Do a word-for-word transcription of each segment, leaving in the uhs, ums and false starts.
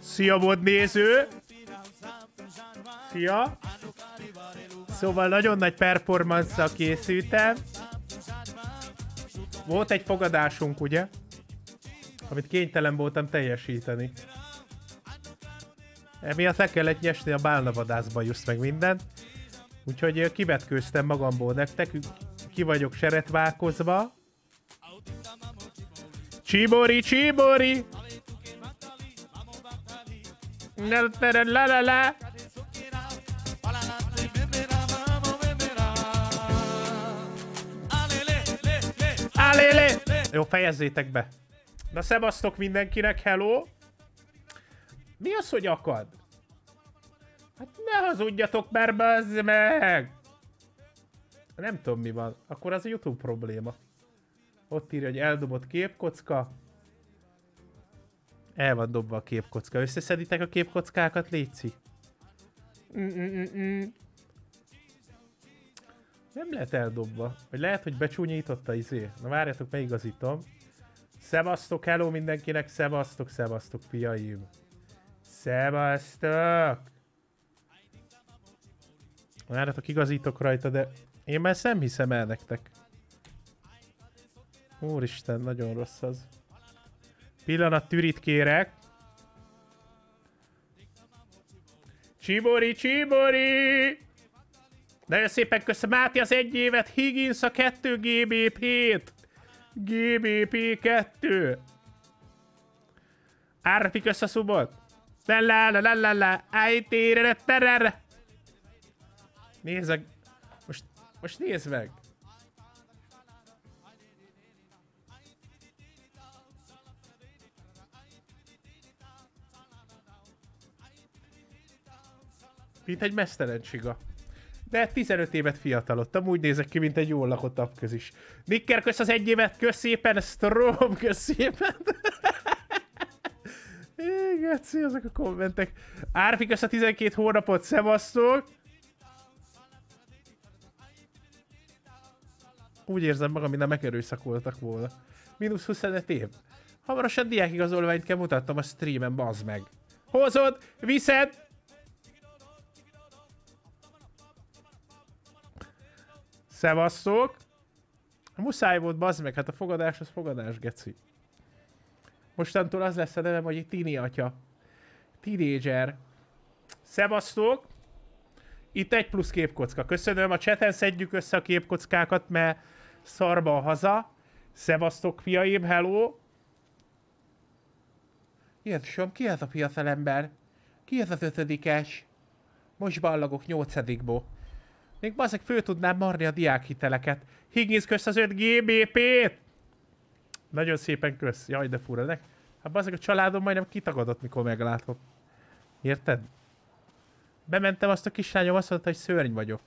Szia, mod néző! Szia! Szóval nagyon nagy performance-szal készültem. Volt egy fogadásunk, ugye? Amit kénytelen voltam teljesíteni. Emiatt le kellett nyesni a bálnavadászba just meg mindent. Úgyhogy kivetkőztem magamból nektek. Ki vagyok seretválkozva. Csibori, csibori! La la la la! Alele! Jó, fejezzétek be. Na, szevasztok mindenkinek, hello! Mi az, hogy akad? Hát ne hazudjatok már, bazd meg! Nem tudom, mi van. Akkor az a YouTube probléma. Ott írja, hogy eldobott képkocka. El van dobva a képkocka. Összeszeditek a képkockákat, léci? Mm -mm -mm. Nem lehet eldobva. Vagy lehet, hogy becsúnyította izé. Na várjatok, beigazítom. Szevasztok, hello mindenkinek, szevasztok, szevasztok, fiaim. Szevasztok! Várjatok, igazítok rajta, de én már nem hiszem el nektek. Úristen, nagyon rossz az. Pillanat, türit kérek. Csibori, csibori! Nagyon szépen köszönöm, Máté az egy évet, Higgins a kettő gé bé pét. gé bé pé kettő. Árpi kösz a szubot. La la la la la la. Ájtére terere. Nézd meg. Most, most nézd meg. Mint egy mesztelen csiga. De tizenöt évet fiatalodtam, úgy nézek ki, mint egy jól lakott apköz is. Nicker, kösz az egy évet, kösz szépen, Strom, kösz szépen. Igen, ezek a kommentek. Árfi, kösz a tizenkét hónapot, szevasztok. Úgy érzem magam, mintha megerőszakoltak volna. Mínusz huszonöt év. Hamarosan diákigazolványt kell mutatnom a streamen, bazd meg. Hozod, viszed. Szevasztok! Muszáj volt, bazd meg, hát a fogadás az fogadás, geci. Mostantól az lesz a nevem, hogy egy tini atya. Tínédzser. Szevasztok! Itt egy plusz képkocka. Köszönöm, a chaten szedjük össze a képkockákat, mert szarba a haza. Szevasztok, fiaim, hello! Jézusom, ki az a fiatalember? Ki az az ötödikes? Most ballagok nyolcadikból. Még bazdmeg föl tudnám marni a diákhiteleket. Higgins, kösz az öt gé bé pét! Nagyon szépen kösz. Jaj, de fura. Ne? Hát bazdmeg a családom majdnem kitagadott, mikor meglátott. Érted? Bementem, azt a kislányom azt mondta, hogy szörny vagyok.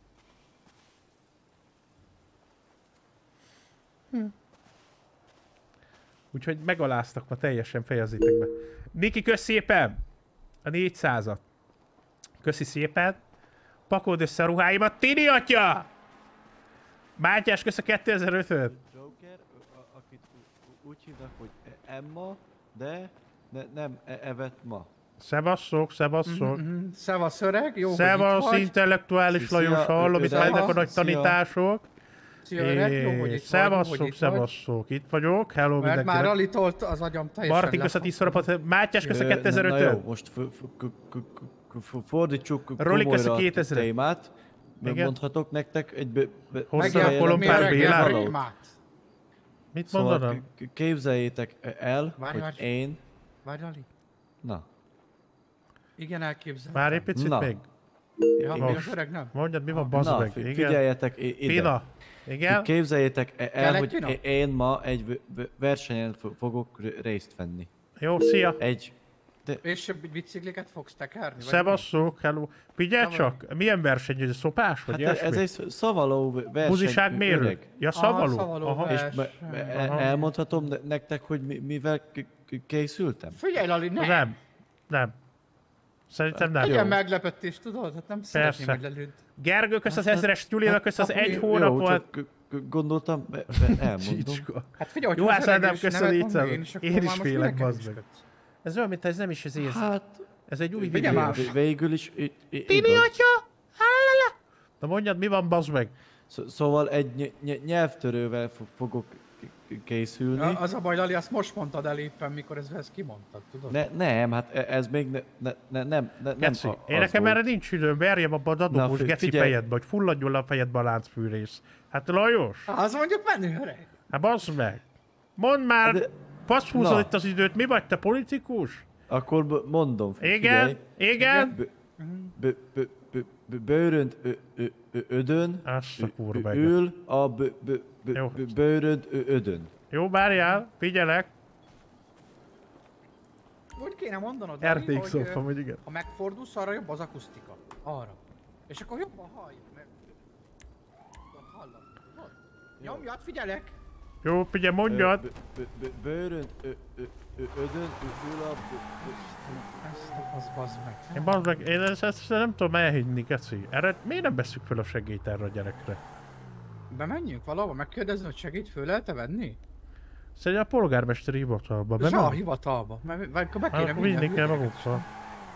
Hm. Úgyhogy megaláztak ma teljesen, fejezzétek be. Niki, kösz szépen! A négyszázat. Köszi szépen. Pakold össze a ruháimat, Tini atya! Mátyás, kösz a kétezer-ötöt. Joker, akit úgy hívnak, hogy Emma, de ne, nem Evet ma. Szevasszok, szevasszok. Mm -hmm. Szevasz öreg, jó, szevasz, intellektuális Lajos, hallom, itt mennek a nagy tanítások. Szia öreg, jó, hogy itt szevasszok, szevasszok, itt vagyok, hello mindenkinek. Mert már alitolt az agyam teljesen. Martin, kösz a tíz szorapot, Mátyás, kösz a kétezer-ötöt. Na jó, most fordítsuk komolyra a témát. Megmondhatok nektek egy... Hozzá a Kolompár Bélát. Mit mondanom? Képzeljétek el, hogy én... Várj, Ali. Na. Igen, elképzeltem. Várj egy picit még. Ja, mi az öreg, nem? Mondjad, mi van, bazd meg. Figyeljetek ide. Pina. Igen? Képzeljétek el, hogy én ma egy versenyen fogok részt venni. Jó, szia. Egy... De... És bicikliket fogsz tekerni? Szevasszok, hello. Figyelj csak, milyen verseny, ez szopás vagy hát ez egy szavaló verseny. Buziság mérő? Ja, szavaló. Aha, szavaló Aha. És elmondhatom nektek, hogy mivel készültem? Figyelj, Lali, ne! Nem, nem. Szerintem nem. Ilyen meglepetés, tudod? Hát nem szeretném, hogy lelőd. Gergő, kösz az ezres, Gyulila, kösz az egy hónapot. Gondoltam, elmondom. Hát figyelj, hogy jó, hát nem köszön így, én is félek, bazd meg. Ez olyan, mint ez nem is az ész. Hát... Ez egy új Vigye videó. már. vé- Végül is... i- i- Tini igaz. atya! Hallala! Na mondjad, mi van, bazd meg? Szó- Szóval egy ny- ny- nyelvtörővel fo- fogok k- k- készülni. A- Az a baj, Lali, azt most mondtad el éppen, mikor ez- ezt kimondtad, tudod? Ne, nem, hát e- ez még ne, ne, ne, nem, ne, nem Geci, a- én az nekem volt. erre nincs időm, verjem abba a dadogós fi- geci figyelj. fejedbe, hogy fulladjon le a fejedbe a láncfűrész. Hát Lajos? Az mondjuk menő öreg. Hát bazd meg! Mondd már! De- Passz húzod Na. itt az időt, mi vagy te politikus? Akkor b- mondom, figyelj. Igen? Igen? B- b- b- b- b- Bőrönd ö- ö- ö- ödön, Azt a ü- kurva ü- egyet. ül a b- b- b- Jó. b- bőrönd ö- ödön. Jó, várjál, figyelek. Úgy kéne mondanod, Lali, er té iksz hogy szófa, ö, vagy igen. ha megfordulsz, arra jobb az akusztika. Arra. És akkor jobban halljuk, mert... Tudod hallani, tudod? Nyomjad, figyelek! Jó, figyelj, Ö, mondjad. b- b- b- Bőrönd ö- ö- ö- ödön, ü- ül a b- b- Ezt a fasz, bazd meg. Én bazd meg, én ezt, ezt nem tudom elhinni, Geci. Erre miért nem veszük fel a segélyt erre a gyerekre? Bemenjünk valahova, megkérdezni, hogy segít föl lehet-e venni? Szerintem a polgármesteri hivatalba, Ez a bemen? hivatalba, mert vagy akkor be kéne Hát vinni kell hülyenek. magukkal.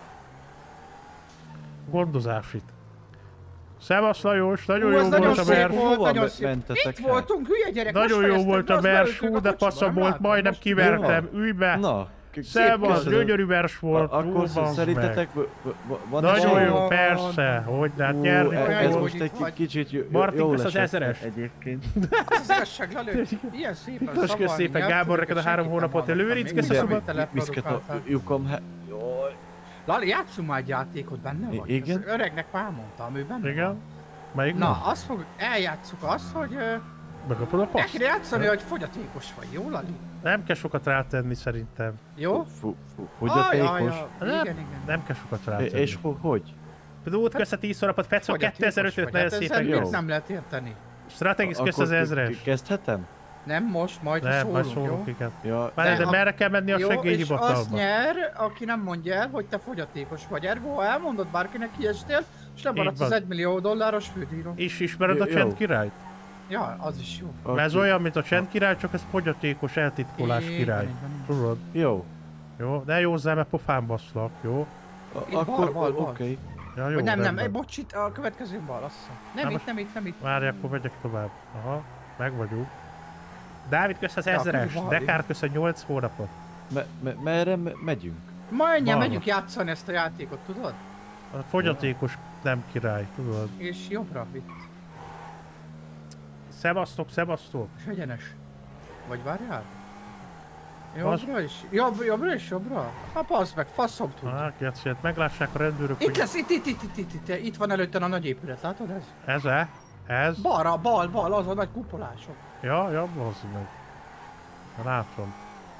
Gondozás itt. Szevasz Lajos, nagyon Ú, jó ez nagyon volt a szép vers. volt, Hova nagyon me- szép. mentetek Itt el? voltunk, hülye gyerek, most Nagyon jó fejeztem volt be, a azt vers, beültünk hú, a de kocsiba, faszom nem volt, látod? majdnem Most- kivertem, ülj be. Na, k- Szevasz, köszönöm. gyönyörű vers volt, A- Akkor hú, bazd szerintetek meg. v- v- van Nagyon esély? jó, Van. persze, hogy de hát Ú, nyerni e- olyan ez jó, most hogy egy itt vagy. kicsit jó, Martin, jól kösz az esett ezeres. egyébként. Az az igazság, Lali, ilyen szépen Köszönöm szavalni, szépen, nyelvtörőket Gábor, neked a három senki nem hónapot hallottam előrinc, még, köszönöm ugye, a- amit te Viszket a leprodukáltál. lyukom, he... Jaj. Lali, játsszunk már egy játékot, benne vagy? Igen? Az öregnek már mondtam, ő benne Igen? van. Melyik Na, van? azt fog, eljátszuk azt, hogy ö, Megkapod a el paszt? kéne játszani, hogy fogyatékos vagy, jó Lali? Nem kell sokat rátenni szerintem. Jó? Fú, fú, Ajaj, fogyatékos. ajaj, Nem, igen, igen. nem kell sokat É- rátenni. És ho- hogy? Például kösz a tíz hónapot, Fecó Fogyatékos kétezer-ötöt vagy, nagyon hát ezzel szépen miért jó. nem lehet érteni? Strategis kösz az Akkor ezres. k- Kezdhetem? Nem most, majd ha Nem, majd szólunk, jó? szólunk, igen. Ja, Várj, De de ha- merre kell menni a Jó, és segélyhivatalba? azt nyer, aki nem mondja el, hogy te fogyatékos vagy. Ergo, ha elmondod bárkinek, kiestél, és lemaradsz van. az egymillió dolláros fődíjról. És ismered a Jó. Csend királyt? Ja, az is jó. Mert ez Aki- olyan, mint a Csend király, csak ez fogyatékos eltitkolás Igen, király. igen, igen. Tudod? Jó. Jó? Ne józzál, mert pofán baszlak, jó? A- Itt Akkor bal, bal, oké. bal. Ja, jó, Vagy nem, nem, rendben. egy bocs, itt a következőn bal, azt hiszem. Nem Na itt, most- nem itt, nem itt. Várj, akkor megyek tovább. Aha, meg vagyunk. Dávid kösz az Ja, ezres, akkor Dekár kösz a nyolc hónapot. Me- me- Merre me- megyünk? Ma ennyien Balra. megyünk játszani ezt a játékot, tudod? A fogyatékos nem király, tudod? És jobbra itt. Szevasztok, szevasztok! És egyenes. Vagy várjál? Az- Jobbra is? Jobb, jobbra is jobbra? Hát passz meg, faszom tud. Hát, Geci, hát meglássák a rendőrök, Itt hogy lesz, itt, itt, itt, itt, itt, itt, itt van előtten a nagy épület, látod ez? ez-e? Ez? Balra, bal, bal, az a nagy kupolások. Ja, ja, bazd meg. Látom.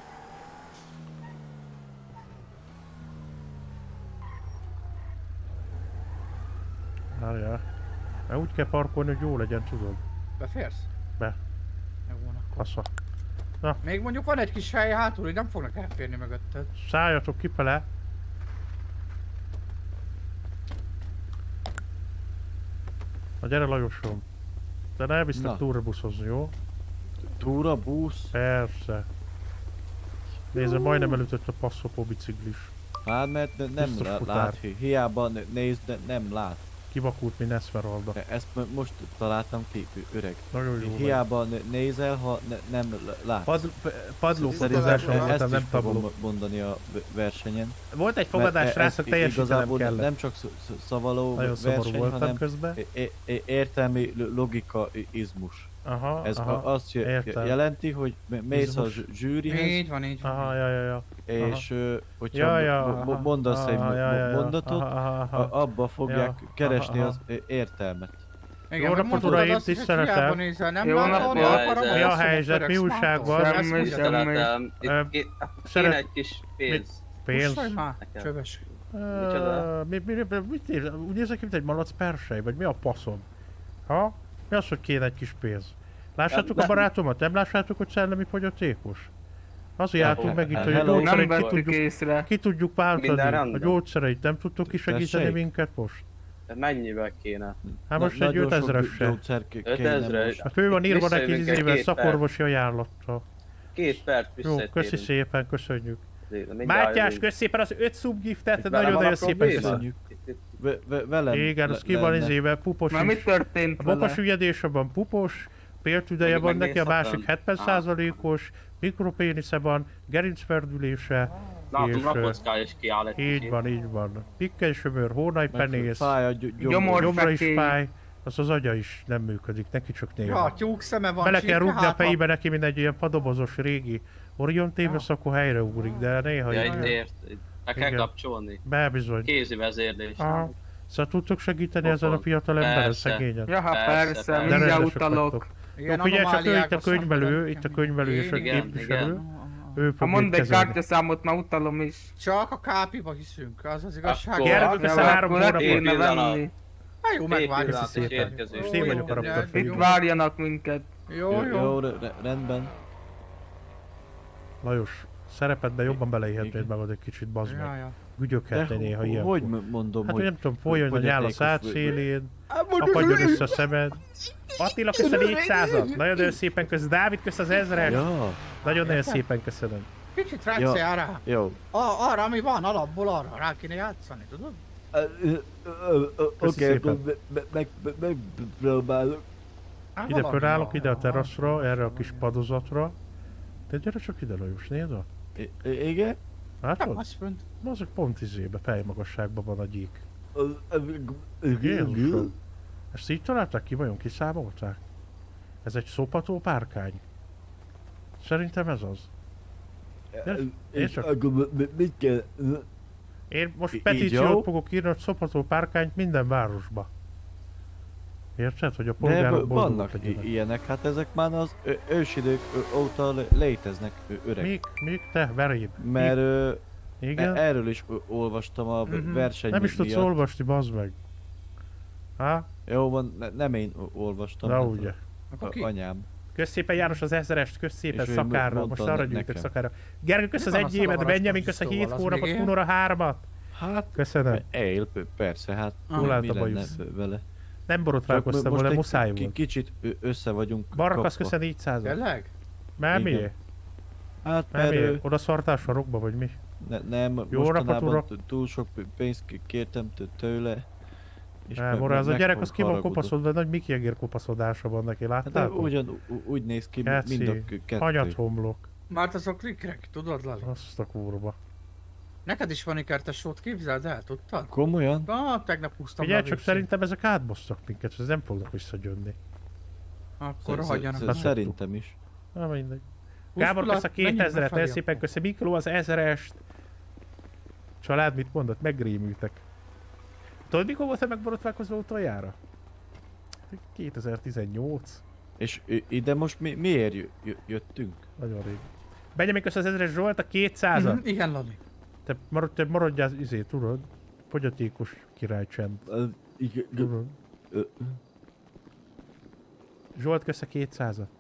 Várjál. Mert úgy kell parkolni, hogy jó legyen, tudod? Beférsz? Be. Jó, van akkor. Passza. Még mondjuk van egy kis hely hátul, hogy nem fognak elférni mögötted. Szálljatok kifele. Na gyere Lajosom. De ne elvisztek Na. túrabuszozni, jó? Túra, busz? Persze. Nézd, majdnem elütött a passzopó biciklis. Hát mert ne- nem Biztos lá- futár. lát, hi- hiába ne- nézd, de nem lát. Kivakult, mint Esmeralda. E- Ezt m- most találtam ki, ö- öreg. Nagyon jó vagy. Hiába ne- nézel, ha ne- nem l- lát. Pad, padlófotózáson Szerintem voltam, ezt nem is fogom tabló. mondani a v- versenyen. Volt egy Mert fogadás, e- srácok, ez teljesítenem igazából kellett. nem csak sz- sz- szavaló Nagyon szomorú verseny, voltam hanem közben. é- é- értelmi lo- logika i- izmus. Aha, Ez aha, a- azt je- értem. jelenti, hogy me- mész a Izmus. zsű- zsűrihez, Így van, így van. aha, ja, ja, ja. és ö, hogyha Ja, ja, mo- mo- aha, mondasz egy aha, mo- ja, ja, ja. mondatot, Aha, aha, aha. a- abba fogják Ja, keresni aha, az é- értelmet. Igen, Jó meg napot, mondtad uraim, azt is, hogy tiszteletem. hiába nézel, nem Jó látod, napot, nem akarom, mi a azt mondod, helyzet, öreg mi smart újság az. van? Ezt Semmi, mondja. semmi. Tiszteletem, Ö, itt, itt szeret- kéne egy kis pénz. Pénz? Kussolj már, Nekem. csöves. Micsoda? Ö, mi, mi, mi, mit néz? Úgy nézek, mint egy malac persely, vagy mi a paszom? Ha? Mi az, hogy kéne egy kis pénz? Lássátok Nem, a nem. barátomat? Nem lássátok, hogy szellemi fogyatékos? Azért Ja, álltunk meg itt, hogy a hello. Nem gyógyszereit ki vettük tudjuk, észre. ki tudjuk Minden váltani. A rendben. gyógyszereit nem tudtok kisegíteni Tessék? minket most? De mennyivel kéne? Hát most Na- egy nagyon sok ötezressel. gyógyszer k- kéne ötezre? most. Hát ő van írva neki Visszajövünk egy izével két perc. szakorvosi ajánlattal. Két perc Jó, visszatérünk. köszi szépen, köszönjük. Mátyás, kösz szépen az öt subgiftet, Itt nagyon velem van nagyon a szépen probléma? köszönjük. Ve- ve- Velem Igen, az le- ki van lenne. izével, pupos Már mi is. történt A vele? bokas ügyedése van pupos, pértüdeje Még van neki, a megnézhetem? másik hetven százalékos, mikropénisze van, gerincperdülése, Látom, és, a ö, kocká is kiáll egy így kicsit. van, így van. Pikkely-sömör, hónajpenész, Fáj a gy- gyomor. Gyomor. jobbra is fekély. fáj, az az agya is nem működik, neki csak Ja, néha. tyúk szeme van, Bele kell csirke rúgni a háta. fejébe neki, mint egy ilyen padobozos régi Orion tévesz, akkor helyre ugrik, de néha Ja, így. itt ért. Be kell Igen. kapcsolni. Bebizony. Kézi vezérlés. Aha. Szóval tudtok segíteni Ott ezen a van. fiatal emberen, Persze. szegényen? Ja, hát Persze, persze, persze. De mindjárt rendesek utalok. vagytok. Ilyen Jó, figyelj csak, ő itt a anomáliákba könyvelő, szenvedek. itt a könyvelő és a Igen, képviselő. igen. Ő Ha fog mondd itt egy kezelni. kártyaszámot, már utalom is. Csak a kápiba hiszünk, az az igazság. Akkor- Gergő, Ja, kösz a három akkor le hónapot. kéne Pillanat. venni. Hát jó, megvárjuk. Pillanat, szépen. érkezés. És én vagyok a Jó, raptor jó, fő. Itt jó. várjanak minket. Jó, Jó, jó. jó, re- re- rendben. Lajos, szerepedbe jobban beleéhetnéd Igen. magad egy kicsit, bazd Ja, meg. ja. Gügyöghetni ho- néha ho- ilyen. Hogy m- mondom, Hát hogy... hogy nem tudom, folyjon a hogy nyál a fogyatékos szád vagy- szélén, akadjon össze a szemed. Attila, kösz a négyszázat, nagyon-nagyon szépen kösz. Dávid, kösz az ezret. Ja, Nagyon-nagyon szépen köszönöm. Kicsit rácél rá. jó. A, arra, ami van, alapból arra rá kéne játszani, tudod? Ö, ö, ö, ö, Oké, szépen. akkor me- me- me- me- megpróbálok. Hát Ide valami fölállok, van. ide a teraszra, erre a kis padozatra. Te gyere csak ide, Lajos, nézd a? I- i- Igen? Nem, Látod? az fönt. Azok pont izébe, fejmagasságban van a gyík. Ö, ö, ö, Jézusom. Ezt így találták ki, vajon kiszámolták? Ez egy szopató párkány. Szerintem ez az. Gyere, És nézd csak. akkor mi- mi- mit kell... Én most Így petíciót jó? fogok írni, hogy szopató párkányt minden városba. Érted, hogy a De polgárok v- boldogok vannak legyenek. i- ilyenek, hát ezek már az ö- ősidők ö- óta lé- léteznek, ö- öreg. Mik, mik te, veréb? Mert ö, Igen? e- erről is ö- olvastam a Mhm. verseny Nem is tudsz miatt. olvasni, bazd meg. Há? Jó van, ne, nem én o- olvastam. Na hát ugye. Akkor a- ki? Anyám. Kösz szépen János az ezerest, kösz szépen És ő szakára, mondta most arra ne- gyűjtök nekem. szakára. Gergő, kösz Mi az van a egy évet, szalavarasztos Benjamin, kösz a hét pisztolyval, az hónapot, még él? Kunora hármat. Hát, Köszönöm. él, p- persze, hát Ah. Jól állt mi a lenne bajusz. vele. Nem Csak borotválkoztam most volna, egy muszáj ki- volt. Kicsit ö- össze vagyunk Barakasz, kapva. köszön négyszázat. Tényleg? Már Igen. miért? Hát Már mert miért? ö, Oda szartál sarokba, vagy mi? ne, nem, Jó napot, mostanában urak! t- túl sok p- pénzt k- kértem t- tőle. És Nem, me- Mora, me- az a meg gyerek, fog az ki van haragudni. kopaszodva, nagy Miki egér kopaszodása van neki, Hát de láttál? ugyan u- úgy néz ki, mind a Keci, k- kettő. hanyathomlok. Már az a klikrek, tudod, Lali? Azt a kurva. Neked is van ikertes sót, képzeld el, tudtad? Komolyan? Na, tegnap húztam Figyelj le a csak, vízszín. szerintem ezek átbasztak minket, ez nem fognak visszagyönni. Akkor Sz- sz- hagyjanak. sz- Beszoktuk. Szerintem is. Na mindegy. Húsz Gábor, pulat, kösz a menjünk kétezret, befelé nagyon szépen akkor. köszi. Mikló az ezerest. Család mit mondott? Megrémültek. Tudod, mikor voltál megborotválkozva utoljára? kétezer-tizennyolc. És i- ide most mi, miért jö- jö- jöttünk? Nagyon rég. Benjamin, kösz az ezeres Zsolt, a kétszázat. Mhm, igen, Lali. Te, marad, te maradjál, izé, tudod? Fogyatékos királycsend. Ö, igen, Tudod? ö, Zsolt, kösz a kétszázat.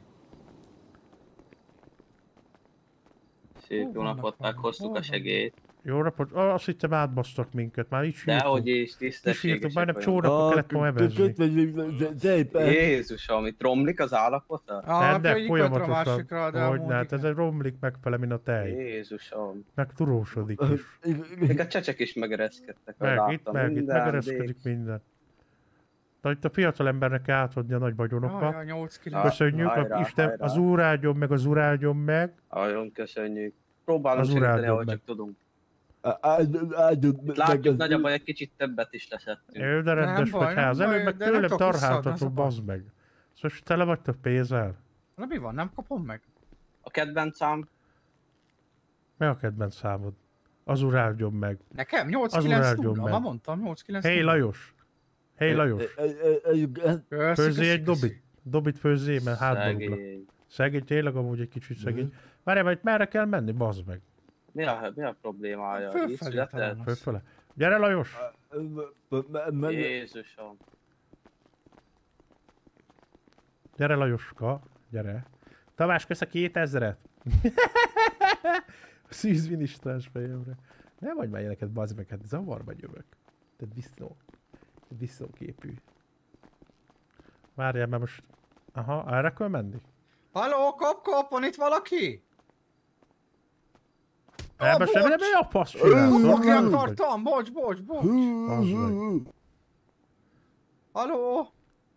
Szép Hú, jó vannak napot, valami. meghoztuk Hol a van? segélyt. Jó napot, ah, azt hittem átbasztak minket, már így sírtunk. Dehogy is, Így sírtunk, tisztességesek majdnem vagyunk. csónakba kellett volna evezni. köszönjük szépen! Jézusom, itt romlik az állapota? Ah, Nem, de egyik ötre folyamatosan. másikra, de Hogy amúgy ne, hát ez igen. egy romlik megfele, mint a tej. Jézusom. Meg turósodik is. Még a csecsek is megereszkedtek. ahogy Meg, itt láttam. meg, itt Minden megereszkedik vég. minden. De itt a fiatal embernek kell átadni a nagy Jaj, vagyonokat. jaj, nyolc kilenc. Ah. Köszönjük, Hajrá, a Isten, hajrá. az Úr áldjon meg, az Úr áldjon meg. Nagyon köszönjük. Próbálunk Az segíteni, uráldjon ahogy meg. csak tudunk. Áldjuk Látjuk, nagyobb, hogy egy kicsit többet is leszettünk. Ő, de rendes baj, vagy nem ház. baj, Előbb meg de nem tőlem tudok visszaadni, az tarháltatok, a baj. bazd meg. Szóval tele vagytok pénzzel. Na mi van, nem kapom meg? A kedvencám, Mi a kedvenc számod? Az Úr áldjon meg. Nekem? nyolc Az kilenc uráldjon nulla, meg. ma mondtam, nyolc kilenc Hey nulla. Lajos! Hey Lajos! Köszi, Főzzé köszi, egy köszi. dobit. Dobit főzzé, mert hátba rúglak. szegény. Szegény, tényleg amúgy egy kicsit szegény. Várjál, majd merre kell menni? Bazd meg. Mi a, mi a problémája? Fölfelé Így született? talán. Fölfele. Gyere Lajos! Jézusom. Gyere Lajoska, gyere. Tamás, kösz a kétezret. Szűzminisztrás fejemre. Nem vagy már ilyeneket, bazd meg, hát zavarba jövök. Te disznó. Te disznóképű. Várjál, mert most... Aha, erre kell menni? Halló, kop, kop, van itt valaki? Elbeszélj, bocs! de mi a passz csinálsz? Fogni akartam, bocs, bocs, bocs! Az meg. Haló?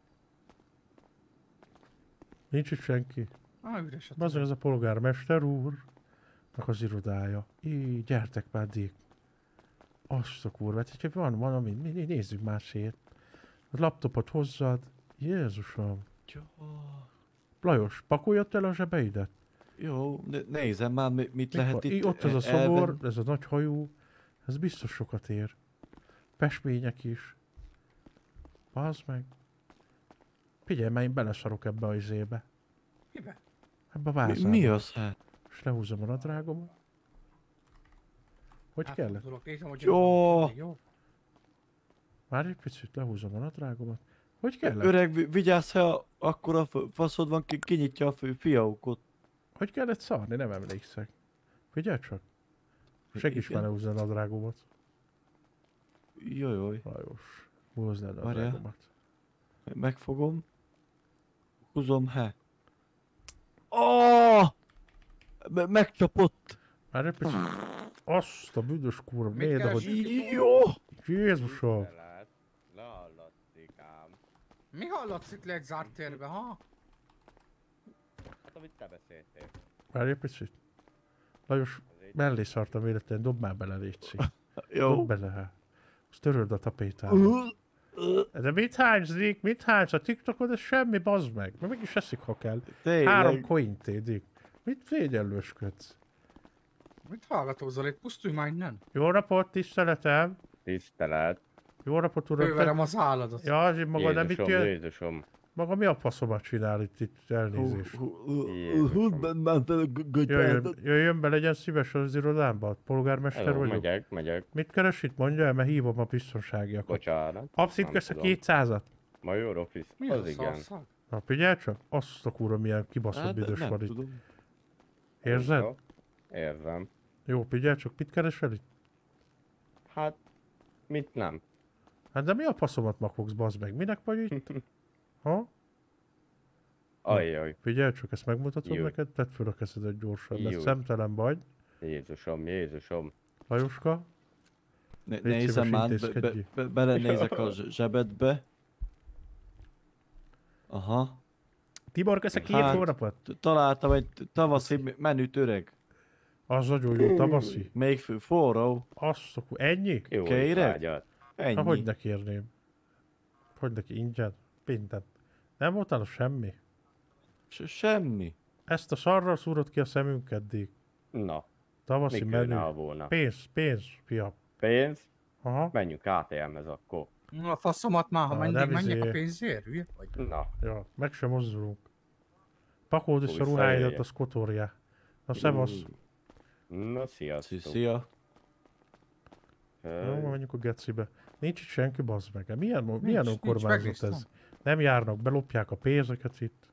Nincs itt senki. Ah, üres a Az meg ez a polgármester úrnak az irodája. Így, gyertek már, Dick. Azt a kurvát, hogyha van valami, mi- mi- nézzük már szét. A laptopot hozzad. Jézusom. Lajos, pakoljad el a zsebeidet. Jó, né- nézem már, mi- mit lehet Mikor? itt Í, ott az a e- szobor, elvenni. ez a nagy hajú. Ez biztos sokat ér. Festmények is. Bazd meg. Figyelj, mert én beleszarok ebbe a izébe. Mibe? Ebbe a Mi, vázába. mi az? Hát? És lehúzom a nadrágomat. Hogy kellett? Átfordulok, nézem, hogy Jó. van, jó? Már egy picit lehúzom a nadrágomat. Hogy kellett? Öreg, vi- vigyázz, ha akkora f- faszod van, ki, kinyitja a fi- fiaukot. Hogy kellett szarni? Nem emlékszek. Figyelj csak. Segíts Igen. már lehúzni a nadrágomat. Jajjaj, Lajos. Húzd le a Várjál. nadrágomat. megfogom. Húzom, he. Oh! Me- megcsapott! Már egy picit. Azt a büdös kurva. Mit Nézd, keres? hogy... Jó! Jézusom. Lehallatszik ám. Mi hallatszik le egy zárt térbe, ha? Hát amit te beszéltél. Már egy picit. Lajos, mellé szartam véletlenül, dob már bele, létszik. Jó. Dob bele, hát. Azt töröld a tapétával. De mit hányzik? Mit hánysz? A TikTokod ez semmi, bazd meg. Mert mégis eszik, ha kell. Három Tényleg. coint édik. Mit szégyellősködsz? Mit hallgatózol itt? Pusztulj már innen. Jó napot, tiszteletem. Tisztelet. Jó napot, uram. Főverem az állatot. Ja, azért maga nem itt Jézusom, jön. Jézusom. Maga mi a faszomat csinál itt, itt elnézést? Jézusom. Húzd benne a Jöjjön, götyádat. jöjjön be, legyen szíves az irodámba. Polgármester Hello, vagyok. megyek, megyek. Mit keres itt? Mondja el, mert hívom a biztonságiakat. Bocsánat. Abszint Nem kösz a tudom. kétszázat. Major Office, Mi az az a igen. szarszag? Na figyelj csak, azt a kurva milyen kibaszott Hát, büdös nem van itt. tudom. Érzed? Jó. Érzem. Jó, figyelj csak, mit keresel itt? Hát, mit nem? Hát de mi a faszomat makogsz, bazd meg? Minek vagy itt? Ha? Ajjaj, Figyelj csak, ezt megmutatom Jó. neked, tedd föl a kezedet gyorsan, mert Jó. szemtelen vagy. Jézusom, Jézusom. Lajoska, Ne- Légy Nézem szíves, már, be- intézkedjél. be- be- belenézek a zs- zsebedbe. Aha. Tibor, kösz a két Hát. hónapot? T- Találtam egy tavaszi menüt, öreg. Az nagyon jó tavaszi. Még fő forró. Azt a ku- ennyi? Jó Kérek? étvágyat. Ennyi. Na, hogy ne kérném? Hogy neki ingyen? Pinten. Nem voltál semmi? Se- Semmi. Ezt a szarral szúrod ki a szemünket, Dick. Na, Tavaszi mi menü. kéne volna? Pénz, pénz, fia. Pénz? Aha. Menjünk á té em-hez akkor. A faszomat már, ha Ah, mindig nem menjek izé. a pénzért, hülye vagy? Na, Ja, meg sem mozdulunk. Pakold össze a Visszajöjjek. ruháidat, az kotorja. Na, szevasz. na Szi- sziasztok. Szia. Jó, menjünk a gecibe. Nincs itt senki, bazd meg. Milyen, milyen nincs, önkormányzat megnéztem. ez? Nem járnak, belopják a pénzeket itt.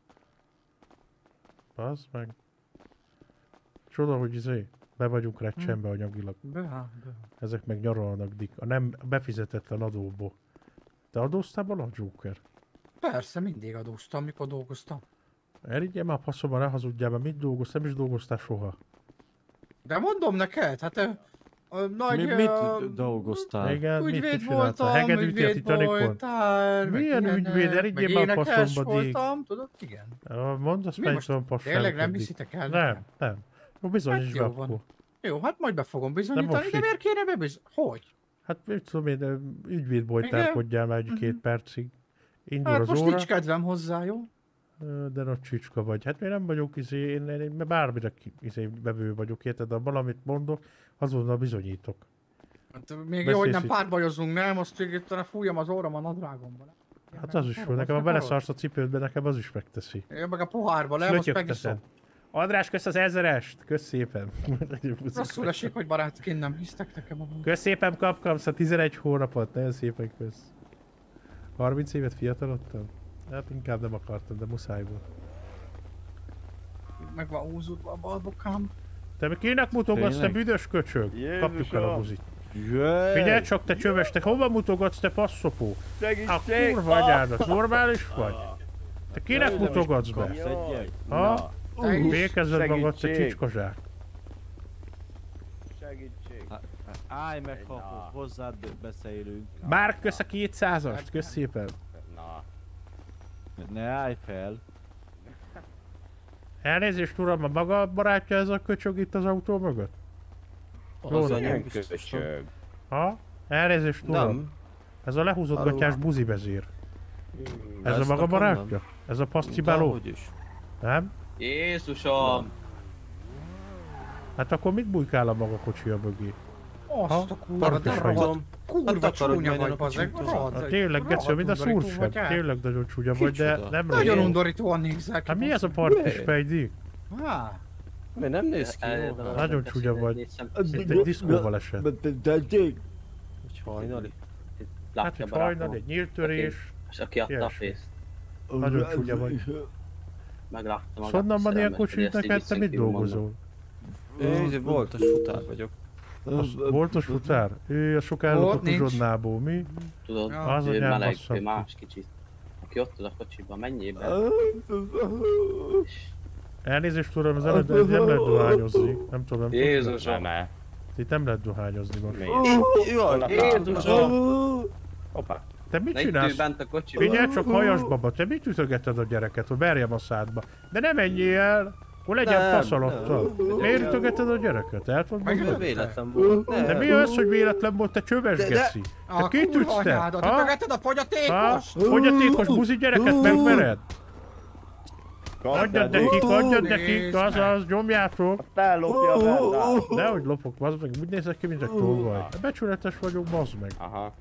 Bazd meg. Csoda, hogy izé, be vagyunk recsenbe anyagilag. Be, be. Ezek meg nyaralnak, Dick. A nem befizetetlen adóból. Te adóztál vala, Joker? Persze, mindig adóztam, mikor dolgoztam. Erigyel már faszomba, ne hazudjál, mert mit dolgoztál, nem is dolgoztál soha. De mondom neked, hát ö, ö, nagy... Mi, ö, mit dolgoztál? Igen, mit Ügyvéd csináltál? voltam, Hegedűt a ügyvéd Titanicon? voltál, meg Milyen ilyenek, ügyvéd? Erigyél meg már énekes faszomba, Dick. voltam, tudod? Igen. Ja, mondd azt, Mi menj most? tudom passágokat, Tényleg nem Dick. hiszitek el? Nem, nekem? nem. Jó, bizonyíts Hát be jó van. akkor. Jó, hát majd be fogom bizonyítani, most de itt. miért kéne bebizony... Hogy? Hát mit tudom én, de ügyvédbolytálkodjál már egy-két Mhm. percig. Indul Hát az most óra, nincs kedvem hozzá, jó? Ö, de nagy csicska vagy. Hát én nem vagyok izé, én, én, én bármire ki- izé, vevő vagyok, érted? De ha valamit mondok, azonnal bizonyítok. Hát még jó, Beszélsz hogy nem itt. párbajozunk, nem? Azt még itt fújjam az óram a nadrágomban. Hát az is jó, nekem ha beleszarsz a cipődbe, nekem az is megteszi. Én meg a pohárba, És nem? Azt lötyögteszed. megiszom. András, kösz az ezerest! Kösz szépen! Rosszul esik, hogy barátként nem hisztek nekem a munkat. Kösz szépen, kapkamsz a tizenegy hónapot, nagyon szépen kösz. harminc évet fiatalodtam? Hát inkább nem akartam, de muszáj volt. Meg van húzódva a balbokám. Te mi kinek mutogatsz, te Tényleg? büdös köcsög? Kapjuk el a buzit. Jöjj! Figyelj csak, te csöves, te hova mutogatsz, te passzopó? A kurva anyádat, normális vagy? Te kinek mutogatsz be? Kapsz egyet? Ha? Te is. Vékezzed magad, te segítség. csicskazsák. Állj meg, ha Na. hozzád beszélünk. Már kösz a kétszázast, kösz szépen. Na, Ne állj fel. Elnézést uram, a maga barátja ez a köcsög itt az autó mögött? Jó, Az nem anyám nem biztos. köcsög. Ha? Elnézést uram. Nem. Ez a lehúzott Halló. gatyás buzivezér. Ez a Ez maga nekem barátja? nem. Ez a pasztibáló? Dehogy is. Nem? Jézusom! Hát akkor mit bujkál a maga kocsia mögé? Azt a kurva, Tarts de is rohadt, vagy. Hát kurva akarod csúnya menni vagy, a bazeg, kocsimtól? rohadt. Hát tényleg, Gecő, mint a rohadt undorító szúrsebb. vagy, hát. Tényleg nagyon csúnya vagy, de Kicsoda? nem Nagyon rossz. undorítóan nézel ki. Hát mi ez a bazeg. partis fejdi? Há, Mi nem néz ki El- jó? el- Nagyon el- csúnya vagy. négy szem- Itt egy diszkóval esett. Hogy hajnali. Hát Látja egy hajnal, barátom, egy nyíltörés. és aki adta a ilyesmi. pénzt. Nagyon csúnya vagy. Megláttam magát. Honnan van ilyen szerelmes, kocsi hogy ezt így neked, te mit visszen kívül mondom. dolgozol? Én voltas futár vagyok. Az voltos futár? Ő a sok Volt, ellopott nincs. uzsonnából, mi? Tudod, Ja. Az ő anyám meleg, bassza ő ki. más kicsit. Aki ott tud a kocsiban, menjél be. És Elnézést tudom, az előtt ez nem lehet dohányozni. Nem tudom, nem tudom. Jézusom! Nem, Itt nem lehet dohányozni most. miért? Jaj, Jézusom! Hoppá. Te mit Ne itt ülj csinálsz? bent a kocsiban. Figyelj csak, hajas baba, te mit ütögeted a gyereket, hogy verjem a szádba? De ne menjél el! Akkor legyen Nem, faszalottal. nem. Miért ütögeted a gyereket? El tudod Meg mondani? véletlen volt. De Nem. mi az, hogy véletlen volt, te csöves De- de- geci? Te a kit kurva ütsz te? anyádat, Ha? ütögeted a Ha? fogyatékos? Fogyatékos buzi gyereket megvered? Adjad nekik, adjad Nézd nekik, meg. azaz, nyomjátok. Ellopja a vendát. Dehogy lopok, bazd meg, úgy nézek ki, mint egy tolvaj. Becsületes vagyok, bazd meg. Aha.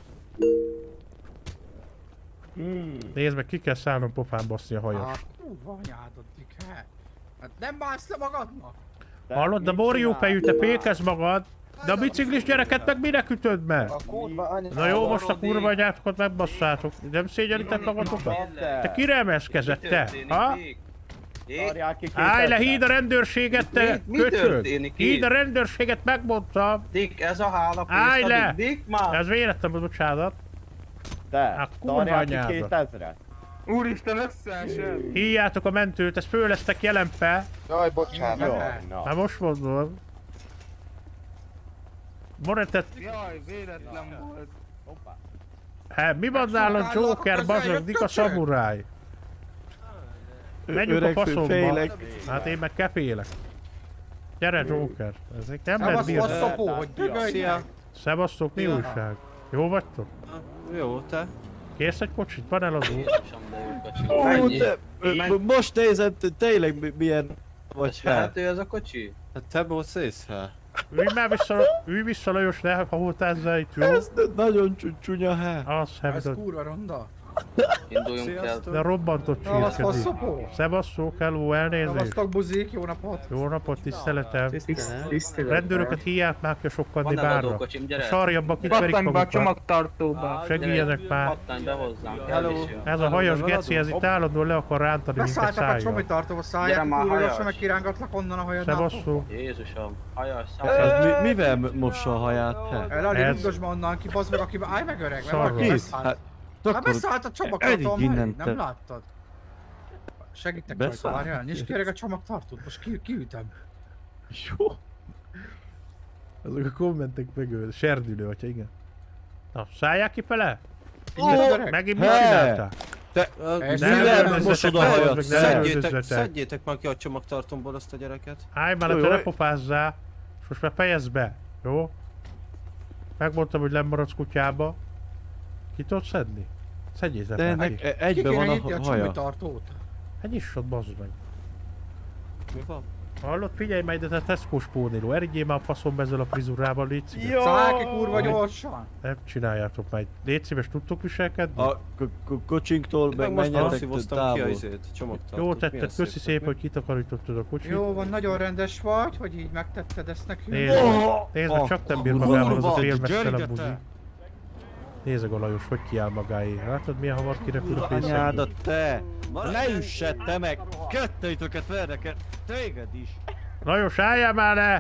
Hmm. Nézd meg, ki kell szállnom pofán baszni a A hajas. kurva anyádat, dike. Hát nem bánsz le magadnak? Hallod, de borjófejű, te pékez magad. De a biciklis gyereket meg minek ütöd meg? Na jó, most a kurva anyátokat megbasszátok. Nem szégyenitek magatokat? Te kiremezkezett, te? Ha? Szarják ki két Állj le, ezret. híd a rendőrséget, te Mi- mi köcsög! történik itt? Híd a rendőrséget, megmondtam! Dick, ez a hálapénzt Állj le! adott. Dick már! Ez véletlen, bocsánat. Te, Hát kurva szarják ki anyádat. két ezret. Úristen, összeesett! Hívjátok a mentőt, ezt föl lesztek jelenpe. Jaj, Jaj, na. Hát most mondom. Moretet, Jaj, véletlen volt. Hoppá. hát mi van nálad Joker, bazog, dik a szamuráj? Menjünk a Öreg faszomba. félek. Hát én meg kefélek. Gyere Joker, ezek nem lehet Szevasz, bírni. faszapó, hogy dögölj Szia. meg. Szevasztok, mi Ja. újság? Jó vagytok? Jó, te? Kérsz egy kocsit? Van eladó? Jézusom, de jó kocsi. Ó, Mennyi? te, Menj. most nézed, te- tényleg mi- milyen vagy te. Vehető ez a kocsi? Hát te volsz észre. Ülj már vissza, ülj vissza Lajos, ne hahótázzál itt, jó? Ez nagyon csu- csúnya há. Az Ez hevdod. kurva ronda. Induljunk el. Sziasztok. De robbantott Szevasz, csirkedik. faszapó. Szevasztok, hello, elnézést. Szevasztok, buzik, jó napot. Jó napot, tiszteletem. Tisztelen. Rendőröket hívják már ki a sokkandi Van eladó bárra. kocsim, A gyere! sarjabbak itt verik Pattanj be a magukat. csomagtartóba. Segítjenek már. Pattanj be hozzám. Hello. el is jön. Ez a hajas geci, ez itt állandóan le akar rántani minket Beszálltak a szájjal. csomitartóba, Gyere szállják már, kurva hajas. gyorsan, meg kirángatlak onnan a hajadnál. Szevasztok. Jézusom, hajas, Ez szállj. mi, mivel mossa a haját, he? Elali, Ez- rugdosd ma onnan ki, bazd meg, aki... Állj meg öreg, mert Szarva. valaki Ki? beszállt. Hát, Hát akkor beszállt a csomagtartó Eddig innen nem te- láttad? Segítek rajta, Beszállt? várjál, nincs kérek a csomagtartót, most ki, kiütöm. jó. Azok a kommentek megöl. Serdülő, hogyha igen. Na, szállják ki fele? Figyelj, öreg. Megint mit He. csináltál? Te, Ez Ne nem mivel lövöldözzetek, mosod a ne hajat? lövöldözzetek, ne szedjétek, lövöldözzetek. szedjétek már ki a csomagtartomból azt a gyereket. Állj már, Jó, te jó. ne popázzál. És most már fejezd be, jó? Megmondtam, hogy nem maradsz kutyába. Ki tudod szedni? Szedjétek De már ennek ki. e- Ki egyben kéne van nyitni a a haja. csomitartót? Hát nyissad, bazd meg. Mi van? Hallod? Figyelj meg, de te Tesco spóniló. Eridjél már a faszomba ezzel a frizurával, légy szíves. Jó. Szállj ki kurva gyorsan! Nem csináljátok már. Légy szíves, tudtok viselkedni? A ko- ko- kocsinktól meg Meg most menjetek elszívoztam ki a távol. izét, csomagtartót. Jó Milyen tetted, köszi szépen, hogy kitakarítottad a kocsit. Jó van, nagyon rendes vagy, hogy így megtetted ezt nekünk. Nézd meg, nézd meg, Oh, csak nem bír kurva, magával az a kurva, félmeztelen gyere, buzi. te. Nézd meg a Lajos, hogy kiáll magáé. Látod milyen hamar kirepül a pénzekből? Anyádat te! Ne üssed te meg! Kettőtöket vernek el! Téged is! Lajos, álljál már le!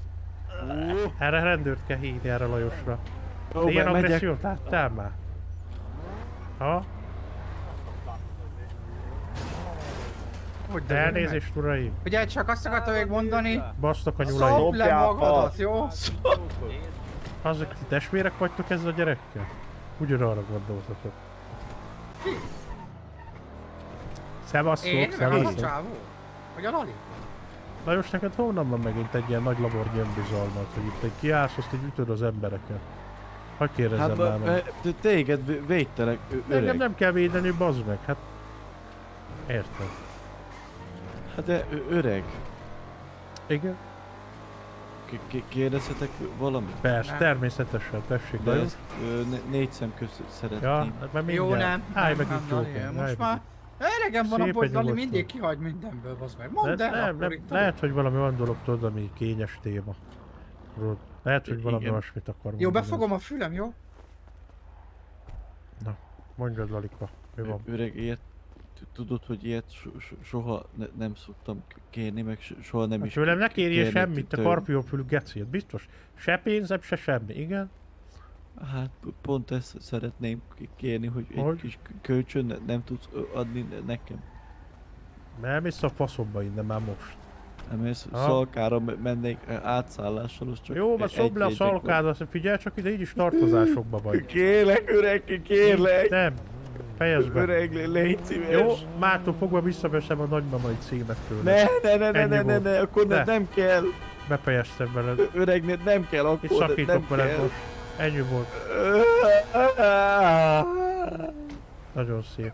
Erre rendőrt kell hívni, erre Lajosra. Ó, Ilyen me- megyek. agressziót láttál már? Ha? Hogy De de elnézést, uraim! Ugye csak azt akartam még mondani, Basztak a nyulaim. szopd le Dobjál magadat, fasz. jó? Azok, ti testvérek vagytok ezzel a gyerekkel? Ugyanarra gondoltatok. Ki? Szevasszok, Én? Meg az a szevasszok. csávó? Vagy a Lali? Lajos, neked honnan van megint egy ilyen nagy labor gyömbizalmat, hogy itt egy kiállsz, azt így ütöd az embereket? Hogy kérdezzem Hát már ba- meg? e, te- téged vé- védtelek, ö- Engem öreg. nem kell védeni, bazd meg, hát... Érted? Hát de ö- öreg. Igen? K- k- Kérdezhetek valamit? Persze, Nem. természetesen, tessék, De Lajos. ezt ö, ne- négy szem közt Ja, szeretném. hát már Jó, mindjárt. nem. Állj nem, meg nem, itt, Lali, Joker, állj most meg már... Elegem van Szépen abból, hogy Lali nyugodtan. mindig kihagy mindenből, bazd meg. itt. Mondd De el, nem, akkor nem, itt lehet, hogy valami olyan dolog tudod, ami kényes téma. Tudod, lehet, hogy valami Igen. olyasmit akar mondani. Jó, befogom a fülem, jó? Mondjad, Lalika, mi van? Ö- Öreg, ilyet t- tudod, hogy ilyet so- so- soha ne- nem szoktam k- kérni, meg so- soha nem Hát is tőlem ne k- kérjél kérni semmit, te tőlem. karpiófülű geciet, biztos? Se pénzem, se semmi, igen? Hát p- pont ezt szeretném k- kérni, hogy egy Hogy? kis k- kölcsön ne- nem tudsz ö, adni ne- nekem. Nem, vissza a faszomba innen már most. Nem, ez Aha. Szalkára me- mennék ö, átszállással, az csak Jó, e- mert egy szobd le a jegynek van. szalkádat, figyelj csak ide, így is tartozásokba vagy. Kérlek, öreg, kérlek! Nem, fejezd be. Öreg, lé- légy szíves! Jó, mától fogva visszaveszem a nagymamai címet tőle. Ne, ne, ne, ne, Ennyi ne, ne, volt. ne, akkor ne, Ne. nem kell! Befejeztem veled. Ö- Öreg, ne, nem kell, Itt akkor ne- nem szakítok veled kell. most. Ennyi volt. Nagyon szép.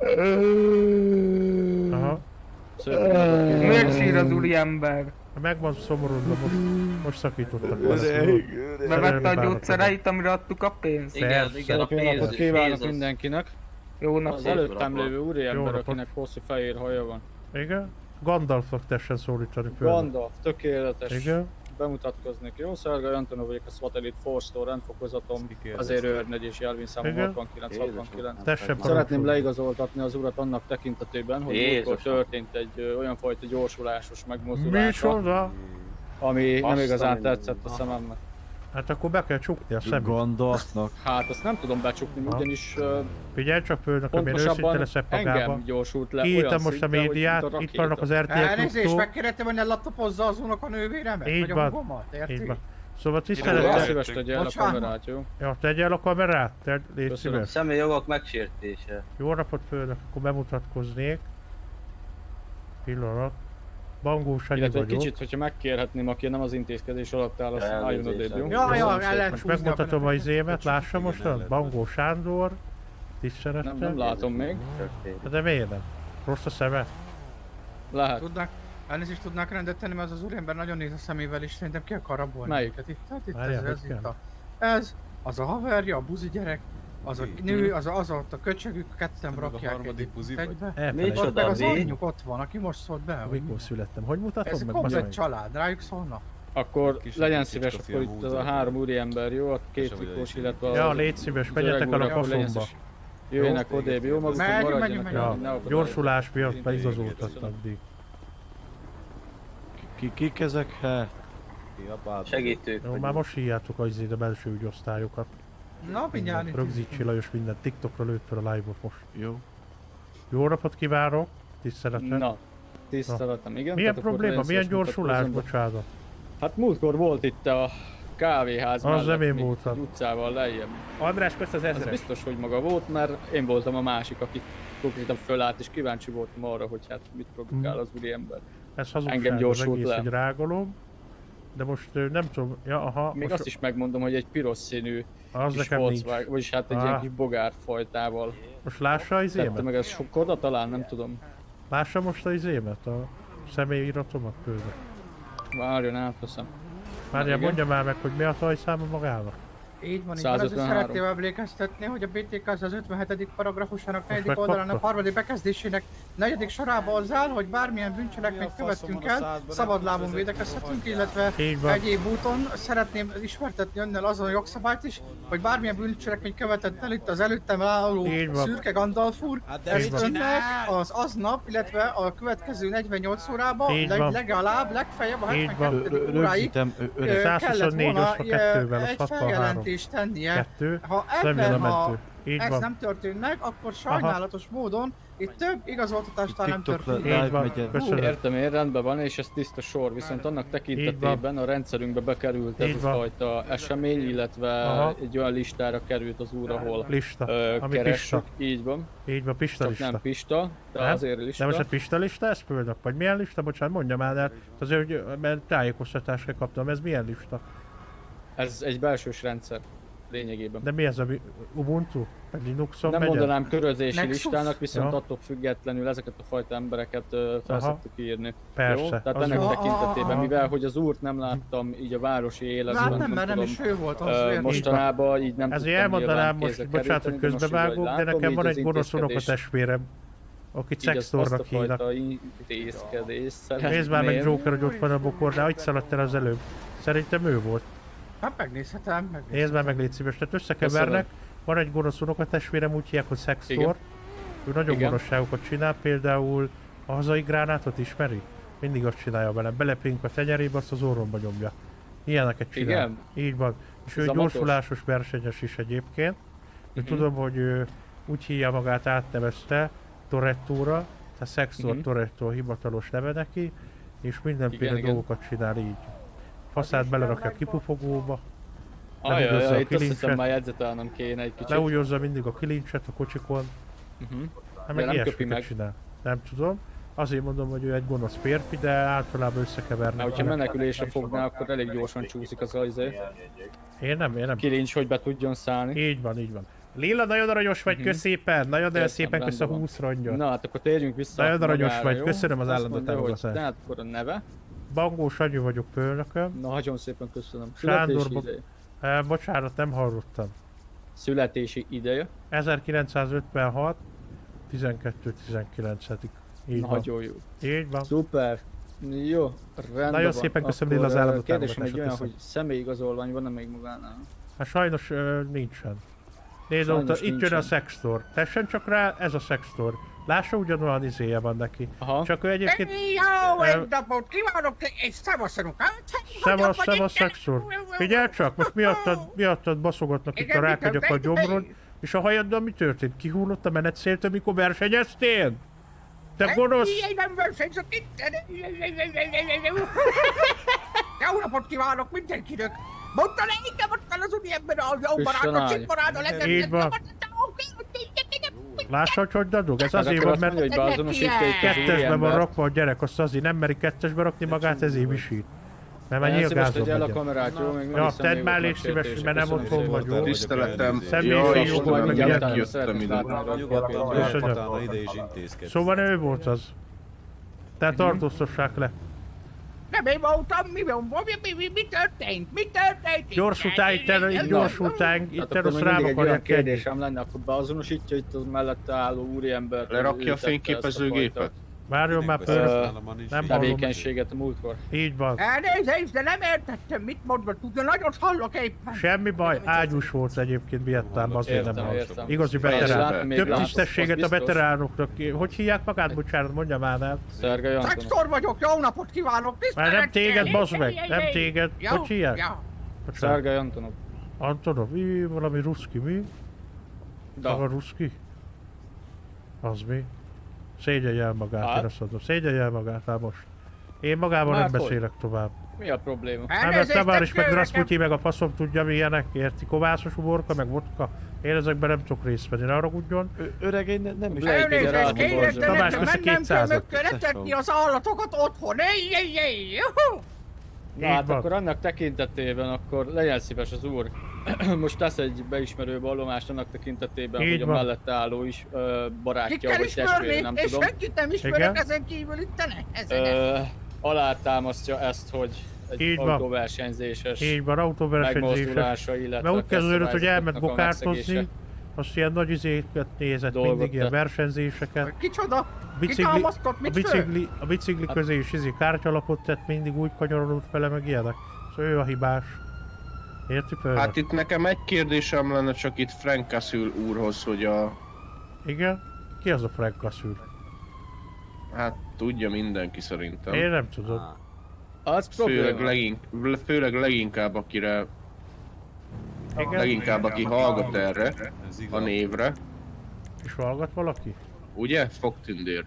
Aha. Miért sír az úriember? Megvan szomorodva, most, most szakítottak vele. Öreg, öreg. Bevette a bánok gyógyszereit, amire adtuk a pénzt? Igen, Persze. igen, a Jó napot pénz, kívánok pénz az- mindenkinek! Jó Az napot. előttem lévő Jó úriember, napot. akinek hosszú fehér haja van. Igen? Gandalfnak tessen szólítani például. Gandalf, tökéletes. Igen? Bemutatkoznék. Jó, Szergej Antonov vagyok, a SWAT Elite Force-tól, rendfokozatom, azért őrnagy és jelvényszámom Igen. hatvankilenc hatvankilenc. Tessen Szeretném parancsolni. leigazoltatni az urat annak tekintetében, hogy múltkor Jézusom. történt egy ö, olyan fajta gyorsulásos megmozdulása, Micsoda? ami nem Azt igazán a mindenit. tetszett a szememnek. Hát akkor be kell csukni a szemét. Gandalfnak. Hát azt nem tudom becsukni, Ha. ugyanis ö, Figyelj csak főnök, amilyen őszinte pontosabban leszek magába. engem gyorsult le Kiírtam olyan most a szinten, hogy médiát, mint a itt vannak az rakéta. er té el Elnézést, klubtól. megkérhetem, hogy ne laptopozza az unoka nővéremet? Így Vagy a van. hugomat, érti? Így van. Szóval Jó, tisztelettel... szíves tegye el a Bocsánat. kamerát, jó? Ja, tegye el a kamerát, te légy Köszönöm. szíves. Személyi jogok megsértése. Jó napot főnök, akkor bemutatkoznék. Pillanat. Bangó Sanyi Illetve egy vagyok. kicsit, hogyha megkérhetném, aki nem az intézkedés alatt áll, az Elnézést, álljon odébb, jó? elnézést. Ja, ja, Köszönöm el szépen. lehet Most húzni a megmutatom a benneteket. izémet, lássa mostan? Bangó Sándor. Nem, Tisztelettel. nem látom még. Történt. De miért nem? Rossz a szeme? Lehet. Tudnak, elnézést tudnák rendet tenni, mert az az úriember nagyon néz a szemével is, szerintem ki akar rabolni. Melyik? őket. Itt, hát itt Várjál, ez, hogy ez kell? itt a, ez, az a haverja, a buzi gyerek, az a nő, az a, az a, a köcsögük, ketten rakják egy egybe. Elfelejtettem. Ott meg az Micsoda, mi? anyjuk ott van, aki most szólt be, hogy Mikor születtem? Hogy mutatom ez meg? komplet bazd meg? család, rájuk szólnak. Akkor legyen szíves, akkor itt az a három úriember, jó? A két trikós, illetve Ja, a... légy szíves, az menjetek öreg el a úr, akkor legyen faszomba. szíves. Jöjjenek odébb, jó? Maguk Megyünk, maradjanak. megyünk, el, Ja, ne akadályozzák. gyorsulás miatt Köszönöm. beigazoltatnak, Di. Ki, kik ezek, hát? Segítők Jó, vagyunk. már most hívjátok az izé, a belső ügyosztályokat. Na, mindjárt itt. Rögzítsi Lajos minden, TikTokra lőtt fel a live-ot most. Jó. Jó napot kívánok, tisztelettel. Na, tiszteletem, igen. Milyen tehát akkor probléma, legyen milyen szíves, gyorsulás, mutatkozzon be. bocsánat? Hát múltkor volt itt a kávéház Az nem én még voltam. egy utcával lejjebb. András, kösz az Ez ezres. biztos, hogy maga volt, mert én voltam a másik, aki konkrétan fölállt, és kíváncsi voltam arra, hogy hát mit produkál Mhm. az úriember. Ez hazugság, Engem az gyorsult egész le. egy rágolom. De most ö, nem tudom, ja aha, Még most azt is megmondom, hogy egy piros színű az kis nekem nincs. Volkswagen, vagyis hát egy Ah. ilyen kis bogár fajtával. Most lássa az Tette izémet? meg ez Skoda talán, nem tudom. Lássa most az izémet, a személyiratomat közben. Várjon, átveszem. Várjál, igen. mondja már meg, hogy mi a tajszáma magának. Így van, így van, azért százötvenhárom. szeretném emlékeztetni, hogy a bé té ká az ötvenhetedik paragrafusának negyedik megkapta? oldalának harmadik bekezdésének negyedik sorában az áll, hogy bármilyen bűncselekményt követtünk el, szabadlábon védekezhetünk, illetve Így van. egyéb úton szeretném ismertetni önnel azon a jogszabályt is, hogy bármilyen bűncselekményt követett el itt az előttem álló Így van. szürke Gandalf úr, Így ezt van. önnek az aznap, illetve a következő negyvennyolc órában Így leg, van. legalább legfeljebb a Így van. hetvenkettedik óráig Rögzítem, ö- ö, öreg. kellett százhuszonnégy volna osztva kettővel, az egy hatvanhárom. feljelentést tennie. Kettő, Ha ebben a szemlélementő. Így ez van. nem történt meg, akkor sajnálatos módon itt több igazoltatással nem TikTokra történt. Így live van, megyen. köszönöm. Értem én, rendben van, és ez tiszta sor, viszont annak tekintetében a rendszerünkbe bekerült ez Így a van. fajta esemény, illetve Aha. egy olyan listára került az úr, ahol Lista, ö, ami keressük, Pista. így van, Így van, Pista csak lista. nem Pista, de Nem? azért De lista. most a Pista lista ez főnök? Vagy milyen lista? Bocsánat, mondja már, de azért, hogy mert tájékoztatásra kaptam, ez milyen lista? Ez egy belsős rendszer lényegében. De mi ez a mi- Ubuntu? Meg Linuxon Nem megy? mondanám körözési Nexus? listának, viszont Ja. attól függetlenül ezeket a fajta embereket ö, fel Aha. szoktuk írni. Persze, Jó? Tehát az ennek jó. tekintetében, Aha. mivel hogy az úrt nem láttam így a városi életben, Hát nem, mert nem tudom, is ő volt az ö, miért? mostanában így nem Ezért tudtam elmondanám nyilván most, kézre bocsánat, hogy keríteni, de most így, ahogy közbevágok, de látom, nekem így van az egy gonosz intézkedés- unokatestvérem, akit így azt- szextornak azt a hívnak. fajta intézkedés szeretném. Nézd már meg Joker, hogy ott van a bokornál, itt szaladt el az előbb. Szerintem ő volt. Hát megnézhetem, megnézhetem. Nézd már meg, légy szíves, tehát összekevernek. Van egy gonosz unokatestvérem, úgy hívják, hogy Sextor. Igen. Ő nagyon Igen. gonoszságokat csinál, például a hazai gránátot ismeri? Mindig azt csinálja velem, belepink a tenyerébe, azt az orromba nyomja. Ilyeneket csinál. Igen? Így van. És Ez ő a matos? gyorsulásos versenyes is egyébként. Én Mhm. tudom, hogy ő úgy hívja magát, átnevezte Torettóra, tehát Sextor Mhm. Toretto hivatalos neve neki, és mindenféle Igen, igen. dolgokat csinál így. Faszát belerakja a kipufogóba, Ajaj, Leüldözze a itt azt hiszem kilincset. már jegyzetelnem kéne egy kicsit. leúgyozza mindig a kilincset a kocsikon. Uh-huh. Hát De meg nem köpi ilyesmiket meg. csinál. Nem tudom. Azért mondom, hogy ő egy gonosz férfi, de általában összekevernek. Mert hogyha vele. menekülésre fogná, akkor elég gyorsan csúszik az ajzé. Én nem, én nem. Kilincs, hogy be tudjon szállni. Így van, így van. Lilla, nagyon aranyos vagy, Mhm. kösz szépen. Nagyon Értem, szépen kösz a rendben van. húsz rongyot. Na hát akkor térjünk vissza. Nagyon aranyos magára, vagy, jó? köszönöm az Azt állandó mondja, hogy támogatást. Tehát akkor a neve. Bangós Anyu vagyok főnököm. Na, nagyon szépen köszönöm. Sándor Születési Bo- ideje. Eh, bocsánat, nem hallottam. Születési ideje. ezerkilencszázötvenhat tizenkettő tizenkilencedik Így Na, van. nagyon jó. Így van. Szuper. Jó, rendben Nagyon van. szépen köszönöm, Akkor, Lilla, az állandó kérdésem egy támogatásot, olyan, hogy személyigazolvány van-e még magánál? Hát sajnos ö, nincsen. Nézd, Sajnos ott, itt jön nincsen. a Sextor. Tessen csak rá, ez a Sextor. Lássa, ugyanolyan izéje van neki. Aha. Csak ő egyébként... Jó, Ö, egy napot kívánok, és szevasz, unokám! Szevasz, szevasz, Sextor. Figyelj csak, most miattad, miattad baszogatnak itt a Igen, rákagyak a mit történt? gyomron. És a hajaddal mi történt? Kihullott a menetszéltől, mikor versenyeztél? Te gonosz! Én nem versenyzök itt! Jó napot kívánok mindenkinek! Mondta le, igen, ott van az úriember, a jó barátom, Istenány. csik barátom, legyen... Így van. Lássa, hogy hogy dadog? Ez azért Akkor van, azt mondja, mert hogy beazonosítja itt az kettesbe van úriembert. rakva a gyerek, azt azért nem meri kettesbe rakni magát, ezért visít. Mert már Nagyon szíves, nyilgázom tegye el a legyen. kamerát, jó? Még Ja, meghiszem tedd még már ott légy szíves, megsértések. mert nem Köszönöm otthon szépen. vagyok. Tiszteletem. Személyiségi Jaj, jogod, meg Istenem, ilyen. jöttem Szeretnék ide. látni a papírt. Köszönöm. Utána ide is intézkedsz. Szóval ő volt az. Tehát tartóztassák le. Nem én voltam, mi van, mi, mi, mi, mi történt? Mi történt? Gyors után, itt el- itt gyors után, Hát itt akkor rossz még rám mindig egy olyan akarják kenni. kérdésem lenne, akkor beazonosítja itt az mellette álló úriembert. hogy Lerakja ő a tette ezt fényképezőgépet? Várjon már Mindenki föl. beszél, nálam is Nem így. hallom. tevékenységet a múltkor. Így van. Elnézést, de nem értettem, mit mondott, tudja, nagyon hallok éppen. Semmi baj, ágyús volt egyébként Vietnámban, azért nem Értem, hallom. értem. Igazi Persze, veterán. látni még Több látok, tisztességet az a biztos. veteránoknak. Hogy hívják magát? Bocsánat, mondja már nem. Szergei Antonov. Sextor vagyok, jó napot kívánok, Már nem téged, bazd meg, Jaj, nem jaj, téged. jó, Hogy hívják? jó. Bocsánat. Szergei Antonov. Antonov, í, valami ruszki, mi? Maga Da. ruszki? Az mi? Szégyelj el magát, Hát? én azt mondom. Szégyelj el magát már most. Én magával Már nem hogy? beszélek tovább. Mi a probléma? Hát mert Elnézést, Tavár is, nem meg kell Rasputin, meg a faszom tudja milyenek, érti? Kovászos uborka, meg vodka. Én ezekben nem tudok részt venni, ne haragudjon. Ö- Öreg, én ne- nem is... Lejt egy Elnézést, rád, kérek, Borzsa. de Tamás, nekem köszi mennem kell kétszázat. megköretetni az állatokat otthon. Ej, ej, ej, juhu! Na hát Így van. akkor annak tekintetében akkor legyen szíves az úr. Most tesz egy beismerő vallomást annak tekintetében, Így hogy a van. mellette álló is ö, Ki barátja kell vagy ismerni, testvére, nem és tudom. senkit nem ismerek Igen. ezen kívül itt ne. Ezen. Ö, alátámasztja ezt, hogy egy Így van. autóversenyzéses Így van, autóversenyzéses. megmozdulása, illetve Mert úgy kezdődött, hogy elment szabályzatoknak a bokártozni, megszegése. azt ilyen nagy izéket nézett, Dolgot mindig ilyen tett. versenyzéseket. Kicsoda? Bicikli, Kitámasztott, a mit föl? bicikli, a bicikli Hát- közé is izé kártyalapot tett, mindig úgy kanyarodott vele, meg ilyenek. Szóval ő a hibás. Érti például? Hát itt nekem egy kérdésem lenne csak itt Frank Castle úrhoz, hogy a... Igen? Ki az a Frank Castle? Hát tudja mindenki szerintem. Én nem tudom. Az Főleg, probléma. legink, főleg leginkább akire Igen. Leginkább aki hallgat erre, a névre. És hallgat valaki? Ugye? Fogtündér.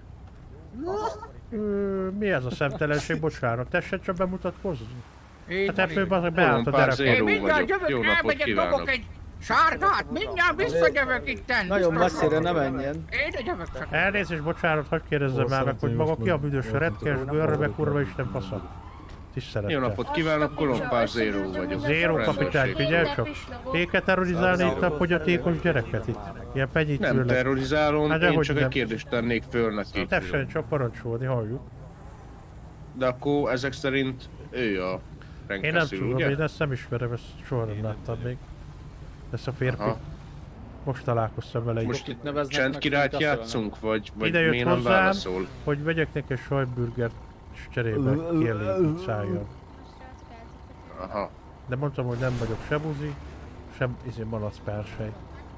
Ö, mi ez a szemtelenség, bocsánat, tessék csak bemutatkozni. Így Hát van, ebből így. bazeg beállt a Pár derek. zéró Én mindjárt vagyok. Jó jövök, napot elmegyek, kívánok. dobok egy sárgát, mindjárt visszajövök itten. Nagyon Biztos messzire vagyok. ne menjen. Én de jövök csak. Elnézést, bocsánat, hadd kérdezzem már meg, hogy maga ki a büdös, a retkes, bőrbe, kurva isten fasza. Tisztelettel. Jó napot kívánok, Kolompár Zéró vagyok. Zéró kapitány, figyelj csak! Éke terrorizálni itt a fogyatékos gyereket itt. Ilyen penyit Nem tőle. terrorizálom, Hát én dehogy csak nem. egy kérdést tennék föl neki. Tessen csak parancsolni, halljuk. De akkor ezek szerint ő a Én nem Frenkeszül, tudom, ugye? én ezt nem ismerem, ezt soha nem láttam még. Ezt a férfi. Aha. Most találkoztam vele így. Most Itt neveznek csendkirályt meg, mint játszunk, vagy, vagy Ide jött miért nem hozzám, válaszol? hogy vegyek neki egy sajtburgert, és cserébe kielégít szálljon. Aha. De mondtam, hogy nem vagyok se buzi, sem izé malac persely.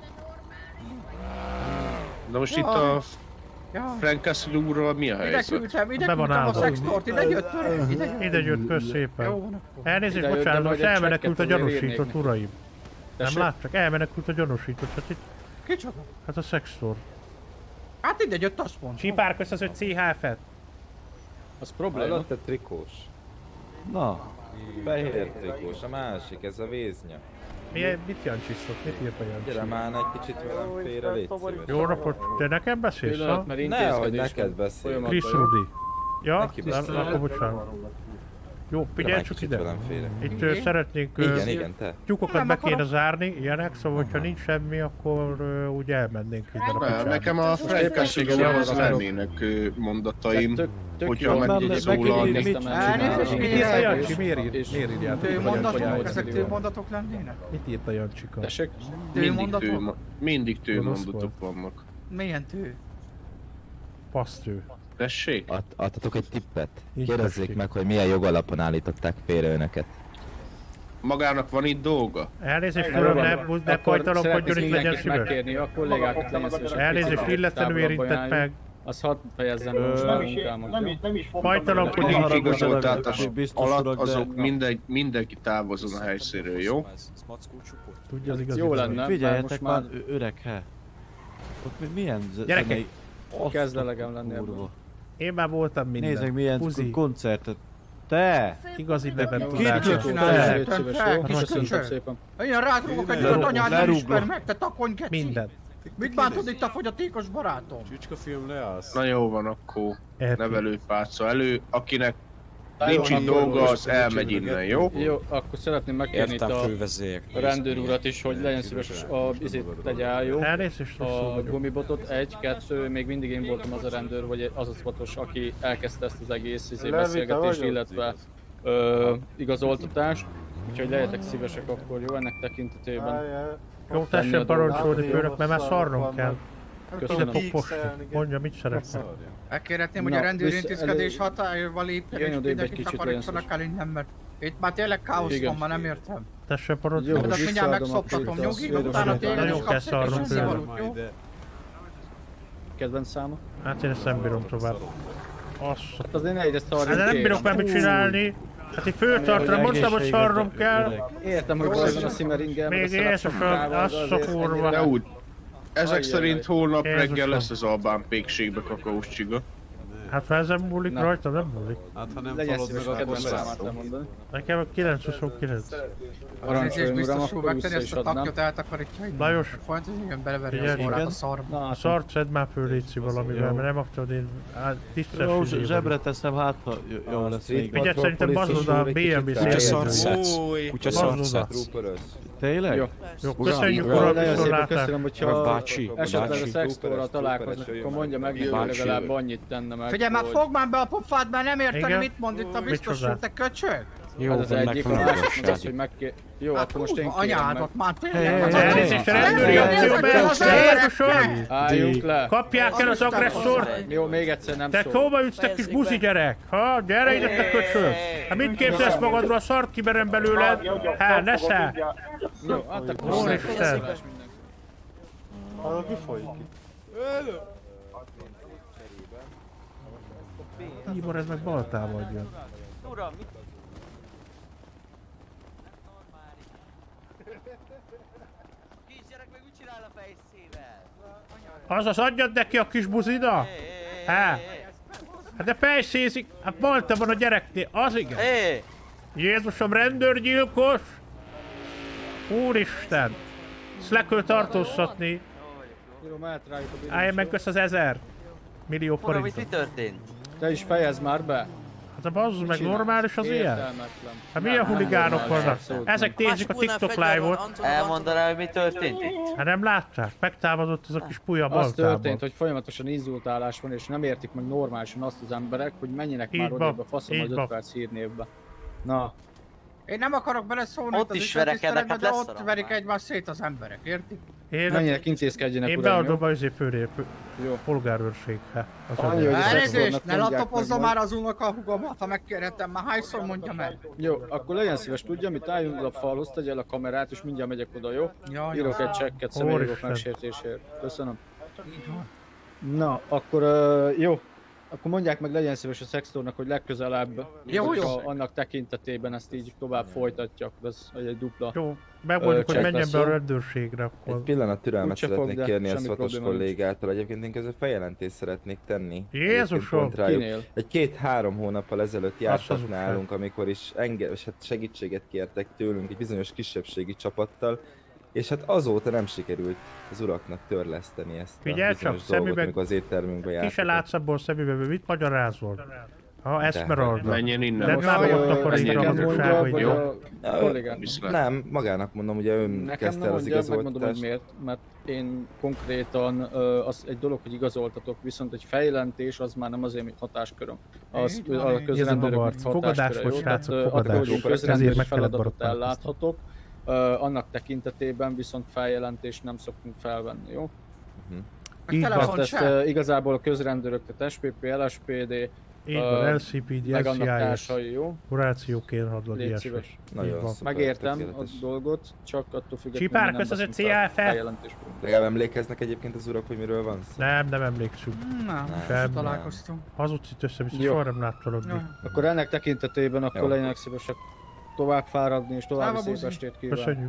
De most itt a Ja. Frenkeszül úrral mi a Ide helyzet? küldtem, ide Be van küldtem a állva. szextort, ide jött, ide jött. Ide jött, kösz Jó szépen. van akkor. Elnézést, Ide jött, bocsánat, de most vagy egy elmenekült a csekket azért gyanúsított, írnék uraim. Nem Tessék? láttak? Elmenekült a gyanúsított, hát itt, Kicsoda? hát a szextor. Hát ide jött, azt mondta. Csipár, kösz az öt cé há ef-et. Az probléma. te trikós? Na, Fehér trikós, a másik, ez a véznya. Mi, mit jancsisztok? Mit írt a Gyere jancsi? már egy kicsit velem félre, légy szíves. Jó napot, te nekem beszélsz, ha? Pillanat, mert Nehogy intézkedés neked van. beszélj. Folyamatban Chris jó. Rudy. Ja, Neki nem, beszélj. akkor bocsánat. Jó, Gyere figyelj már csak kicsit ide. velem félre. Itt ö, szeretnénk ö, Igen, igen, te. tyúkokat Nem be akarok. kéne zárni, ilyenek, szóval hogyha nincs semmi, akkor ö, úgy elmennénk innen a Nem, picsába. nekem a Frenkeszül éppenséggel úrhoz arra akarok. lennének ö, mondataim, Tök- tök hogyha jó. meg Nem, így meg- szólalni. meg- Kezdtem el Elnézést, csinálni. mit Mit írt a írt? Jancsi? Miért írt? És- Miért írját? Tő Vagy mondatok, nyolc ezek millió. tő mondatok lennének? Mit írt a Jancsika? Tessék? Tő Mindig mondatok? tő, mindig tő Gonosz mondatok vannak. Milyen tő? Pasztő. Tessék? Ad, adtatok egy tippet? Így Kérdezzék tessék. meg, hogy milyen jogalapon állították félre önöket. Magának van itt dolga? Elnézést, Jó uram, van. ne, ne Akkor pajtalomkodjon, szeretnék itt legyen mindenkit szíves. megkérni a kollégákat, legyen szíves. egy Elnézést, picit illetlenül távolabban érintett álljon. meg. Az hadd fejezzem be most már a munkámat, jó? Pajtalomkodjon. Nincs haragudj, igazoltatás de biztos alatt, urak, de- azok minden, mindenki távozzon a helyszínről, jó? Tudja az igazi Jó dolog. lenne, mert Figyeljetek most már, már ö- öreg he. Ott mi- milyen ze- Gyerekek, zenei... kezd elegem lenni Kurva. ebből. Én már voltam minden. Nézd meg milyen Puzi, koncertet. Te! igazi nevet Kit tudás. csinálsz? csinálsz? Légy szíves, jó? Köszönöm. Köszönöm szépen. Ilyen rátrugok egy Lerúg- olyat, anyád nem lerúglak. ismer meg, te takony geci. Minden. Mit bántod itt a fogyatékos barátom? Csücska film leállsz. Na jó van, akkor Elfi. nevelőpálca elő, akinek Jó, nincs itt akkor dolga, az elmegy innen, jó? Jó, akkor szeretném megkérni itt a fővezér. a rendőr urat is, hogy legyen szíves a izét tegye el, jó? Elnézést, rosszul A vagyok. gumibotot, egy, kettő, még mindig én voltam az a rendőr, vagy az a szvatos, aki elkezdte ezt az egész izé beszélgetést, illetve ö, igazoltatást. Úgyhogy legyetek szívesek akkor, jó, ennek tekintetében. Jó, tessen parancsolni főnök, mert már szarnom kell. Ide Köszönöm. fog posni. Mondja, mit szeretne. Megkérhetném, hogy Na, a rendőri vissza- intézkedés elő- hatályával lépjen, Jöjjön és odébb egy mindenkit kicsit, takarítsanak el innen, mert itt már tényleg káosz Igen. van, már nem értem. Tessen Jó, parancsolni. Majd azt mindjárt visszaadom megszoptatom, akkor nyugi, itt a utána szédosét. téged is Nagyon kell kapsz egy szarnom kis tőle. szivarút, jó? Kedvenc száma? Hát én ezt nem bírom tovább. Azt. Hát azért ne ide szarjunk, Hát de nem kérem. bírok már mit csinálni. Hát itt föltartani, mondtam, hogy szarnom kell. Értem, hogy baj van a Simmeringen, meg a Még ész a föld, szerepmunkával, azt de a azért kurva. ennyire- De úgy, ezek Ajjaj. szerint holnap Jézusom. reggel lesz az Albán pékségbe kakaós csiga. Hát ha ezen múlik Na. rajtam, nem múlik. Hát ha nem Legyen falod szíves meg, a akkor kedvenc lesz. számát lemondani. Nekem a kilenc huszonkilenc. Nézést Parancsoljon, uram, biztos úr akkor megtenni vissza ezt is a adnám. takjot, eltakarítja innen. Lajos. Folyamatosan beleveri az Figyelj, orrát a igen. szarba. Na, A szart szedd már föl, létszi valamivel, mert nem akarod én á, tisztes Jó, izé zsebre vagyok. teszem, hát ha j- jó lesz még. Figyelj, szerintem bazd oda a bé em vé szélvédőt. Kutya Bazd oda. Trooperös. Tényleg? Jó. Jó, köszönjük Uram, uram, nagyon szépen viszontlátásra. köszönöm, hogyha Bácsi, esetleg a bácsi. szextorral találkoznak, akkor mondja meg, hogy Bácsi. legalább annyit tenne meg, Figyelj már, hogy- fogd már be a pofád, mert nem érteni, Igen? mit mond itt a biztos Micsoda? úr, te köcsög. Ez az egyik, a másik meg az, hogy megkér... Jó, Hát akkor most én kurva kérem meg. anyádat már Hey, tényleg. hey, az hey, a- Elnézést, a hey, rendőri hey, akcióba! hey, hey, Jézusom! Álljunk le! Kapják el az agresszort! Jó, még egyszer nem Te szól. hova ütsz, te kis buzi gyerek? Ha, gyere ide, te köcsög! Hát mit képzelsz magadról, a szart kiberem belőled? Hát, ne száll! Jó, hát akkor Úristen! szexuális Tibor, ez meg baltával jön. Uram, mit? Azaz, adjad neki a kis buzida? Há? Hát de fejszészik, hát balta van a gyereknél, az igen. Jézusom, rendőrgyilkos! Úristen! Ezt le kell tartóztatni. Állj meg kösz az ezer millió forintot. Mi történt? Te is fejezd már be. Hát a bazzul meg normális az ilyen? Értelmetlen. Hát milyen huligánok vannak? Ezek nézik a TikTok live-ot. Elmondaná, hogy mi történt itt? Hát nem látták? Megtámadott az a kis puja Az baltában. történt, hogy folyamatosan inzultálás van, és nem értik meg normálisan azt az emberek, hogy menjenek Így már van, odébb a faszom így az van. öt perc hírnévbe. Na, Én nem akarok beleszólni Ott az is ügyféltiszteletbe, verekednek, de hát ott leszarom verik már. egymást szét az emberek, értik? Én, menjenek, intézkedjenek én uraim, beadom jó? a izé főré, Jó. polgárőrséghez. Az Annyi, övé. hogy Elnézést, szexornak ne mondják latopozza meg már majd. az unokahúgomat, ha megkérhetem, már hányszor mondja meg. Jó, akkor legyen szíves, tudja, mit álljunk le a falhoz, tegye el a kamerát, és mindjárt megyek oda, jó? Ja, Írok jó. egy csekket személyjogok Úristen. megsértésért. Köszönöm. Így van. Na, akkor uh, jó. Akkor mondják meg, legyen szíves a szextornak, hogy legközelebb, Jó, hogyha jó. annak tekintetében ezt így tovább folytatja, akkor ez egy dupla. Jó, megmondjuk, hogy check menjen lesz, be a jó? rendőrségre Egy akkor. pillanat türelmet Úgyse fog, szeretnék de kérni a semmi szvatos probléma nincs. kollégától. Egyébként én közben feljelentést szeretnék tenni. Jézusom! Egyébként pont rájuk. Kinél? Egy két-három hónappal ezelőtt jártak hazugság. nálunk, amikor is enge- és hát segítséget kértek tőlünk egy bizonyos kisebbségi csapattal, és hát azóta nem sikerült az uraknak törleszteni ezt a Figyelj csak, bizonyos dolgot, szemüveg- amikor az éttermünkbe Ki se jártak. látsz abból a szemüvegbe, mit magyarázol? Ha Esmeralda. Menjen innen. De Most, nem ö, ott akar ezt itt nekem mondja, hazugságot. vagy jó? a Ja, kollégák? Viszlát. Nem, magának mondom, ugye ön Nekem kezdte nem el az mondja, megmondom, hogy igazoltatást. miért, mert én konkrétan ö, az egy dolog, hogy igazoltatok, viszont egy fejjelentés az már nem az én hatásköröm. Az Így van, a így. közrendőrök Fogadás hatásköre, volt, jó? srácok, Tehát, ö, fogadás. attól, hogy én Ezért közrendőri meg kellett feladatot borotni. elláthatok, ö, annak tekintetében viszont feljelentést nem szoktunk felvenni, jó? Meg Így van. Tehát telefon ezt se. ö, igazából a közrendőrök, tehát es pé pé, el es pé dé, Így Ö, van, el cé pé dé, meg annak es cé i es, társai, jó? operációként hadvad Légy ilyesmi. szíves. Nagyon Így van. szuper, Megértem a tökéletes. dolgot, csak attól függetlenül Csipár, nem kösz az veszünk öt cé á fel fel. feljelentést. Legalább emlékeznek egyébként az urak, hogy miről van szó? Nem, nem emlékszünk. Nem, Nem. sem találkoztunk. Hazudsz itt össze-vissza, Jó. soha nem láttalak. Jó. Akkor ennek tekintetében akkor Jó. legyenek szívesek tovább fáradni és további Száva szép buzi. estét kívánok. Köszönjük.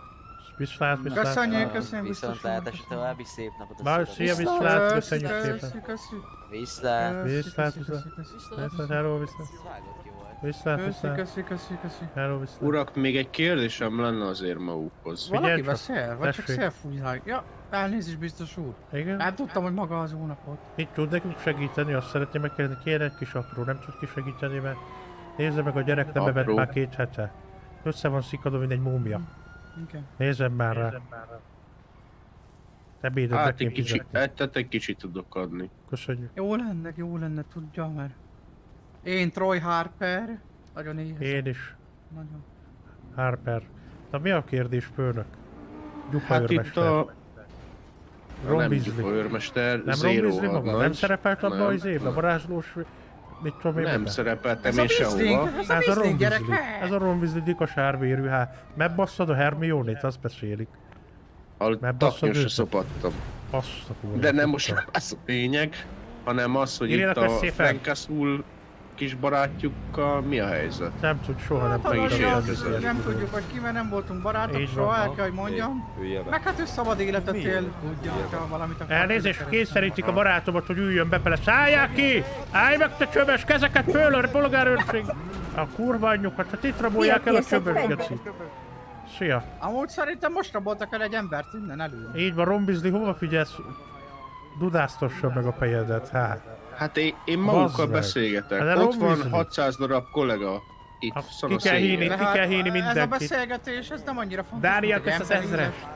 Viszlát, viszlát. Köszönjük, köszönjük, Viszont biztos. látás további szép napot. Bár, szia, viszlát, köszönjük szépen. Köszi, köszi. Viszlát. Viszlát, Köszi, viszlát. köszi, köszi. Viszlát, hello, viszlát. Vágott ki volt. Viszlát, Köszi, viszlát. köszi, köszi, köszi. Hello, viszlát. Urak, még egy kérdésem lenne azért magukhoz. Figyelj Valaki csak, beszél? Vagy csak tessék. szélfújják? Ja, elnézést biztos úr. Igen? Nem tudtam, hogy maga az hónapot. Mit tud nekünk segíteni? Azt szeretném megkérdezni, kérne egy kis apró, nem tud ki segíteni, mert nézze meg, a gyerek nem evett Apró. már két hete. Össze van szikadva, mint egy múmia. Igen. Nézzem már rá. Ebédet be Hát kéne egy kicsit, fizetni. ettet egy kicsit tudok adni. Köszönjük. Jó lenne, jó lenne, tudja, mert... Én Troy Harper, nagyon éhes. Én is. Nagyon. Harper. Na mi a kérdés, főnök? Gyufa Hát itt őrmester. a... Ron nem Weasley. Gyufa őrmester, Nem Ron Zero Weasley maga? hadnagy. Nem szerepelt abban Nem, az évben? nem. Varázslós... Mit tudom én Nem benne? szerepeltem Ez a én Weasley, sehova. ez a Ez a Ron Weasley gyerek, Weasley. he? Ez a Ron Weasley dikas árvérű, hát. Megbasszad a Hermione-t, azt beszélik. A Mert basszad taknyosra őket. szopattam. Azt a kurva. De nem most nem az a lényeg, hanem az, hogy Írjanak itt meg a szépen. Frankaszul kis barátjukkal mi a helyzet? Nem tud soha nem Hát, Meg is az, érkezett. az, nem tudjuk, hogy ki, mert nem voltunk barátok, Így soha van. el kell, hogy mondjam. Hülye be. Meg hát ő szabad életet él, tudja, ha valamit akar. Elnézést, kényszerítik a barátomat, hogy üljön be bele. Szálljál ki! Állj meg, te csöves, kezeket föl, a polgárőrség! A kurva anyjukat, hát itt rabolják el a csöves, geci. Szia! Amúgy szerintem most raboltak el egy embert innen elő. Így van, Ron Weasley, hova figyelsz? Dudáztassa meg a fejedet, hát. Hát én, én Bazd magukkal meg. beszélgetek. Hát de Ott Ron van Weasley. hatszáz darab kollega itt Ha ki szaros kell hívni, éjjel. ki kell hívni Ez a mindenkit. beszélgetés, ez nem annyira fontos. Dária, mint egy kösz az emberi ezres. élet.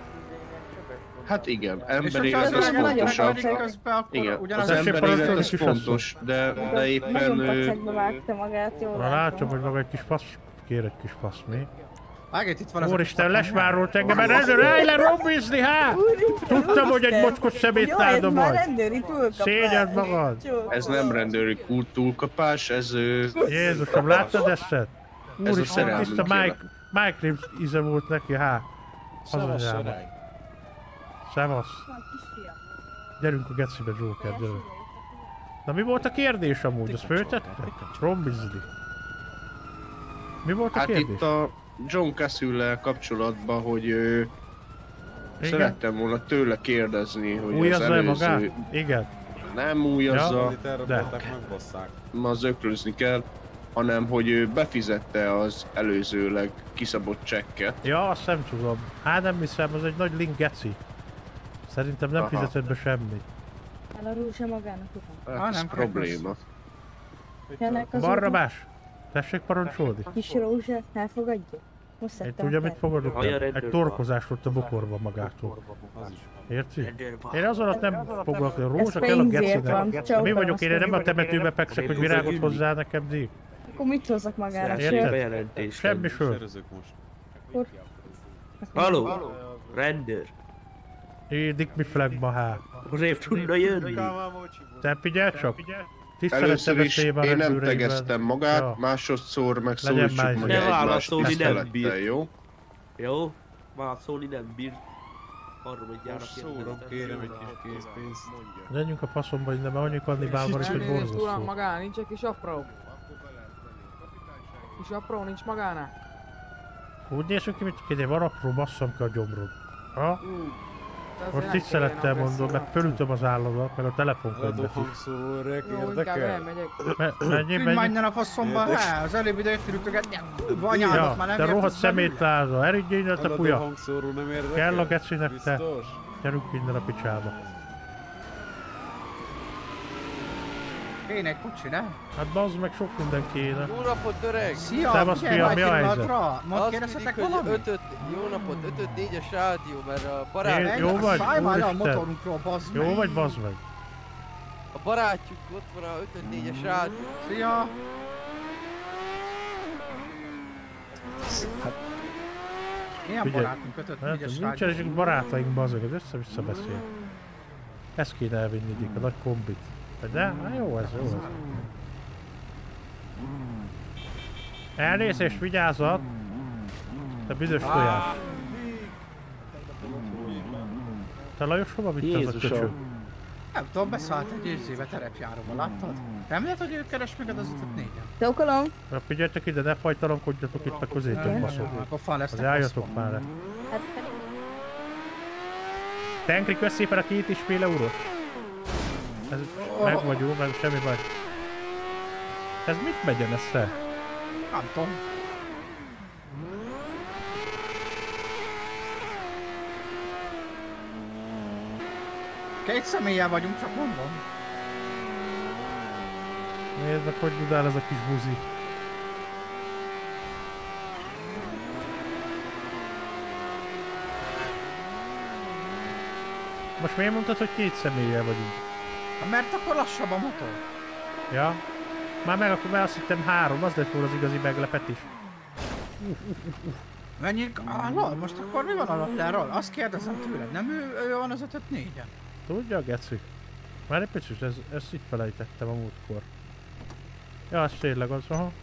Hát igen, És emberi hogyha élet az az öreg fontosabb. megverik közben, akkor Igen, ugyanaz az Tessék emberi élet parancsolni, az kis fontos, de, de éppen... Nagyon ö, pacekbe vágta magát, jól Na látom, hogy maga egy kis passz, kér egy kis passz, mi? Vágít, itt van az a Úristen, lesmárolt engem, mert rendőr, állj le, Ron Weasley, hát! Tudtam, hogy egy mocskos szemét náldom majd. vagy. Rendőri túlkapás. Szégyed magad. Ez nem rendőri kult túlkapás, ez... ö, Jézusom, láttad ezt? Ez a Úristen, szerelmünk tiszta Mike, Mike Reeves íze volt neki, há. Szevasz, Hazanyába. öreg. Szevasz. Gyerünk a gecibe, Joker, gyerünk. Na mi volt a kérdés amúgy? Azt föltette? Ron Weasley. Mi volt a Hát kérdés? itt a John Cassule-lel kapcsolatban, hogy ő, Szerettem volna tőle kérdezni, hogy az Újazza előző... magát? Igen. Nem újazza, de az öklözni kell, hanem hogy ő befizette az előzőleg kiszabott csekket. Ja, azt nem tudom. Hát nem hiszem, az egy nagy link geci. Szerintem nem Aha. fizetett be semmit. El a rúzsa magának utána. Ez probléma. Jönnek az Barrabás! Tessék parancsolni? Kis rózsát elfogadja? Most Én szedtem tudja, a mit fogadok Hallja, el? rendőr Egy torkozást ott a bokorban magától. Érti? Én az alatt nem foglalkozom. Rózsa kell a gecinek. Mi vagyok, én nem a temetőbe fekszek, hogy virágot hozzá nekem, Dick. Akkor mit hozzak magára? Érted? Semmi sör. Akkor... Halló? Rendőr. Én Dick mi flagma há. Azért tudna jönni. Te figyelj csak. Először is én nem tegeztem magát, Ja. másodszor meg Legyen szólítsuk már meg izé. Ne egymást válaszolni, nem tisztelettel, bír. jó? Jó? Válaszolni nem bír. Harmadjára Szórom, kérem egy kis készpénzt. Menjünk a faszomba innen, mert annyi kannibál van, hogy Uram, borzasztó. magán, nincs egy kis apró. Kis apró nincs magánál. Úgy nézünk ki, mint kéne, van apró, basszam ki a gyomrod. Ha? De azért Most nem tisztelettel kellene mondom, meg agresszív fölütöm az állatot, meg a telefonkönyvet is. hangszóró öreg Jó, inkább elmegyek. Me- Menjél, Tűnj menjél. menjen a faszomba, hát, az előbb ide jöttünk, anyádat Ja, már nem te ért rohadt az belőle. szemétláza, eredj innen te Hallod, a puja. hangszóró nem érdekel? Kell a gecinek te. Biztos? Gyerünk innen a picsába. Kéne egy kocsi, ne? Hát bazd meg, sok minden kéne. Jó napot, öreg! Szia, Szevasz, figyelj, fiam, vagy mi a helyzet? pillanatra. Mond, Azt kérdezhetek mondjuk, hogy valamit? ötöt, jó napot, ötöt négyes rádió, mert a barát... Én- jó vagy? Szállj már le a Úristen. motorunkról, bazd meg. Jó vagy, bazd meg? A barátjuk ott van a ötöt négyes rádió. Szia! Milyen Figyelj, barátunk ötöt hát, négyes rádió? nincsenek barátaink, bazd meg, ez össze-vissza beszél. Ezt kéne elvinni, Dick, a nagy kombit. De, hát jó ez, jó ez. Elnézést, vigyázzat! Te büdös tojás. Te Lajos, hova vitt az a köcsög? Nem tudom, beszállt egy érzébe terepjáróba, láttad? Nem lehet, hogy ő keres meg az ötöt négyen? Tokolom. Na figyeljetek ide, ne fajtalankodjatok itt a közétök, baszok. Akkor fal lesznek. Az álljatok már le. Hát, Tenkri, kösz szépen a két és fél eurót. Ez meg vagyunk, meg semmi baj. Ez mit megyen ez te? Nem tudom. Két személlyel vagyunk, csak mondom. Nézd meg, hogy dudál ez a kis buzi. Most miért mondtad, hogy két személlyel vagyunk? Ha mert akkor lassabb a motor. Ja? Már meg akkor már azt hittem három, az lett volna az igazi meglepetés. Menjünk, ah, lol, most akkor mi van alattáról? Azt kérdezem tőled, nem ő, ő van az ötöt négyen? Tudja a geci? Már egy picit, ez, ezt itt felejtettem a múltkor. Ja, az tényleg az, aha.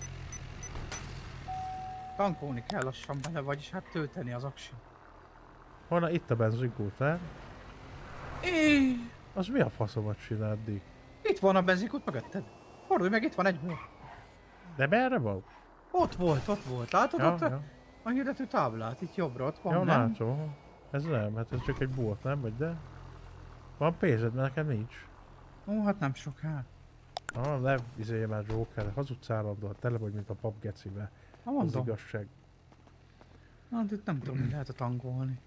Tankolni kell lassan bele, vagyis hát tölteni az aksi. Honnan itt a benzinkút, nem? Éj, Az mi a faszomat csinál, Dick? itt van a benzinkút mögötted. Fordulj meg, itt van egyből. De merre van? Ott volt, ott volt. Látod Ja, ott ja. a hirdető táblát? Itt jobbra, ott van, Jó, nem? látom. Ez nem, hát ez csak egy bolt, nem? Vagy de? Van pénzed, mert nekem nincs. Ó, hát nem sok hát. Ah, ne izélj már Joker, hazudsz állandóan, tele vagy, mint a pap gecibe. Ha Az mondom. igazság. Na, de itt nem tudom, hogy lehet a tankolni.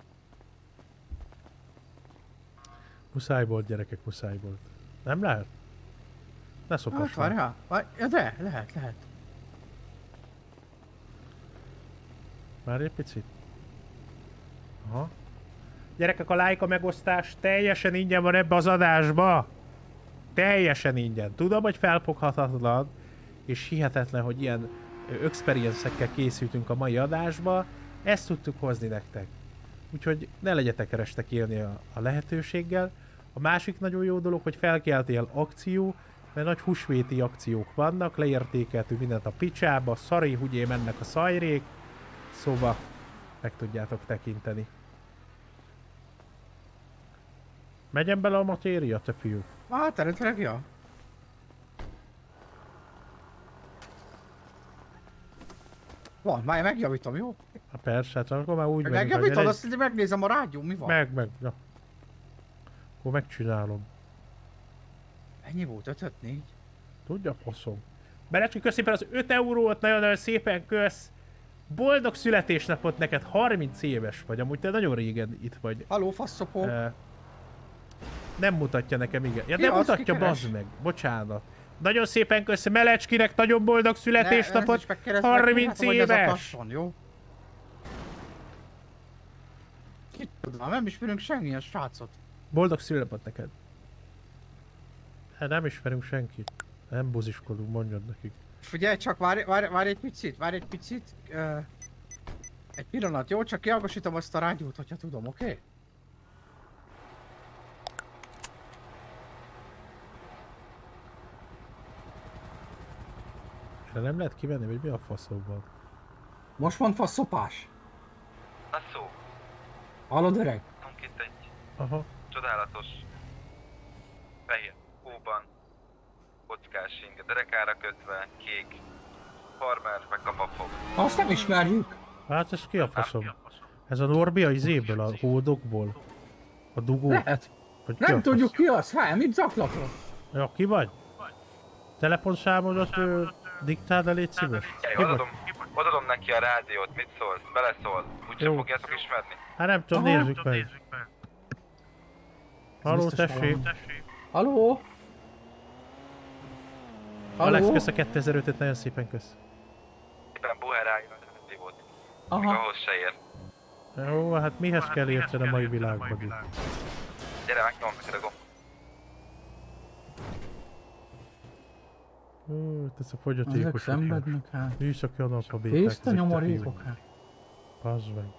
Muszáj volt, gyerekek, muszáj volt. Nem lehet? Ne Hát szopass már. várjál, várjál, ja, de, lehet, lehet. Már egy picit. Aha. Gyerekek, a lájka megosztás teljesen ingyen van ebbe az adásba. Teljesen ingyen. Tudom, hogy felfoghatatlan, és hihetetlen, hogy ilyen experience-ekkel készültünk a mai adásba. Ezt tudtuk hozni nektek. Úgyhogy ne legyetek kerestek élni a, a lehetőséggel. A másik nagyon jó dolog, hogy felkeltél akció, mert nagy húsvéti akciók vannak, leértékeltünk mindent a picsába, szari, húgyé mennek a szajrék, szóval meg tudjátok tekinteni. Megyen bele a matéria, te fiú? Hát, eredetileg, ja. van, már megjavítom, jó? Hát persze, hát akkor már úgy Meg megyünk, megjavítod, hogy azt hogy megnézem a rádió, mi van? Meg, meg, na. Akkor megcsinálom. Ennyi volt, öt öt négy. Tudja, faszom. Belecski, kösz szépen az öt eurót, nagyon-nagyon szépen kösz. Boldog születésnapot neked, harminc éves vagy, amúgy te nagyon régen itt vagy. Haló, faszopó. Uh, nem mutatja nekem, igen. Ja, Ki nem az, mutatja, ki keres? bazd meg. Bocsánat. Nagyon szépen kösz Melecskinek, nagyon boldog születésnapot, Ne, ne, ne, harminc hogy ez a éves. kasson, jó? Ki tudom, nem ismerünk semmilyen srácot. Boldog születésnapot neked. Hát nem ismerünk senkit. Nem buziskodunk, mondjad nekik. Figyelj csak, várj, várj, várj egy picit, várj egy picit. Uh, egy pillanat, jó? Csak kiangosítom azt a rádiót, hogyha tudom, oké? Okay? Erre nem lehet kivenni, vagy mi a faszom van? Most mond faszopás. A szó. Hallod, öreg? Tudunk itt egy Aha. csodálatos fehér hóban kockás inge derekára kötve, kék farmer, meg kapafog. Azt nem ismerjük. Hát ez ki a faszom? Ez a Norbi a izéből, a hódokból? A dugó? Lehet. Vagy ki Nem a tudjuk fasz? ki az, hát mit zaklatok? Ja, ki vagy? Telefonszámodat ö, diktáld el, légy szíves. Jaj, Ki vagy? odadom, odadom neki a rádiót, mit szólsz? Beleszól. Úgyse Jó. fogjátok ismerni. Hát nem tudom, Aha. nézzük meg. Haló, Biztos tessék. valami. Haló? Alex, Haló? kösz a kétezer-ötöt, nagyon szépen kösz. Éppen buherája a rádiót. Aha. Még ahhoz se ér. Jó, hát mihez kell érted a mai világban itt? Gyere, megnyomom neked a gomb. Hú, ez a Ezek fogyatékosok. szenvednek hát. Műszaki analfabéták. Tiszta nyomorékok hát. Bazd meg.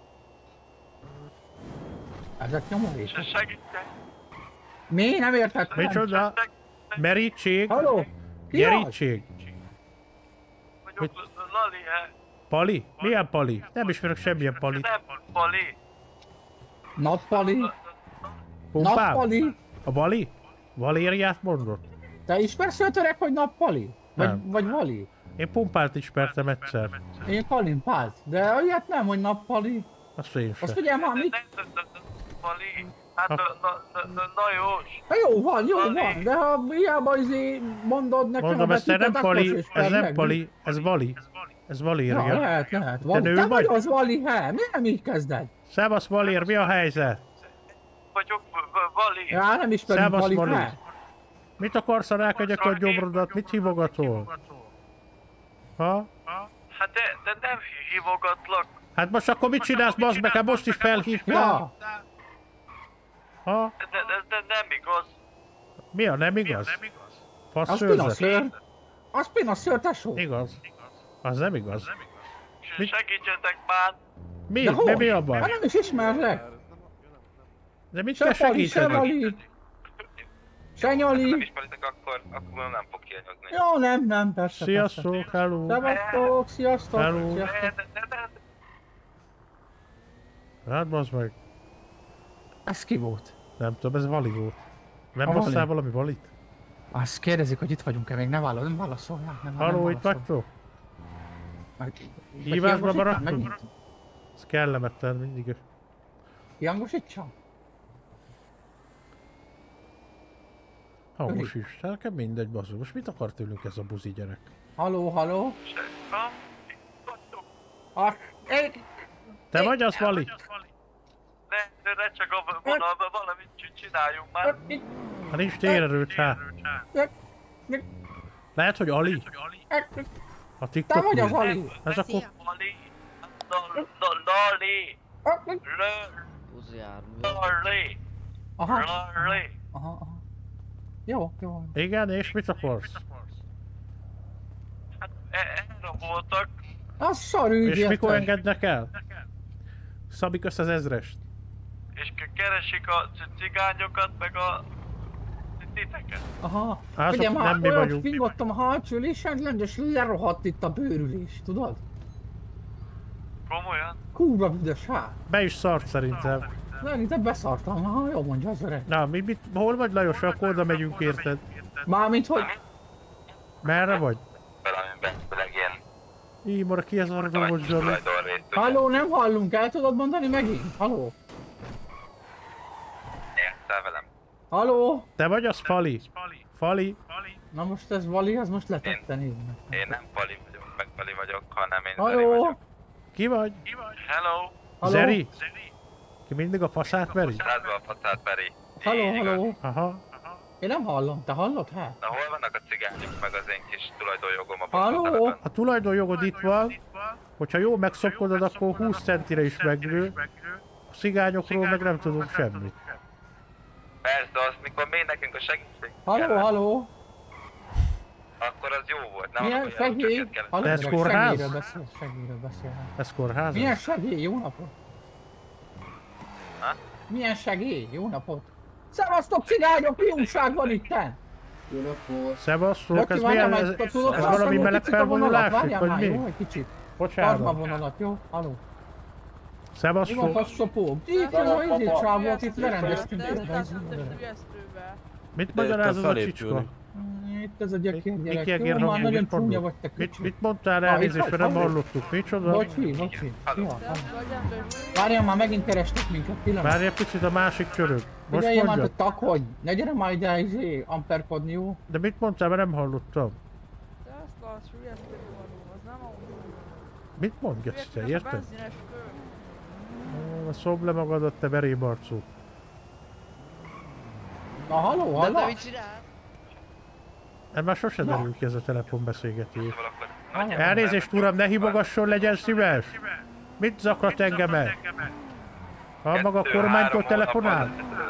Ezek nyomorékok. Segítek! Mi? Nem értettem. Micsoda? Merítség? Haló? Ki az? Merítség? Vagyok Lali, he? Pali? Milyen Pali? Nem ismerek semmilyen Palit. Nem, Pali. Nappali? Pumpám? Nappali? A Vali? Valériát mondott? Te ismersz őt, öreg, hogy Nappali? Vagy, Nem. vagy Vali? Én Pumpált ismertem egyszer. Én Kalimpált, de olyat nem, hogy Nappali. Azt én Azt sem. ugye már mit? Pali. Hát, na, na, na, na, na Jós. Ha jó van, jó van, de ha hiába izé mondod nekem Mondom, a ez te nem betűket, akkor Pali, is ismered ez nem meg. Pali, ez Vali. Ez Ja, Valéria. lehet, lehet. Te Vali. nő Te vagy? vagy az Vali, he? Miért nem így kezded? Szevasz Valér, mi a helyzet? Vagyok Vali. Já, nem ismerünk Szevasz Vali, Vali. he? Mit akarsz, ha rákegyek a gyomrodat? Mit hívogatol? Ha? Hát de, de nem hívogatlak. Hát most akkor mit csinálsz, bazd meg? Hát most is felhívtál? Ja. Ha? De, de, de nem igaz. Mi a nem igaz? Fasz Az szőrzet. pinaszőr. Az pinaszőr, tesó. Igaz. Az nem igaz. Mit? Segítsetek már. Mi? De De hol? mi a baj? Hát nem is ismerlek. De mit Se kell Pali, se segíteni? Vali. Se Ha nem Nyali. ismeritek, akkor, akkor nem fog kianyozni. Jó, nem, nem, persze, persze. Sziasztok, hello. Szevasztok, sziasztok, Hello. sziasztok. De, de, de, de. Hát bazd meg. Ez ki volt? Nem tudom, ez Vali volt. Nem A Vali. hoztál valami Valit? Azt kérdezik, hogy itt vagyunk-e, még ne válasz, nem válaszolják, nem, Halló, nem itt válaszol. vagytok? Meg- vagy Hívásba kiangosítsam maradtunk? megint? Ez kellemetlen mindig. Kiangosítsam? Hangos is. Nekem mindegy, bazdmeg. Most mit akar tőlünk ez a buzi gyerek? Haló, haló? Ah, én... Te vagy az, Vali? Ne, de ne csak a vonalban valamit csináljunk már. Hát nincs térerőt, hát. Lehet, hogy Ali? A TikTok Te vagy az új. Ali? Ez akkor... Lali. Lali. Lali. Aha. Lali. Aha, aha. Jó, jó. Igen, és mit akarsz? Elraboltak. Az szarű És ügyértes. mikor engednek el? Szabik össze az ezrest. És keresik a cigányokat, meg a titeket. Aha. Azok Ugye nem már mi olyan vagyunk. fingottam a hátsó ülésen, és lerohadt itt a bőrülés, tudod? Komolyan? Kurva büdös, hát. Be is szart szerintem. Szerintem beszartam, ha jó mondja az öreg. Na, mi, mit, hol vagy Lajos? Akkor oda megyünk érted. Mármint, hogy... Merre vagy? Valami beleg ilyen Ímora, ki ez a robot zsaru? Halló, nem hallunk, el tudod mondani megint? Halló? Értszel velem? Halló? Te vagy az Fali? Fali? Na most ez Vali, az most letette, nézd meg. Én nem Pali vagyok, meg Pali vagyok, hanem én Halló? Zeri vagyok. Ki vagy? Hello? Zeri? Ki mindig a faszát veri? Rádba a facát veri. Halló, halló? Aha. Én nem hallom, te hallod hát? Na hol vannak a cigányok, meg az én kis tulajdonjogom a Halló? bosszútelepon? A tulajdonjogod itt van, hogyha jól megszopkodod, akkor húsz centire is megnő. A cigányokról meg nem tudunk semmit. Persze, azt mikor még nekünk a segítség Halló, halló? akkor az jó volt, nem Milyen akkor segély? jelentőket kellett. Halló, De ez meg kórház? segélyről beszél, segélyről beszél. Ez kórház? Milyen segély? Jó napot! Ha? Milyen segély? Jó napot! Szevasztok cigányok, mi újság van itten? Jó napot! Szevasztok, Bocsi, ez várjál, milyen? majd Ez, tudod ez tartani valami egy meleg picit a vonalat? felvonulás, Várjál vagy már, mi? jó, egy kicsit. Tartsd már a Bocsánat. vonalat, jó? Haló? Mi van, Szevasztok! passzopó? Itt az a izé csávó, akit lerendeztünk. Mit magyaráz az a csicska? Itt ez a gyökér gyerek. Kiki Jó, már hangja, nagyon mit csúnya mondod? vagy te Mit, kicsi. mit mondtál Na, elnézést, itt mert nem vagy, hallottuk. Micsoda? Bocsi, bocsi. Jó, várjál már, megint kerestek minket, pillanat. Várj egy picit, a másik csörög. Most Figyelj már, te mondjad. takony! Ne gyere már ide izé, amperkodni, jó? De mit mondtál, mert nem hallottam. Mit mondgatsz te, érted? Ó, szobd le magadat, te verébarcú. Na haló, De haló? te mit csinál? Ez már sose derül ki ez a telefonbeszélgetés. Haló. Elnézést uram, ne hívogasson, legyen szíves! Mit zaklat engem el? Ha maga a kormánytól telefonál?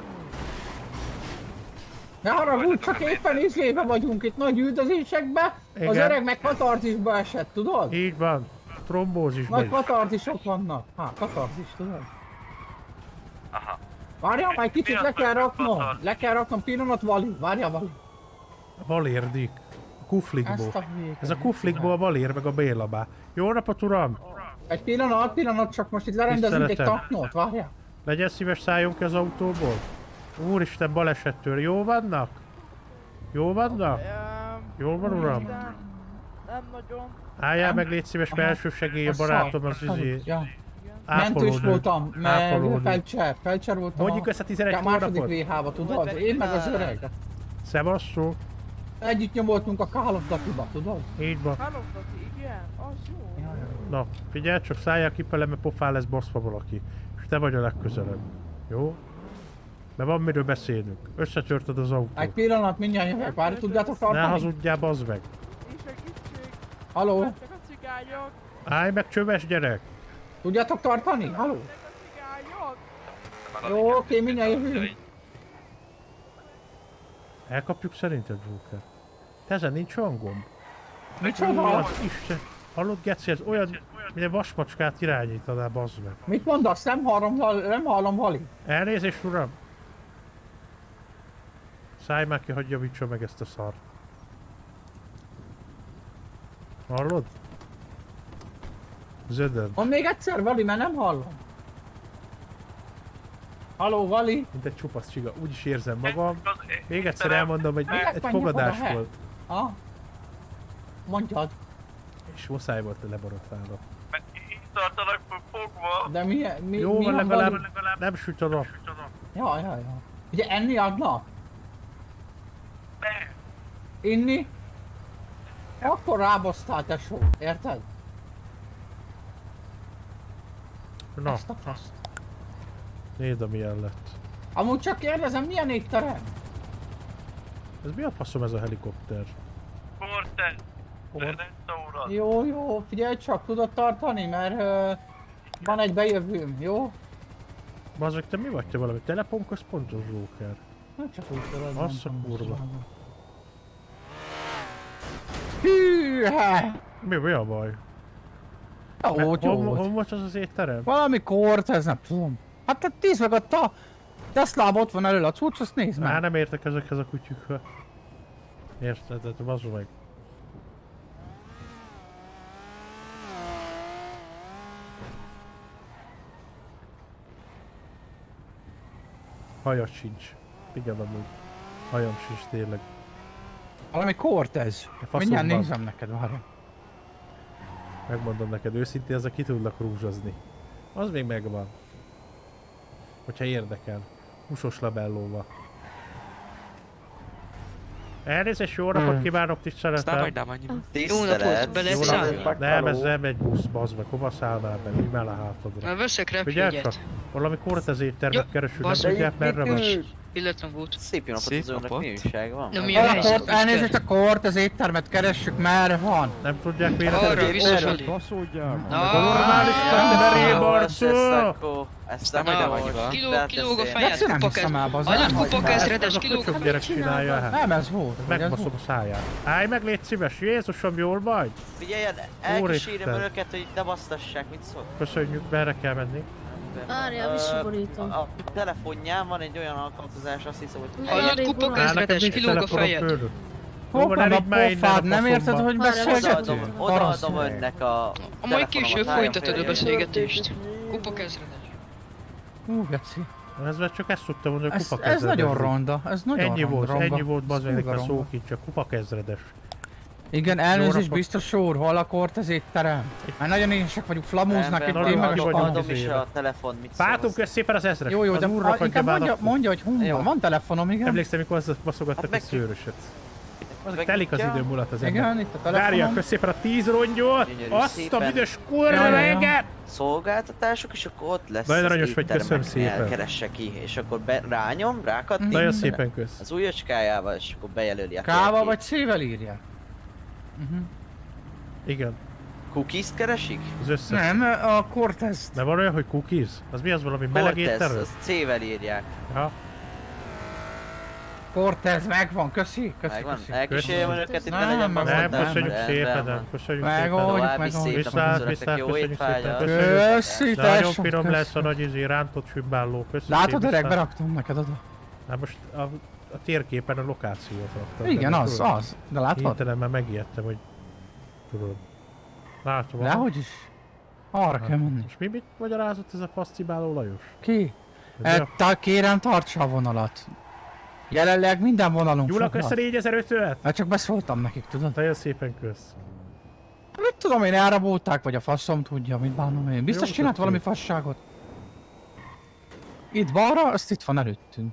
Ne haragudj, csak éppen izébe vagyunk itt nagy üldözésekbe. Az Igen. öreg meg katarzisba esett, tudod? Így van. Trombózisban Nagy is. katarzisok vannak. Há, katarzis, tudod? Aha. Várjál már egy kicsit, le kell raknom. Le kell raknom, pillanat, Vali. Várjál, Vali. Valérdik. A kuflikból. Ezt a véget. Ez a kuflikból a Valér meg a Bélabá. Jó napot, uram! Egy pillanat, pillanat, csak most itt lerendezünk egy Tiszteletem. taknót, várjál. Legyen szíves, szálljunk ki az autóból. Úristen, balesettől. Jó vannak? Jó vannak? Jó van, uram? Nem nagyon. Álljál meg, légy szíves, belső segély, a barátom az izé. Ja. Mentős voltam, mert Ápolónő. felcser, felcser voltam. Mondjuk a- össze tizenegy a második hónapot. vé há-ba, tudod? Én meg az öreg. Szevasztok. Együtt nyomoltunk a Call of Duty-ba, tudod? Így van. Hallotati, igen? Az jó. Na, figyelj, csak szálljál ki pele, mert pofán lesz baszva valaki. És te vagy a legközelebb. Jó? Mert van miről beszélnünk. Összetörted az autót. Egy pillanat, mindjárt jövök, várj, tudjátok Ne tartani? hazudjál, bazd meg. Haló? Csak a cigányok. Állj meg, csöves gyerek. Tudjátok tartani? Haló? Cigányok. Jó, oké, mindjárt jövünk. Elkapjuk szerinted, Joker? Te ezen nincs olyan gomb? Micsoda? Az Isten. Hallod, Geci, ez olyan, mint egy vasmacskát irányítanál, bazd meg. Mit mondasz? Nem hallom, Val- nem hallom, Vali. Elnézést, uram! Szállj már ki, hogy javítsa meg ezt a szart. Hallod? Zödön. Mondd még egyszer, Vali, mert nem hallom. Haló, Vali? Mint egy csupasz csiga, úgyis érzem magam. Még egyszer elmondom, hogy Minek egy menjek fogadás oda, he? volt. Ha? Mondjad. És muszáj volt leborotválva. Így tartanak fogva. De mi, mi, Jó, mi van, a legalább Vali? nem süt a nap. Ja, ja, ja. Ugye enni adnak? Inni? Akkor rábasztál, tesó, érted? Na, Ezt a faszt. nézd, amilyen lett. Amúgy csak kérdezem, milyen étterem? Ez mi a faszom ez a helikopter? Korte. Hol? Restaurant. Jó, jó, figyelj csak, tudod tartani, mert ö, van egy bejövőm, jó? Bazeg, te mi vagy, te valami telefonközpontos Joker? Nem csak úgy tudod. Azt a nem tudom, kurva. most Hűha! Mi, mi a baj? Jó, Me- jó. hol, hol volt az az étterem? Valami kort, ez nem tudom. Hát te nézd meg ott a Tesla ott van elől a cucc, azt nézd Már meg. nem értek ezekhez a kutyukhöz. Érted, tehát bazd meg. Hajad sincs. Igen, amúgy. Hajam sincs tényleg. Valami kort ez. faszom Mindjárt van. nézem neked, várj. Megmondom neked őszintén, ezzel ki tudlak rúzsozni. Az még megvan. Hogyha érdekel. Húsos labellóval. Elnézést, jó napot kívánok, tiszteletem. Jó napot, be lehet szállni? Nem, ez nem egy busz, bazd meg, hova szállnál be, mi már a hátadra. Már veszek repjegyet. Valami kortezéttermet keresünk, nem tudják, merre vagy? Illetlen volt. Szép jó napot, az önnek mi újság van? Na mi a helyzet? Elnézést, a kort, az éttermet keressük, merre van? Nem tudják miért? Arra, visszafelé. Normális partneré, Barcó! Ezt nem ide vagy van. Kilóg, kilóg a fejed, kupakezredes. Anyad kupakezredes, kilóg a fejed. Gyerek csinálja hát. Nem, ez volt. Megbaszom a száját. Állj meg, légy szíves, Jézusom, jól vagy? Figyeljen, elkísérjem önöket, hogy ne basztassák, mit szól? Köszönjük, merre kell menni? Várjál, visszaborítom. A telefonján van egy olyan alkalmazás, azt hiszem, hogy... Anyad kupakezredes, kilóg a fejed. Hoppá, a pofád, nem érted, hogy beszélgetünk? Odaadom önnek a... A majd később folytatod a beszélgetést. Kupakezredes. Hú, geci. Ez csak ezt tudtam mondani, hogy Ez, kupakezredes. ez nagyon ronda, ez nagyon ennyi ronda. volt, ronda. ennyi volt bazd a Ronda. szó így, csak kupakezredes. Igen, elnézést biztos úr, hol a kort az étterem? Mert nagyon éhesek vagyunk, flamúznak itt én meg a adom is a telefon, mit szólsz? Váltunk össze szépen az ezres. Jó, jó, de úrra inkább mondja, mondja, hogy hol van, van telefonom, igen. Emlékszem, mikor azt baszogattak a szőröset. Telik az idő mulat az ember. Igen, itt a telefonom. Várják, kösz szépen a tíz rongyot, azt a büdös kurva reggel! Szolgáltatások, és akkor ott lesz nagyon az aranyos vagy, köszönöm éttermeknél, szépen. keresse ki, és akkor be, rányom, rákattint. Nagyon szépen kösz. Az ujjacskájával, és akkor bejelöli a Kával vagy szével írja? Igen. Cookies-t keresik? Az összes. Nem, a Cortez. De van olyan, hogy cookies? Az mi az, valami meleg Cortez, étterem? azt C-vel írják. Ja. Cortez megvan, köszi, köszi, Megvan? köszi. Elkísérjem önöket itt Nem, ne legyen nem, baszod, Nem, köszönjük szépen, nem, köszönjük szépen. Megoldjuk, megoldjuk. Viszlát, viszlát, Jó köszönjük étvágyat. szépen, köszönjük. Köszi, Nagyon tesó, finom köszi. lesz a nagy izé, rántott sübbálló, köszönjük. Látod, öreg, beraktam neked oda. Hát most a, a térképen a lokációt raktam. Igen, de az, tudod, az. De látod? Hirtelen már megijedtem, hogy tudod. Látom. Dehogy is. Arra kell menni. És mi mit magyarázott ez a faszcibáló Lajos? Ki? De E, a- ta, kérem, tartsa a vonalat. Jelenleg minden vonalunk Gyula, foglalt. kösz a négyezer-ötöt? Hát csak beszóltam nekik, tudod? Nagyon szépen kösz. Mit tudom én, elrabolták, vagy a faszom tudja, mit bánom én. Biztos Jó, csinált tök valami jó. fasságot. Itt balra, azt itt van előttünk.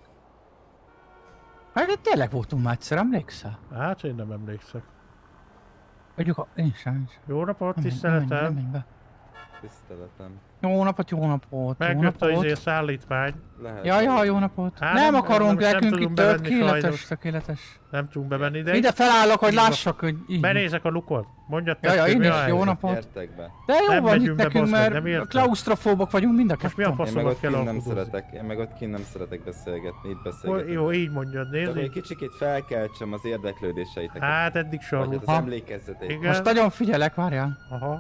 Hát itt tényleg voltunk már egyszer, emlékszel? Hát én nem emlékszek. Vagyok a... Én sem, én sem. Jó napot, Nem menj, nem menj, nem tiszteletem. menj be. Tiszteletem. Jó napot, jó napot, jó Megjött a izé a napot. szállítmány. Lehet. Ja, ja, jó napot. Hát nem nem- akarunk, nem- nem nekünk tudunk itt bevenni tökéletes, sajnos. tökéletes. Nem tudunk bemenni, de... Ide felállok, hogy lássak, hogy így. Benézek a lukon. Mondjad Ja, ja, tessék, én mi a is, jó helyzet? napot. Gyertek be. De jó Nem van itt megyünk be, nekünk, bazd meg, mert nem értem. klaustrofóbok vagyunk mind a Most mi a ketten. Én faszomat meg kell ott kint nem alkudozni? szeretek, én meg ott kint nem szeretek beszélgetni, itt Hol- beszélgetek. Jó, így mondjad, Csak nézd hogy egy így. kicsikét felkeltsem az érdeklődéseiteket. Hát eddig Vagy sarul. hát az emlékezzetét. Igen. Most nagyon figyelek, várjál. Aha.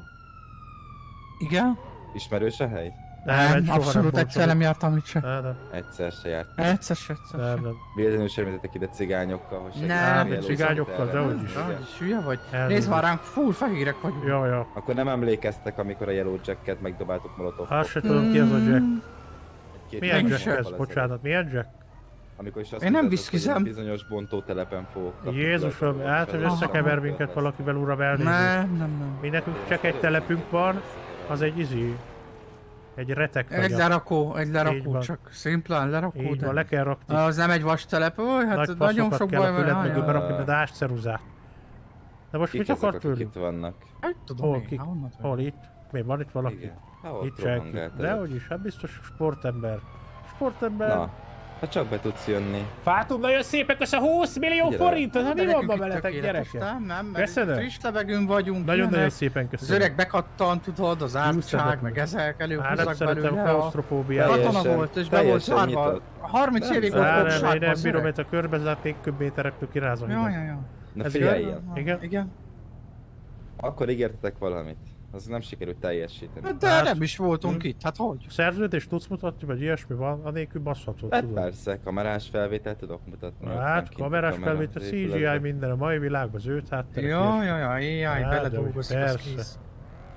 Igen? Ismerős a hely? Nem, egy soha abszolút nem egyszer nem jártam itt se. Nem, nem. Egyszer se járt. Egyszer se, egyszer Nem, se. nem. Véletlenül sem jöttetek ide cigányokkal, hogy Nem, segíteni nem, a cigányokkal, lószakterre. dehogy is. Igen. Hogy is hülye vagy? Elnézést. Nézd már ránk, full fehérek vagyunk. Ja, ja. Akkor nem emlékeztek, amikor a Yellow Jacket megdobáltuk molotov. Hát se tudom ki az a Jack. Két Milyen napos Jack ez? nappal ezelőtt. Bocsánat, milyen Jack? Amikor is azt Én nem mondtátok, hogy viszkizem. egy bizonyos bontótelepen fogok kapni. Jézusom, hát hogy összekever minket valakivel, uram, elnézést. Nem, nem, nem. Mi nekünk csak egy telepünk van, az egy izi. Egy retek Egy vagy. lerakó, egy Így lerakó, van. csak szimplán lerakó, Így de... van, le kell rakni. Az nem egy vas telep, ó, hát Nagy nagyon faszokat sok kell baj a van. fület Aj, mögé aj, berakni, aj. de dás ceruzát. De most Kik mit ezek, akar akik tőlünk? itt vannak? Hát tudom Hol, én, kik? hát honnan tudom. Hol itt? Mi van itt valaki? Igen. Hát ott Itt senki. rohangált De előtt. hogy is, hát biztos sportember. Sportember. Na, hát csak be tudsz jönni. Fátum, nagyon szépen kösz a húsz millió Gyere. forint, hát De mi van nekünk ma itt veletek, tökéletes, gyerekek? Nem, nem, mert Köszönöm. friss levegőn vagyunk. Nagyon-nagyon ilyenek. szépen Az köszönöm. öreg bekattan, tudod, az ártság, szeretem. meg ezek Hát nem előhúzzak szeretem belőle. A klaustrofóbiát. katona Teljesen- volt, és be volt teljesen zárva. nyitott. harminc Nem, évig nem, volt Á, nem, én fogságban nem az bírom, öreg. itt a körbezárt légköbméterektől kirázom. Ja, ide. ja, ja. Na Ez figyeljen, Igen? Igen. akkor ígértetek valamit. Az nem sikerült teljesíteni. Hát de nem is voltunk itt, hát hogy? Szerződést tudsz mutatni, vagy ilyesmi van, anélkül basszhatod, Hát tudod. persze, kamerás felvételt tudok mutatni. ott van Hát, kint a kamerás kamera felvétel, az cé gé i épületben. minden a mai világban, zöld hátterek. Ja, és- ja, ja, á i Hát, beledolgozik, az persze. kész.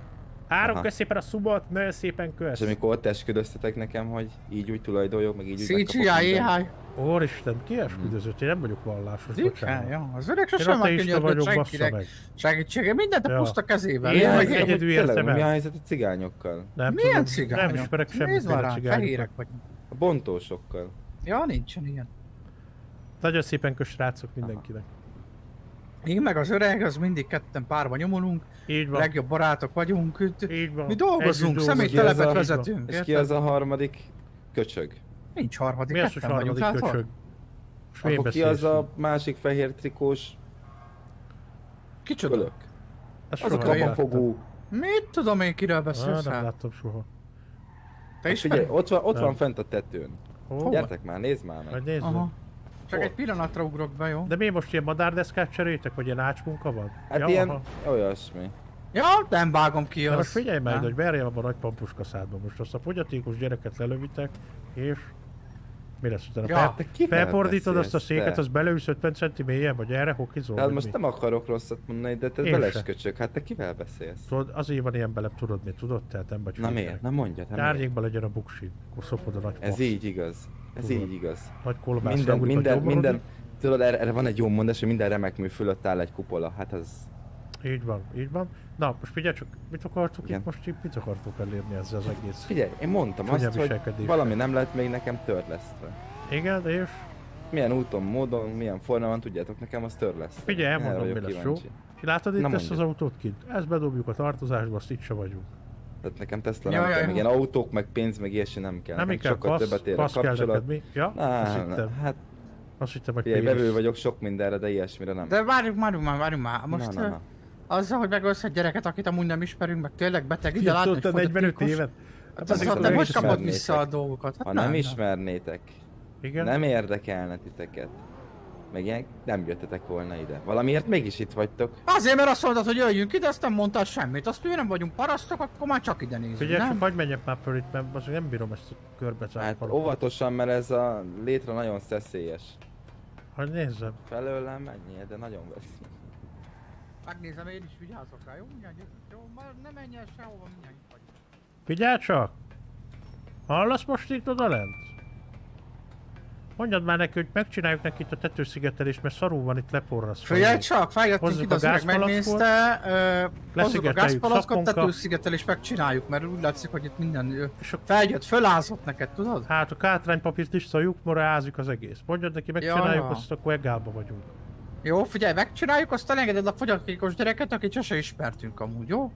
Áron, Aha. kösz szépen a szubot, nagyon szépen kösz. És amikor ott esküdöztetek nekem, hogy így úgy tulajdoljak, meg így úgy cé gé megkapok i mindent. háj. Úristen, ki esküdözött? Én nem vagyok vallásos, bocsánat. Ja, az öreg Én sosem ateista vagyok, megkönyörgött bassza senkinek meg. segítsége, mindent a Ja. puszta kezével. Én Én meg meg egyedül Tényleg, értem mi a el. helyzet a cigányokkal? Nem Milyen tudom, cigányok? Nem ismerek Nézd már semmiféle rá, cigányokat. fehérek vagyunk. A bontósokkal. Ja, nincsen ilyen. Nagyon szépen kösz srácok mindenkinek. Én meg az öreg, az mindig ketten párba nyomulunk. Így van. Legjobb barátok vagyunk. Itt Így van. mi dolgozunk, Együtt személytelepet dolgozunk. vezetünk. És ki érted? az a harmadik köcsög? Nincs harmadik, Mi az, hogy ketten vagyunk. harmadik Hát köcsög? van. Most miért Akkor ki az beszélsz? a másik fehér trikós Kicsoda? kölök? Azt Az a soha nem kapafogó. Mit tudom én, kiről Ah, beszélsz nem el? láttam soha. Te Hát is figyelj, ott van, ott Nem. van fent a tetőn. Hol? Gyertek már, nézd már Majd meg. nézzük. Aha. Csak Hol? egy pillanatra ugrok be, jó? De mi most ilyen madárdeszkát cseréltek, vagy ilyen ácsmunka van? Hát Ja, ilyen, aha. olyasmi. Ja, nem vágom ki De azt. most figyelj meg, Nem. hogy verjem abban a nagy pampuskaszádba. Most azt a fogyatékos gyereket lelövitek, és... Mi lesz utána? Ja, Fel, te kivel felfordítod azt a beszélsz, széket, te? az beleülsz ötven centi mélyen, vagy erre hokizol? Hát vagy most mi? nem akarok rosszat mondani, de te Én beles se. köcsög. Hát te kivel beszélsz? Tudod, azért van ilyen belem, tudod mi, tudod? Tehát nem vagy Na hülye. miért? Na mondjad, hát miért? Árnyékban legyen a buksi, akkor szopod a nagy Ez paszt. így igaz. Ez Tudod. így igaz. Nagy kolbász Minden, leújt, minden, vagy minden, gyomorodik. tudod, erre, erre van egy jó mondás, hogy minden remek mű fölött áll egy kupola. Hát az... Így van, így van. Na, most figyelj csak, mit akartuk Igen. itt most itt, mit akartuk elérni ezzel az egész? Figyelj, én mondtam Csúnya azt, hogy viselkedés. valami nem lett még nekem törlesztve. Igen, és Milyen úton, módon, milyen formában, tudjátok, nekem az törlesztve. figyelj, Erre elmondom, mi vagyok lesz, jó? kíváncsi. Látod itt Na ezt az mondjad. autót kint? Ezt bedobjuk a tartozásba, azt itt se vagyunk. Tehát nekem Tesla Ja, nem ja, kell, ja. meg ilyen autók, meg pénz, meg ilyesmi nem kell. Nem Nekem kell, sokkal passz, többet ér a passz kell kapcsolat. neked, mi? Ja, Á, azt na, hittem. hát Azt hittem, hogy figyelj, pénz. vevő vagyok sok mindenre, de ilyesmire nem. De várjunk, várjunk már, várjunk már. Most na, na, na. azzal, hogy megölsz egy gyereket, akit amúgy nem ismerünk, meg tényleg beteg, ide Figyelj, látni, hogy tudod, te negyvenöt fogyatékos. évet. Hát Hát az, azért te nem hogy kapod ismernétek. vissza a dolgokat? Hát Ha nem ismernétek, Igen? nem érdekelne titeket, meg ilyen, nem jöttetek volna ide. Valamiért mégis itt vagytok. Azért, mert azt mondtad, hogy jöjjünk ide, azt nem mondtál semmit. Azt mi nem vagyunk parasztok, akkor már csak ide nézünk, Figyelj, nem? csak hagyd menjek már föl itt, mert most nem bírom ezt a körbe Hát zárt óvatosan, mert ez a létre nagyon szeszélyes. Hogy nézzem. Felőlem menjél, de nagyon vesz. Megnézem, én is vigyázok rá, jó? Mindjárt jövök, jó? Már nem menj el sehova, mindjárt itt vagyunk. Figyelj csak! Hallasz most itt odalent? Mondjad már neki, hogy megcsináljuk neki itt a tetőszigetelést, mert szarul van itt leporrasztva. Figyelj csak, feljöttünk Hozzuk ide, a az öreg gázpalackot, megnézte, ö, hozzuk a leszigeteljük gázpalackot, szapunkkal. tetőszigetelést megcsináljuk, mert úgy látszik, hogy itt minden ö, feljött, fölázott neked, tudod? Hát a kátránypapírt is szaljuk, morázik az egész. Mondjad neki, megcsináljuk, Ja. azt akkor egálba vagyunk. Jó, figyelj, megcsináljuk, azt elengeded a fogyatékos gyereket, akit sose ismertünk amúgy, jó?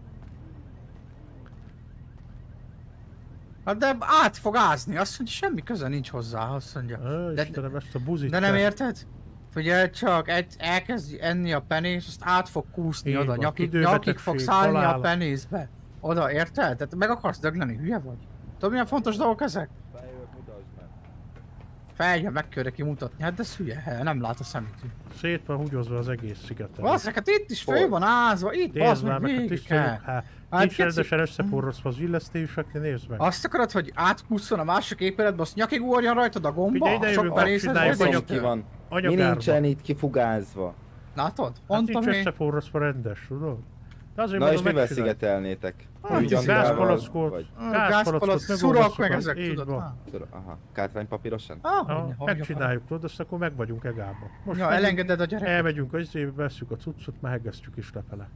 Hát de át fog ázni, azt mondja, semmi köze nincs hozzá, azt mondja. Ö, De, Istenem, ezt a buzit. de nem te- érted? Figyelj csak, egy, elkezdi enni a penész, azt át fog kúszni Így oda, van, nyakig, időbetegség, nyakig fog szállni a halál. penészbe. Oda, érted? Tehát meg akarsz dögleni, hülye vagy? Tudod milyen fontos dolgok ezek? Feljövök, mutasd meg. Feljön, meg kell neki mutatni, hát de ez hülye, he, nem lát a szemét. Szét van húgyozva az egész szigeten. Basszak, hát itt is föl van ázva, itt Nézd bazd már meg meg, hát végig tiszteljük, kell. hát. Hát Nincs geci- rendesen összeporrasztva az illesztések, nézd meg. Azt akarod, hogy átkusszon a másik épületbe, azt nyakig ugorjon rajtad a gomba? Figyelj, ide Sok jövünk, penészes megcsináljuk, vagy? Azon anyag- ki van. Mi anyagárba. nincsen itt kifugázva. Látod? Hát Mondtam nincs én. összeporrasztva rendes, tudod? De azért Na és mondom, mivel megcsináljuk. szigetelnétek? Hát, Ügyantával, gázpalackot, vagy- Gázpalack, szurok meg ezek, így tudod? van. Ah. Tudod, Aha, kátránypapírosan? Ah, Ha, hogy- hogy megcsináljuk, tudod, azt akkor meg vagyunk egába. Most Ja, megyünk, elengeded a gyereket. elmegyünk az izébe, vesszük a cuccot, meghegesztjük is lefele.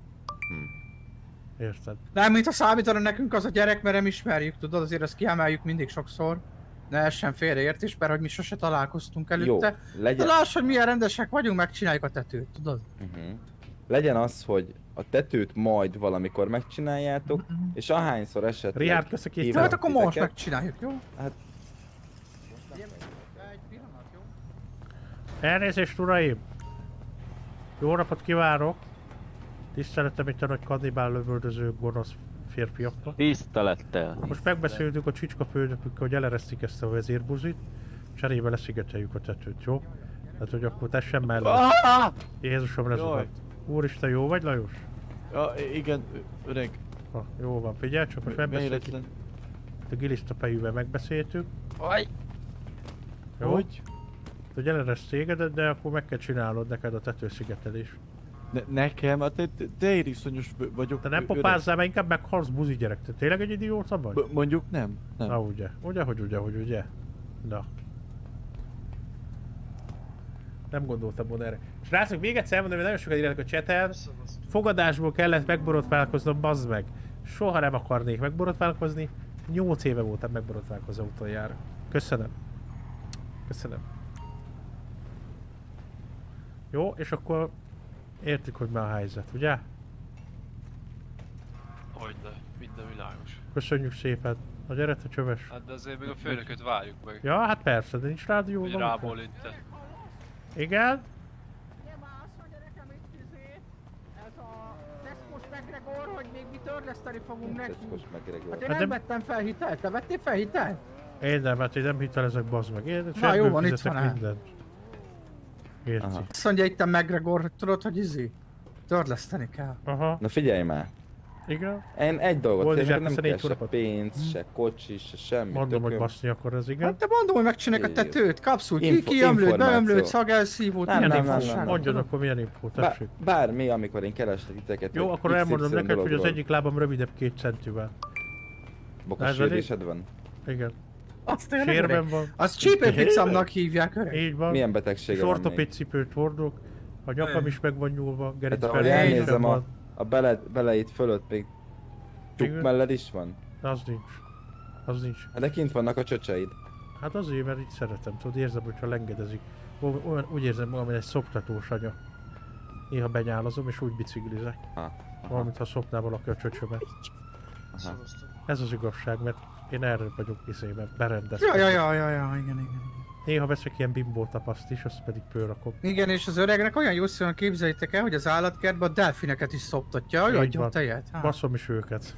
Érted? Nem, mint ha számítana nekünk az a gyerek, mert nem ismerjük, tudod, azért ezt kiemeljük mindig sokszor. Ne essen félreértés, mert hogy mi sose találkoztunk előtte. Jó, legyen- De láss, hogy milyen rendesek vagyunk, megcsináljuk a tetőt, tudod? Uh-huh. Legyen az, hogy a tetőt majd valamikor megcsináljátok, és ahányszor esetleg... Riárd, kösz a két hívnak Hát akkor most titeket- megcsináljuk, jó? Hát Egy pillanat, jó? Elnézést, uraim! Jó napot kívánok! Tiszteletem itt a nagy kannibál lövöldöző gonosz férfiaknak. Tisztelettel. Most megbeszéltük a csicskafőnökükkel, hogy eleresztik ezt a vezérbuzit, cserébe leszigeteljük a tetőt, jó? Tehát, hogy akkor tessen mellé. Ah! Jézusom, Jaj. rezogat. Úristen, jó vagy, Lajos? Ja, igen, ö- öreg. Ha, jó van, figyelj, csak most megbeszéltük. Méretlen. A gilisztapejűvel megbeszéltük. Aj! Jó? Hogy? Hogy eleresz tégedet, de akkor meg kell csinálnod neked a tetőszigetelés. Ne, nekem, hát te, te ériszonyos vagyok. Te nem öreg. popázzál, mert inkább meghalsz, buzi gyerek. Te tényleg egy idióta vagy? B- mondjuk nem. nem. Na ugye. Ugye, hogy ugye, hogy ugye. Na. Nem gondoltam volna erre. Srácok, még egyszer elmondom, hogy nagyon sokat írjátok a chaten. Fogadásból kellett megborotválkoznom, bazd meg. Soha nem akarnék megborotválkozni. nyolc éve voltam megborotválkozó utoljára. Köszönöm. Köszönöm. Jó, és akkor értük, hogy mi a helyzet, ugye? Hogyne, minden világos. Köszönjük szépen. Na gyere, te csöves. Hát de azért még a főnököt várjuk meg. Ja, hát persze, de nincs rádió. Hogy rábólinte. Igen? McGregor, hogy még mi törleszteni fogunk neki. Hát én Hát nem de- vettem fel hitelt, te vettél fel hitelt? Én nem, hát én nem hitelezek, bazd meg. Én Na, jó van, itt fizetek van, hát. mindent. Érti? Azt mondja itt a McGregor, hogy tudod, hogy izé? Törleszteni kell. Aha. Na figyelj már. Igen? Én egy dolgot Boldizsák, kérek, nem köszön kell négy se hónapot. pénz, se kocsi, se semmi. Mondom, hogy tököm. baszni akkor ez igen. Hát te mondom, hogy megcsinálják a tetőt, kapszul, ki, Info- ki ömlőt, információ. beömlőt, szagelszívót, Nem, milyen nem, nem, infosság. nem. Mondjon akkor milyen infó, Bá- tessék. Bármi, amikor én kereslek titeket. Jó, egy akkor iksz elmondom ipszilon neked, hogy az dologról. egyik lábam rövidebb két centivel. Bokasérésed van? Igen. Azt tényleg Sérben öreg? van. Azt csípőpicamnak hívják, öreg. Így van. Milyen betegsége van Sortopét még? cipőt hordok. A nyakam is meg van nyúlva, Hát gerinc ahogy felé elnézem a, van. a bele, beleit fölött még Igen. tyúk melled is van? Az nincs. Az nincs. Hát de kint vannak a csöcseid. Hát azért, mert így szeretem, tudod, érzem, hogyha lengedezik. Olyan, úgy érzem magam, mint egy szoptatós anya. Néha benyálazom és úgy biciklizek. Ha. Valamint ha szopnál valaki a csöcsömet. Aha. Ez az igazság, mert én erre vagyok izében, berendeztem. Ja, ja, ja, ja, ja, igen, igen. Néha veszek ilyen bimbó tapaszt is, azt pedig fölrakom. Igen, és az öregnek olyan jó szívon képzeljétek el, hogy az állatkertben a delfineket is szoptatja, hogy Így adja a van. tejet. Hát. Baszom is őket.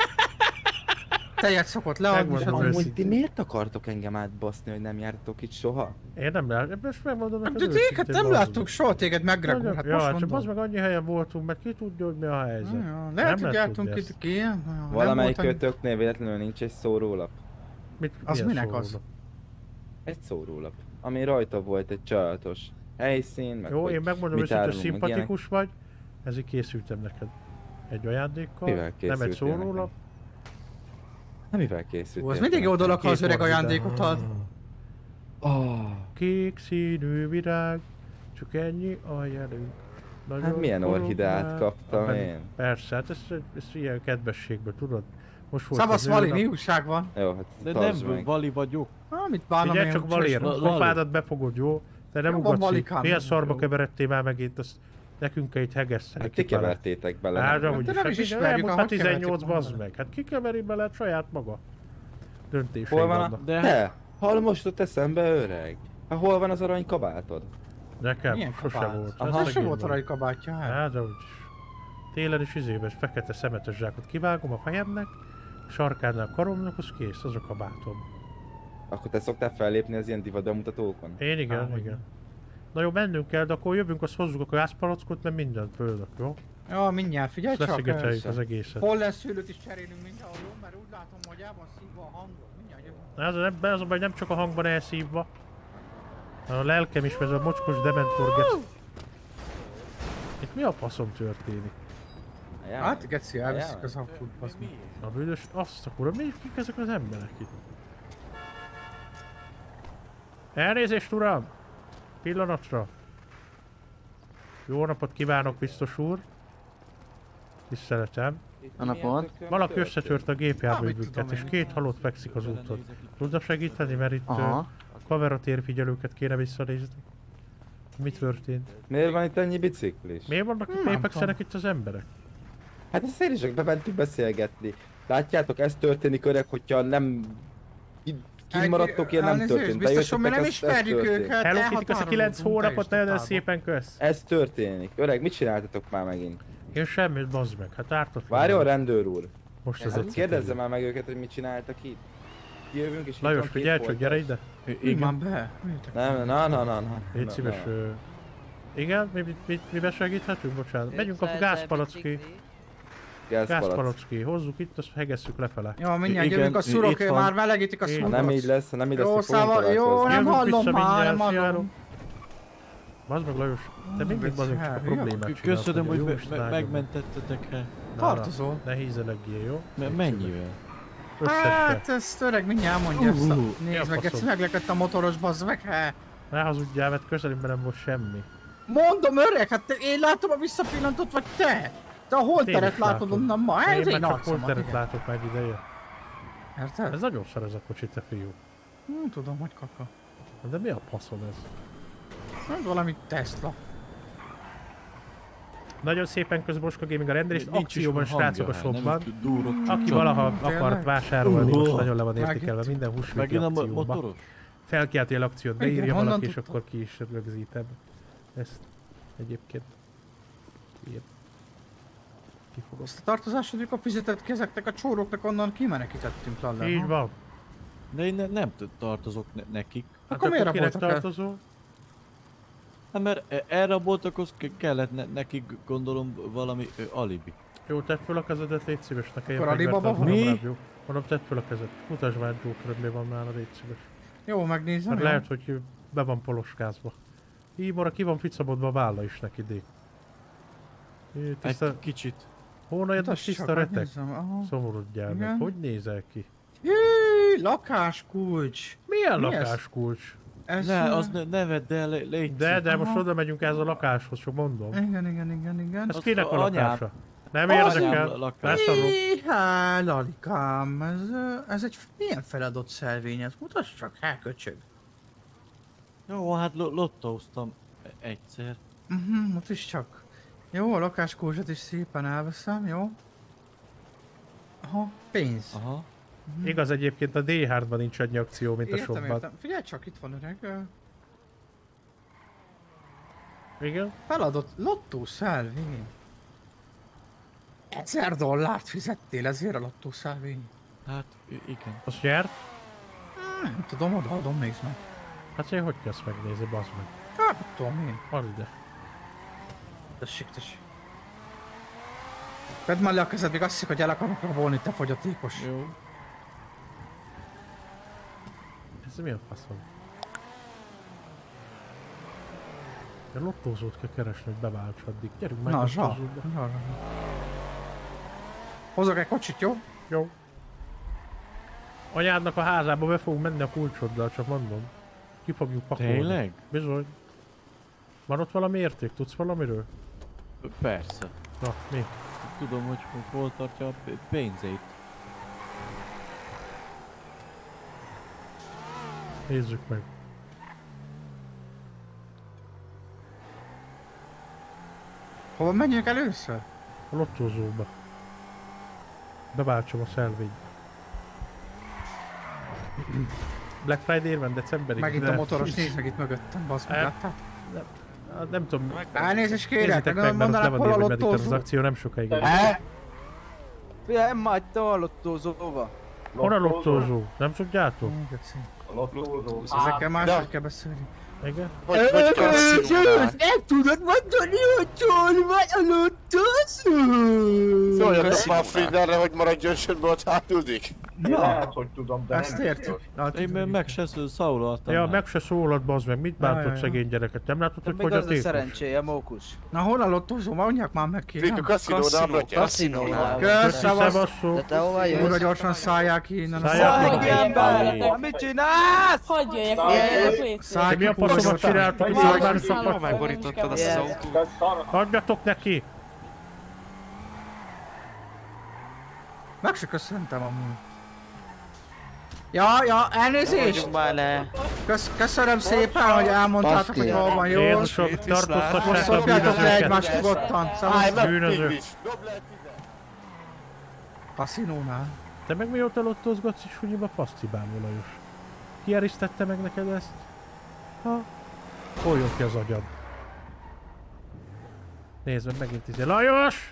Tejet szokott leadni, Megmondom stb. Amúgy ti miért akartok engem átbaszni, hogy nem jártok itt soha? Én nem látom, most megmondom De neked téged őszintén, nem bazd láttuk meg. soha téged McGregor, hát Ja, most csak mondom. az meg annyi helyen voltunk, mert ki tudja, hogy mi a helyzet. Ja, Nem lehet, hogy lehet jártunk tudni itt ezt. ki, ja, nem Valamelyik voltam- kötöknél véletlenül nincs egy szórólap? Mit, Az milyen minek szórólap? az? Egy szórólap, ami rajta volt egy családos helyszín, meg Jó, hogy én megmondom mit őszintén, hogy árulunk, meg szimpatikus vagy, ezért készültem neked egy ajándékkal, Mivel nem egy készültél szórólap. nekem? Nem mivel készültél? Ó, az mindig jó dolog, ha az Két öreg orvida. ajándékot ad. Oh. Kék színű virág, csak ennyi a jelünk. Nagyon Hát milyen forog orchideát már. kaptam Hát, én? Persze, hát ez, ez ilyen kedvességből, tudod? Most volt Szavasz az Vali, nőnap. mi újság van? Jó, hát De tartsd nem meg. Vali vagyok. Ah, mit bánom Figyelj én, csak hogy Valér, csak- a pofádat befogod, jó? Te nem Jó, ugatsz így. Valikám, Milyen jó. szarba keveredtél már megint, azt nekünk kell itt hegeszteni. Hát ti ki vele. kevertétek bele. Hát, nem? ahogy De is. nem Hát is így ismerjük, elmúlt ahogy már tizennyolc, kevertük bazd volna. meg. Hát ki keveri bele saját maga? Döntései Hol van a... vannak. De- Te! Hol most ott eszembe, öreg? Hát hol van az arany kabátod? Nekem Milyen sose kabát? volt. Aha. Ez Ez sem szegény volt van. arany kabátja, hát. Hát, de úgyis. Télen is izében fekete szemetes zsákot kivágom a fejemnek, sarkánál a karomnak, az kész, az a kabátom. Akkor te szoktál fellépni az ilyen divat bemutatókon? Én igen, Á, igen. Na jó, mennünk kell, de akkor jövünk, azt hozzuk a gázpalackot, mert mindent földök, jó? Ja, mindjárt, figyelj Ezt csak. leszigeteljük ez- az egészet. Hol lesz szőlőt is cserélünk mindenhol, jó? Mert úgy látom, hogy el van szívva a hangot. Mindjárt jövünk. Ez a, ez a baj, nem csak a hangban elszívva, hanem a lelkem is, ez a mocskos dementor gesz. Itt mi a faszom történik? Hát, geci, elviszik Ajánlom. az autót, basz meg. A bűnös, azt a kura, mi kik ezek az emberek itt? Elnézést, uram! Pillanatra! Jó napot kívánok, biztos úr! Tiszteletem. A napot. Valaki összetört a Ah, mit gépjárművünket, tudom és én. két halott fekszik az úton. Tudna segíteni, mert itt Aha. uh, kameratérfigyelőket kéne visszanézni. Mi történt? Miért van itt ennyi biciklis? Miért vannak itt Nem apex-enek itt az emberek? Hát ezt én is csak bementünk beszélgetni. Látjátok, ez történik öreg, hogyha nem... ki- Kimaradtok, ilyen nem Elnézést, történt. biztosan mi nem Bejöttetek, ez- ez ismerjük történt. őket. Elokítik azt a kilenc elhatárolódunk, hónapot, teljes nagyon totálban. szépen kösz. Ez történik. Öreg, mit csináltatok már megint? Én semmit, bazd meg, hát ártatlan. Várjon, rendőr úr! Most az Hát egyszer. kérdezze már meg őket, hogy mit csináltak itt. Jövünk és itt Lajos, van két figyelj csak, foltos. gyere ide. Igen. Már be. Nem, na, na, na, na. Légy na, szíves. na. ö, Igen, mi, mi, mi, miben segíthetünk? Bocsánat. Megyünk a gázpalacki. Gázpalack. Gázpalacki. Hozzuk itt, azt hegesszük lefele. Jó, mindjárt Igen, jövünk, a szurok itt van. már melegítik a Így Ha szurok. nem így lesz, ha nem így lesz, Jó, akkor fogunk szával, jó, találkozni. nem Jövünk hallom vissza már, nem mindjárt, hallom. Bazd meg Lajos, te mindig bazd meg csak a problémát csinálsz. Köszönöm, hogy jó me- Isten me- áldja. megmentettetek el. Tartozol. Ne hízelegjél, jó? Me- Mennyivel? Összesen. Hát ezt öreg mindjárt mondja ezt a... Uh, mi a Nézd meg, ezt faszom? meglekett a motoros, bazd meg, hát. Ne hazudjál, mert közelében nem volt semmi. Mondom öreg, hát te, én látom a visszapillantót, vagy te? Te a holteret is látod látom. onnan ma, ez Én én meg csak arcomat, holteret igen. látok meg ideje. Érted? Ez nagyon szar ez a kocsi, te fiú. Hm, tudom, hogy kaka. De mi a faszom ez? Ez valami Tesla. Nagyon szépen kösz Boska Gaming a rendelést, Nincs is akcióban hangja, srácok a hát, nem shopban. is durok, Aki csak- valaha Tényleg? akart vásárolni, most Uh, nagyon le van értékelve megint? minden húsvéti Megint a mo- akcióban. motoros? Felkeltél akciót, Igen, beírja honnan valaki, és tudtad? akkor ki is rögzítem. Ezt egyébként. Ír. Kifogom. Ezt a tartozásodjuk fizetett kezeknek a csóróknak onnan kimenekítettünk, Lallán. Így ha? van. De én ne, nem t- tartozok ne- nekik. Hát Akkor miért kinek raboltak el? tartozol? Hát mert e- elraboltakhoz ke- kellett ne- nekik gondolom valami ö, alibi. Jó, tedd föl a kezedet, légy szíves, ne kelljen Akkor Alibaba megvertem van? hamarabb, Mi? jó? Mondom, tedd föl a kezed. Mutasd már Jokeröd, mi van nála, légy szíves. Jó, megnézem. Mert jó? lehet, hogy be van poloskázva. Ímora ki van ficabodva a válla is neki, Dék. Jé, Tiszta... Egy kicsit. Hónajad Mutasd tiszta csak, retek. megnézem, aha. Szomorodjál meg. Igen. Hogy nézel ki? Jé, lakáskulcs. Milyen Mi ez? lakáskulcs? Ez, Ne, ö, az ne, ne vedd el, lé- légy De, de Aha. most oda megyünk ez a lakáshoz, csak mondom. Igen, igen, igen, igen. Ez Az kinek a anyám. lakása? Nem Anyám érdekel. lakása. Leszarok. Há, Lalikám, ez, ö, ez egy milyen feladott szelvény, ez mutasd csak, há, köcsög. Jó, hát lo- lottóztam egyszer. Mhm, mutasd csak. Jó, a lakáskulcsot is szépen elveszem, jó? Aha, pénz. Aha. Igaz, egyébként a dé hárban nincs annyi akció, mint a Értem, shopban. értem. Figyelj csak, itt van öreg. ö, Igen? Feladott lottó szelvény. Ezer dollárt fizettél ezért a lottó szelvény. Hát i- igen. Azt nyert? Nem tudom, odaadom, nézd meg. Hát én hogy kezd megnézni, bazd meg. Hát, nem tudom én. Add ide. Tessék, tessék. Vedd már le a kezed, még azt hiszik, hogy el akarnak rabolni, te fogyatékos. Jó. Ez mi a faszom? A lottózót kell keresni, hogy beválts addig. Gyerünk meg Na, zsa. lottózóba. Zsa, zsa. Hozok egy kocsit, jó? Jó. Anyádnak a házába be fogunk menni a kulcsoddal, csak mondom. Ki fogjuk pakolni. Tényleg? Bizony. Van ott valami érték? Tudsz valamiről? Persze. Na, mi? Tudom, hogy hol tartja a p- pénzét. Nézzük meg. Hova menjünk először? A lottózóba. Beváltsom a szelvényt. Black Friday van decemberig. Megint de- a motoros, nézd meg itt mögöttem, basz meg, Eh, láttál? Hát nem tudom. Elnézést kérek, Nézzétek meg meg, mert ott le mondanák, van hol a írva, hogy meddig tart az lottózó. akció, nem sokáig. Eh? Figyelj, nem hagyta a lottózóba. Hol a lottózó? Nem tudjátok? A lottózó. Ezekkel máshogy kell beszélni. Igen? Hogy, hogy kaszinónál. Nem tudod mondani, hogy hol van a lottózó? Szóljatok már Friederre, hogy maradjon sörbe, ott hátuldik. Ja. Lehet, hogy tudom, de Ezt nem értjük. Én meg, meg se szó- szólaltam. Ja, már. meg se szólad, bazd meg, mit Ja, ja, bántott ja. szegény gyereket? Nem látod, hogy Még az a fogyatékos? szerencséje, mókus. Na hol a lottózó? Mondják már meg ki, Vik a nem? kaszinónál, bratyám. Kaszinónál. Kösz, szavasz. Szevasszó. De te hova Ura jössz? gyorsan szállják ki innen. Szállják Szállj ki, ember! Mit csinálsz? Hogy jöjjek, hogy jöjjek, Szállj Mi a ki, faszomat kurva. csináltok, hogy Szállj szolgálni ki, szakadt? megborítottad azt az autót. Adjatok neki! Meg se köszöntem amúgy. Ja, ja, elnézést! Már le. Kösz, köszönöm szépen, hogy elmondtátok, hogy hol van, jó? Jézusom, Most tartóztassák a szopjátok le bűnözőket. egymást nyugodtan. Szavasz. Bűnözők. Kaszinónál. Te meg mióta lottózgatsz is hunyiba faszcibálva, Lajos? Ki erisztette meg neked ezt? Ha? Folyjon ki az agyad. Nézd meg, megint izé. Lajos!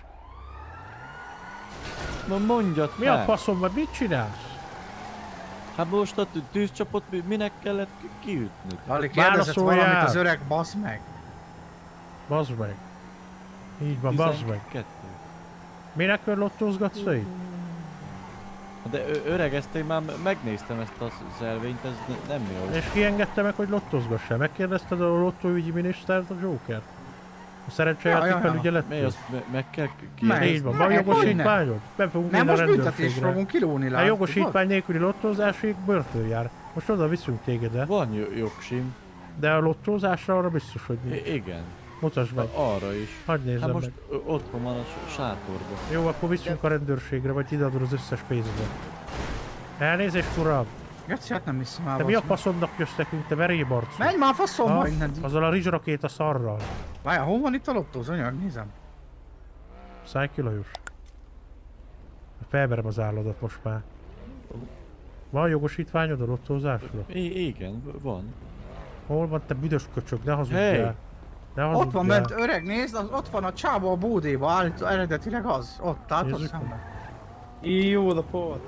Na mondjad Mi a fel. faszom van? Mit csinálsz? Hát most a tű- tűzcsapot mi- minek kellett ki- kiütni? Lali, kérdezett Válaszoljál! valamit az öreg, basz meg. Bazd meg. Így van, bazd meg. tizenkettő. Minek lottózgatsz te itt? De ö- öreg, ezt én már megnéztem ezt a szelvényt, ez ne- nem jó. És ki engedte meg, hogy lottozgassál? Megkérdezted a lottóügyi minisztert, a Joker? A szerencsejáték felügyelettől? Mi azt me- meg kell Meg, így van, van jogosítványod? Be fogunk Nem, menni a most büntetést rendőrségre. fogunk kilóni A látni. jogosítvány nélküli lottózásig börtön jár. Most oda viszünk téged. Van jogsim. De a lottózásra arra biztos, hogy nincs. I- igen. Mutasd meg. Arra is. Hadd nézzem Hát most meg. ö- otthon van a s- sátorban. Jó, akkor viszünk a rendőrségre, vagy ideadod az összes pénzedet. Elnézést, uram! Geci, hát nem hiszem el. Te mi a bazd meg. faszomnak jössz nekünk, te verébarcú? Menj már a faszomba Ha? innen. Azzal a rizsrakéta szarral. Várjál, hol van itt a lottóz anyag? Nézem. Szállj ki, Lajos. Felverem az álladat most már. Van jogosítványod a lottózásra? I- igen, van. Hol van, te büdös köcsög, ne hazudjál. Hey! Ne hazudjál. Ott van ment, öreg, nézd, az, ott van a csába a bódéba, állít, eredetileg az. Ott állt ott Nézzük. szemben. Jó, de pont.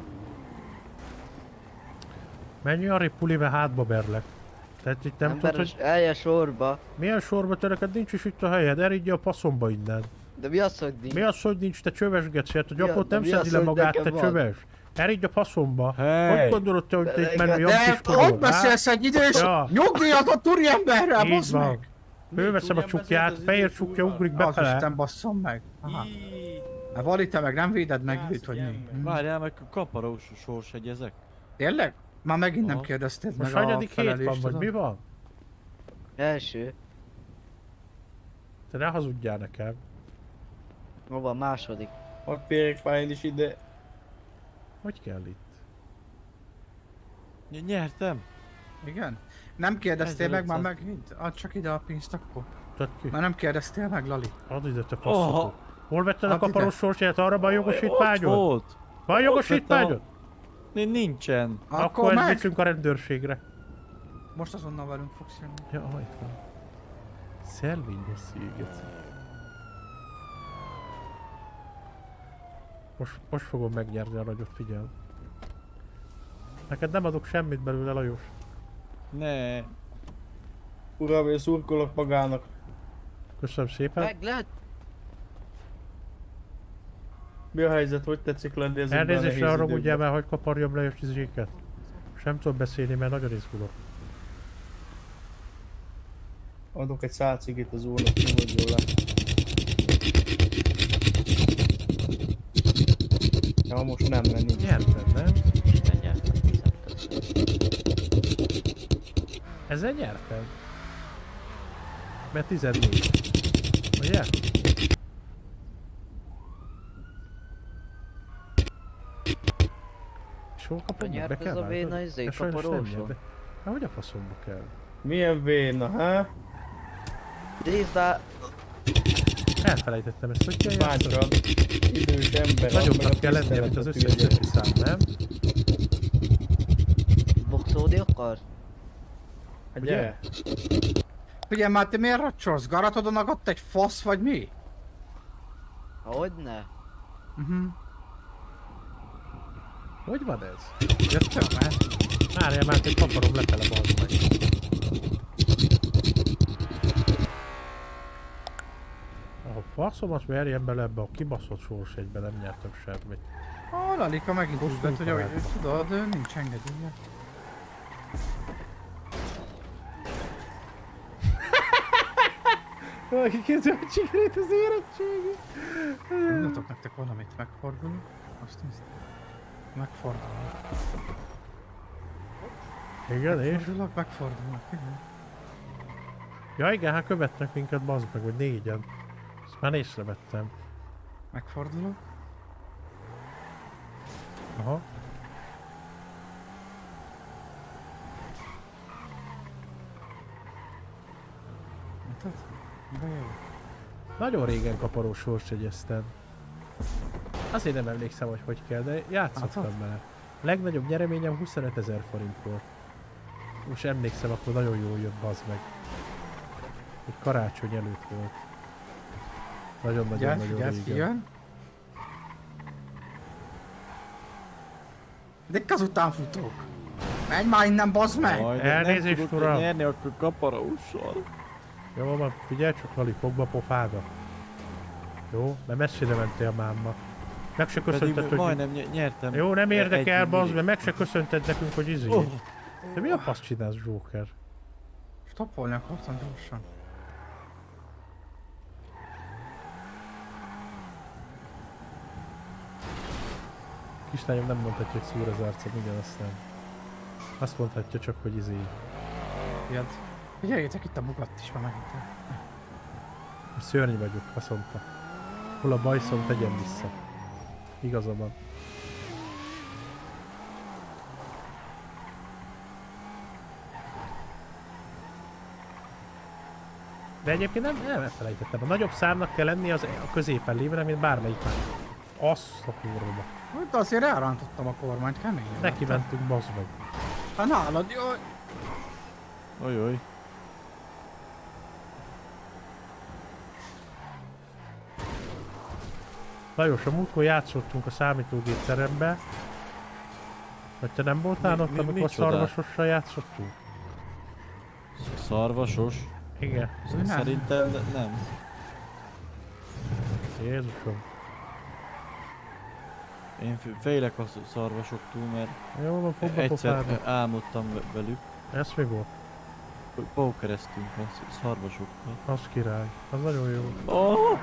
Menj arra pulibe, hátba berlek. Tehát itt nem tudod, hogy... Elje sorba. Milyen sorba töreked? Nincs is itt a helyed, eridj a faszomba innen. De mi az, hogy nincs? Mi az, hogy nincs, te csöves geci? Hát a Mi a- gyapot de nem mi szedi az, le hogy magát, nekem te van? csöves. Eridj a faszomba. Hey. Hogy gondolod te, hogy te itt menő De jankiskodol? ott beszélsz egy idős, Ja. nyugdíjat úri emberrel, Így baszd van. meg! Fölveszem a csukját, fehér csukja ugrik Az befele. Isten basszom meg. Aha. Hát Vali, te meg nem véded meg őt, vagy mi? Hm. Várjál meg, kaparós sorsegyezek. Tényleg? Már megint nem Aha. kérdezted Most meg a hanyadik hét van, felelést. vagy tudod? mi van? Első. Te ne hazudjál nekem. Hova második? Ott pérékpályán is ide. Hogy kell itt? Ny- nyertem. Igen? Nem kérdeztél meg már ezerötszáz. megint? Add csak ide a pénzt akkor. Tedd ki. Már nem kérdeztél meg, Lali. Add ide, te faszokó. Oha. Hol vetted a Add ide. kaparós sorsját? Arra van Ott jogosítványod? volt. Van jogosítványod? N- nincsen. Akkor, Akkor ezt meg! viszünk a rendőrségre. Most azonnal velünk fogsz jönni. Ja, ah, itt van. Szelvény bosszú, geci. Most, most fogom megnyerni a nagyot, figyel. Neked nem adok semmit belőle, Lajos. Ne. Uram, én szurkolok magának. Köszönöm szépen. Meg lehet? Mi a helyzet? Hogy tetszik lenni ezekben a nehéz Elnézést arra időkben? mondjál már, hogy kaparjam le a izséket. Sem tudok beszélni, mert nagyon izgulok. Adok egy szál cigit az úrnak, nyugodjon le. Ja, most nem menni. Nyerted, nem? Ezzel nyertem. Mert tizennégy. Ugye? És hol kapom meg? Be Nyert kell ez a váltani? véna izé, De sajnos nem kaparóson? nyer, de- Hát hogy a faszomba kell? Milyen véna, ha? Nézd rá! Elfelejtettem ezt, hogy kell játszani. Bántran. Idős ember. Nagyobbnak kell lennie, mint az összes többi szám, nem? Boxolni akar? Hát Ugye? gyere. Figyelj már, te miért racsolsz? Garatodon agadt egy fasz, vagy mi? Hogyne? Mhm. Hogy van ez? Jöttem már. Várjál már, egy kaparom lefele, bazd meg. A faszomat verjen bele ebbe a kibaszott sorsegybe, nem nyertem semmit. A Lalika megint úgy vett, hogy ahogy találkozunk. ő tudod, ő nincs engedélye. Valaki kézzel, hogy sikerült az érettségi. Mutatok nektek valamit, megfordulok. Azt nézd. Megfordulok. Igen, és? Megfordulok, megfordulok, igen. Ja igen, hát követnek minket, bazd meg, hogy négyen. Ezt már észrevettem. Megfordulok. Aha. Mutat? Bejövök. Nagyon régen kaparós sorsjegyeztem. Azért nem emlékszem, hogy hogy kell, de játszottam Hát, vele. A legnagyobb nyereményem huszonötezer forint volt. Most emlékszem, akkor nagyon jól jött, bazd meg. Egy karácsony előtt volt. Figyelj, Nagyon-nagyon-nagyon figyelj, régen. figyelj. De azután futok. Menj már innen, bazd meg! Majd, de Elnézést, nem tudok uram. nyerni, akkor kaparóssal. Jó van, figyelj csak, Lali, fogd be a pofádat. Jó? Mert messzire mentél mámma. Meg se köszönted, Pedig hogy... majdnem ny- nyertem. Jó, nem érdekel, egy bazd, mert meg se köszönted nekünk, hogy izé. Oh. De mi a fasz csinálsz, Joker? Stoppolni akartam gyorsan. Kislányom nem mondhatja, hogy szúr az arcom, ugyanazt nem. Azt mondhatja csak, hogy izé. Fiad. Figyeljétek, itt a Bugatti is már megint. Szörny vagyok, azt mondta. Hol a bajszom, tegyem vissza. Igaza van. De egyébként nem, nem elfelejtettem. A nagyobb számnak kell lenni az a középen lévőnek, mint bármelyik már. Azt a kurva. De azért elrántottam a kormányt, keményen. Neki mentünk, bazd meg. Hát nálad, jaj. Ojoj. Lajos, a múltkor játszottunk a számítógép terembe. Vagy te nem voltál Mi- ott, mi- amikor micsoda? szarvasossal játszottunk? Szarvasos? Igen. Sz- Szerintem ne- nem. Jézusom. Én f- félek a sz- szarvasoktól, mert Jó, van, fogd a egyszer pofádat. álmodtam ve- velük, Ez mi volt? hogy pókereztünk a sz- szarvasokkal. Az király. Az nagyon jó. Oh!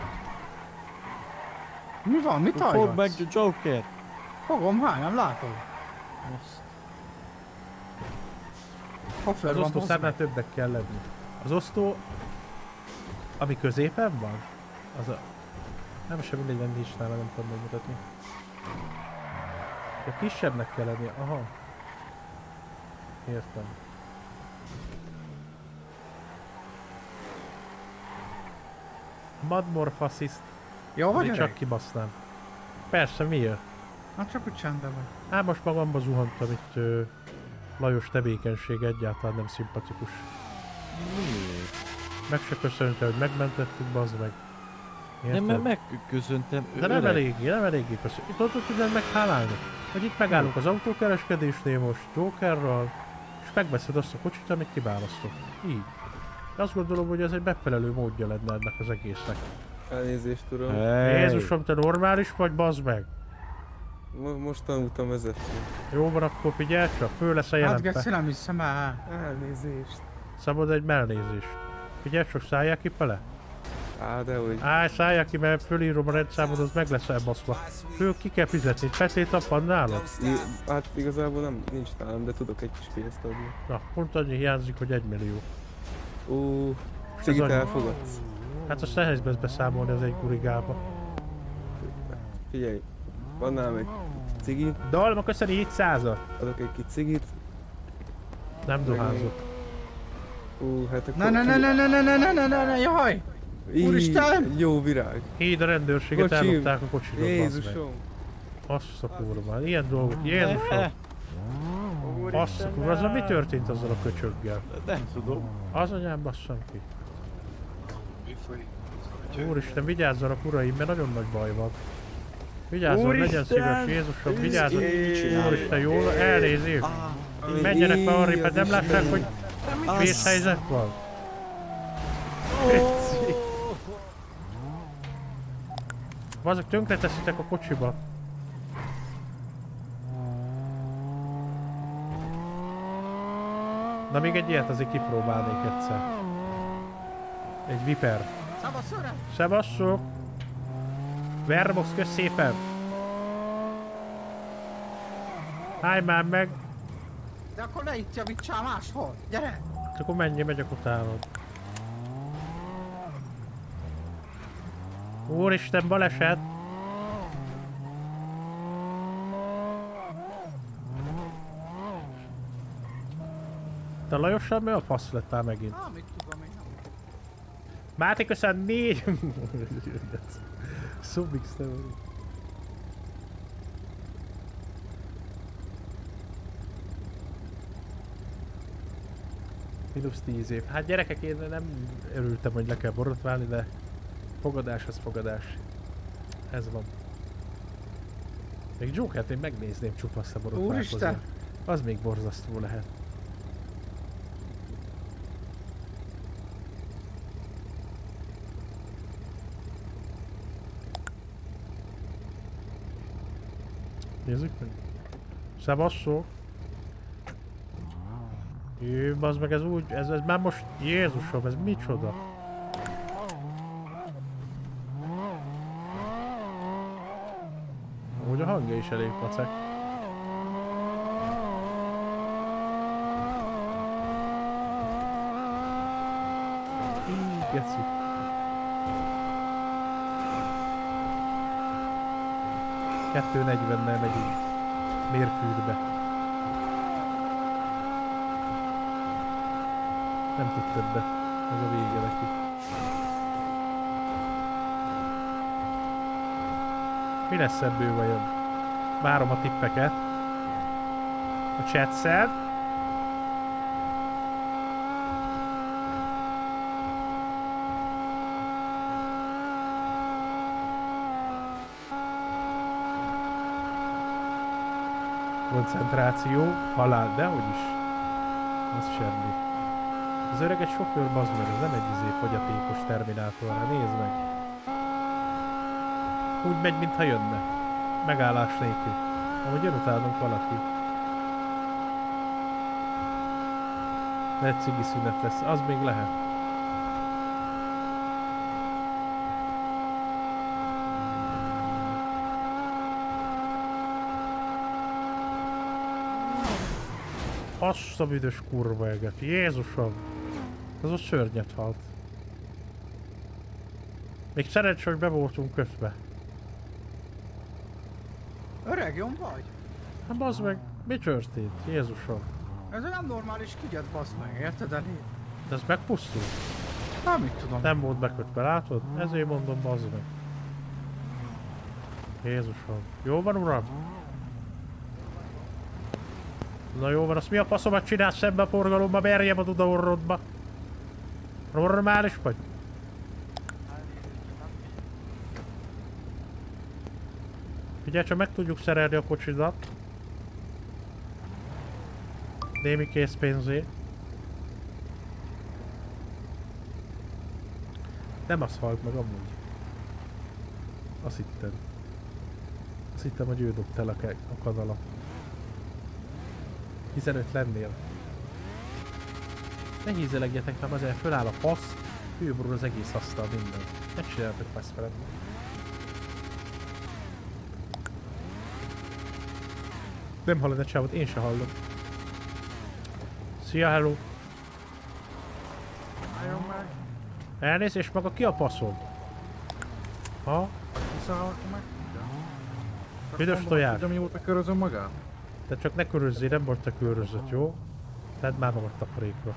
Mi van? Mit Fogd hallgatsz? meg a Joker! Fogom, hány, nem látod? Azt. Hoffer Az van, osztószárnál hozd meg. többnek kell lenni. Az osztó, ami középen van, az a... Nem sem mindegy, venni is nála, nem tudom megmutatni. A kisebbnek kell lenni, aha. Értem. Madmor fasziszt. Jó vagy, Csak öreg? kibasznám. Persze, miért? Hát csak úgy csendben vagy. Hát most magamba zuhantam itt ö, Lajos tevékenység egyáltalán nem szimpatikus. Miért? Meg se köszönte, hogy megmentettük, bazd meg. Nem, mert megköszöntem. De nem eléggé, nem eléggé köszönöm. Itt ott tudod meghálálni. Hogy itt megállunk az autókereskedésnél most Jokerral, és megveszed azt a kocsit, amit kiválasztok. Így. Azt gondolom, hogy ez egy megfelelő módja lenne ennek az egésznek. Elnézést, uram. Hey. Jézusom, te normális vagy, bazd meg? Mo- most tanultam vezetni. Jó van, akkor figyelj csak, föl lesz a Hát jelenpe. Geci, nem hiszem el. Elnézést. Szabad egy mellnézést. Figyelj csak, szálljál ki fele. Á, dehogy. Állj, szálljál ki, mert fölírom a rendszámod, az meg lesz elbaszva. Föl ki kell fizetni, petét van nálad? I- hát igazából nem, nincs nálam, de tudok egy kis pénzt adni. Na, pont annyi hiányzik, hogy egy millió. Ó, Ez Cigit annyi. elfogadsz? Hát azt nehéz lesz beszámolni az egy kurigába. Figyelj, van nálam egy cigi. Dalma, köszöni hétszázat. Adok egy kis cigit. Nem dohányzok. Ú, hát akkor... Ne, ne, ne, ne, ne, ne, ne, ne, ne, ne, ne, jaj! Í, Úristen! Jó virág. Híd a rendőrséget, Kocsim. ellopták a kocsidat, bazd meg. Jézusom. Azt a kurva, ilyen dolgok, Jézusom. Azt a kurva, azon mi történt azzal a köcsöggel? Nem tudom. Az anyám, basszam ki. Úristen, vigyázzanak uraim, mert nagyon nagy baj van. Vigyázzon, legyen szíves, Jézusom, vigyázzon. Úristen, jól, elnézést. Menjenek már arrébb, nem lássák, hogy vészhelyzet van. Azok tönkre teszitek a kocsiba. Na még egy ilyet azért kipróbálnék egyszer. Egy viper. Szavasz, öreg! Szevasszok! Verbox, kösz szépen! Állj már meg! De akkor ne itt javítsál máshol, gyere! Hát akkor menj, megyek utánod. Úristen, baleset! Te Lajossal mi a fasz lettál megint? Á, mit tudom én. Máté, köszön négy! Szubix, te vagy. Minusz tíz év. Hát gyerekek, én nem örültem, hogy le kell borotválni, de fogadás az fogadás. Ez van. Még Jokert én megnézném csupasz a borotválkozni. Úristen! Az még borzasztó lehet. Nézzük meg. Szevasszó. Jé, bazd meg, ez úgy, ez, ez már most, Jézusom, ez micsoda? Úgy a hangja is elég pacek. Így, geci. kettő negyvennel megyünk mérföldbe. Nem tud többet, ez a vége neki. Mi lesz ebből vajon? Várom a tippeket. A chatszel. Koncentráció, halál, dehogy is. Az semmi. Az öreg egy sofőr, bazd meg, ez nem egy izé fogyatékos terminátorra, nézd meg. Úgy megy, mintha jönne. Megállás nélkül. Ahogy jön utánunk valaki. Lehet cigi szünet lesz, az még lehet. Azt a büdös kurva eget, Jézusom! Az ott szörnyet halt. Még szerencsé, hogy be voltunk közbe. Öreg, jön vagy? Hát bazd meg, mi történt? Jézusom. Ez nem normális kigyet, bazd meg, érted elé? De ez megpusztult? Nem, mit tudom. Nem volt bekötve, látod? Ezért mondom, bazd meg. Jézusom. Jó van, uram? Na jó van, azt mi a faszomat csinálsz szembe a forgalomba, merjem a duda orrodba? Normális vagy? Figyelj, csak meg tudjuk szerelni a kocsidat. Némi készpénzé. Nem az halt meg amúgy. Azt hittem. Azt hittem, hogy ő dobta el a, a kanalat. tizenöt lennél. Ne hízelegjetek, nem azért föláll a fasz, főborul az egész asztal minden. Ne csináljatok fasz veled. Nem hallod a csávot, én se hallom. Szia, hello! Álljon meg! Elnézést, maga ki a faszod? Ha? Kiszállhatom meg? Büdös tojás! Tudom, mióta körözöm magát? Te csak ne körözzél, nem vagy te körözött, jó? Tedd már magad takarékra.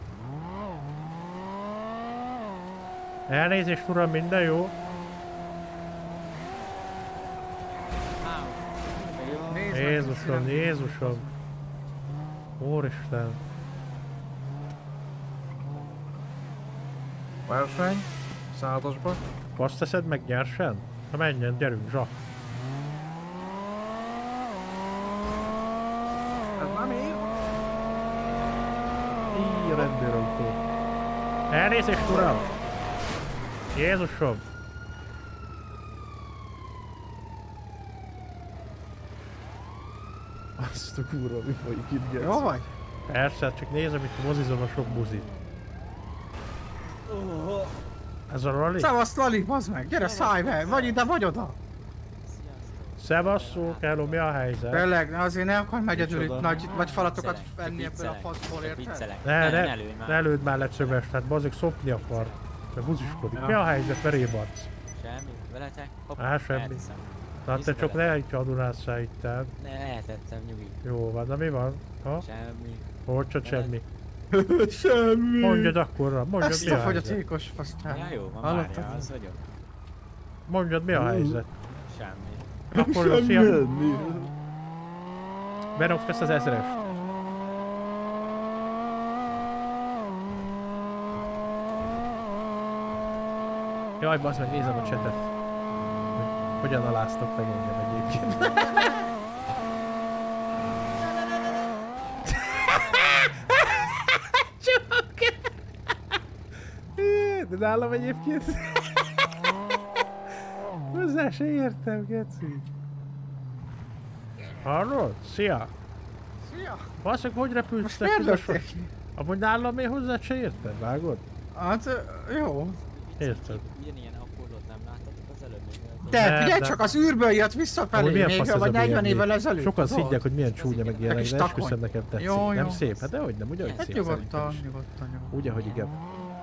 Elnézést, uram, minden jó? Jézusom, Jézusom! Úristen! Verseny? Százasba? Azt teszed meg nyersen? Na menjen, gyerünk, zsák! Ez nem én? Íj, a rendőrautó! Elnézést, uram! Jézusom! Azt a kurva, mi folyik itt, geci? Jó vagy? Persze, csak nézem, itt mozizom a sok buzit. Ez a Lali? Szevasz, Lali, bazd meg, gyere, szállj be, vagy ide, vagy oda. Szevasszó, Kello, mi a helyzet? Tényleg, azért ne akar egyedül itt nagy, nagy falatokat venni ebből a faszból, érted? Ne, ne, ne lőd már le szöves, tehát bazzik szopni akar. Meg buziskodik. Mi a helyzet, verébarc? Semmi, veletek? Hopp, Á, semmi. elteszem. Na te csak ne egy adulásszál itt el. Ne, eltettem, nyugi. Jó van, de mi van? Ha? Semmi. Hogy csak semmi. Semmi. Mondjad akkorra, mondjad Ezt mi a a helyzet. fogyatékos fasztán. Ja, jó, van, Hallottad? várjál, az vagyok. Mondjad mi a helyzet. Semmi. Akkor a szia. Berogsz ezt az ezrest. Jaj, bazd meg, nézem a csetet. Hogy hogyan aláztok meg engem egyébként. Csak! De nálam egyébként... Hozzá se értem, geci. Hallod? Szia! Szia! Basszak, hogy repülsz Most te miért tudod? lőtték? Amúgy nálam én hozzá se érted, vágod? Hát, jó. Érted? Ugyanilyen akkordot nem láttatok az előbb még. De Nem, figyelj nem. csak, az űrből jött visszafelé, milyen még fasz ez vagy a negyven bé em vé? évvel ezelőtt. Sokan tudod? szidják, hogy milyen csúnya meg ilyenek, kis de takony. esküszöm nekem tetszik. Jó, Nem jó. szép? Hát dehogy nem, ugye, hogy Hát szép nyugodtan, szerintem is. nyugodtan, nyugodtan. Ugye, hogy igen.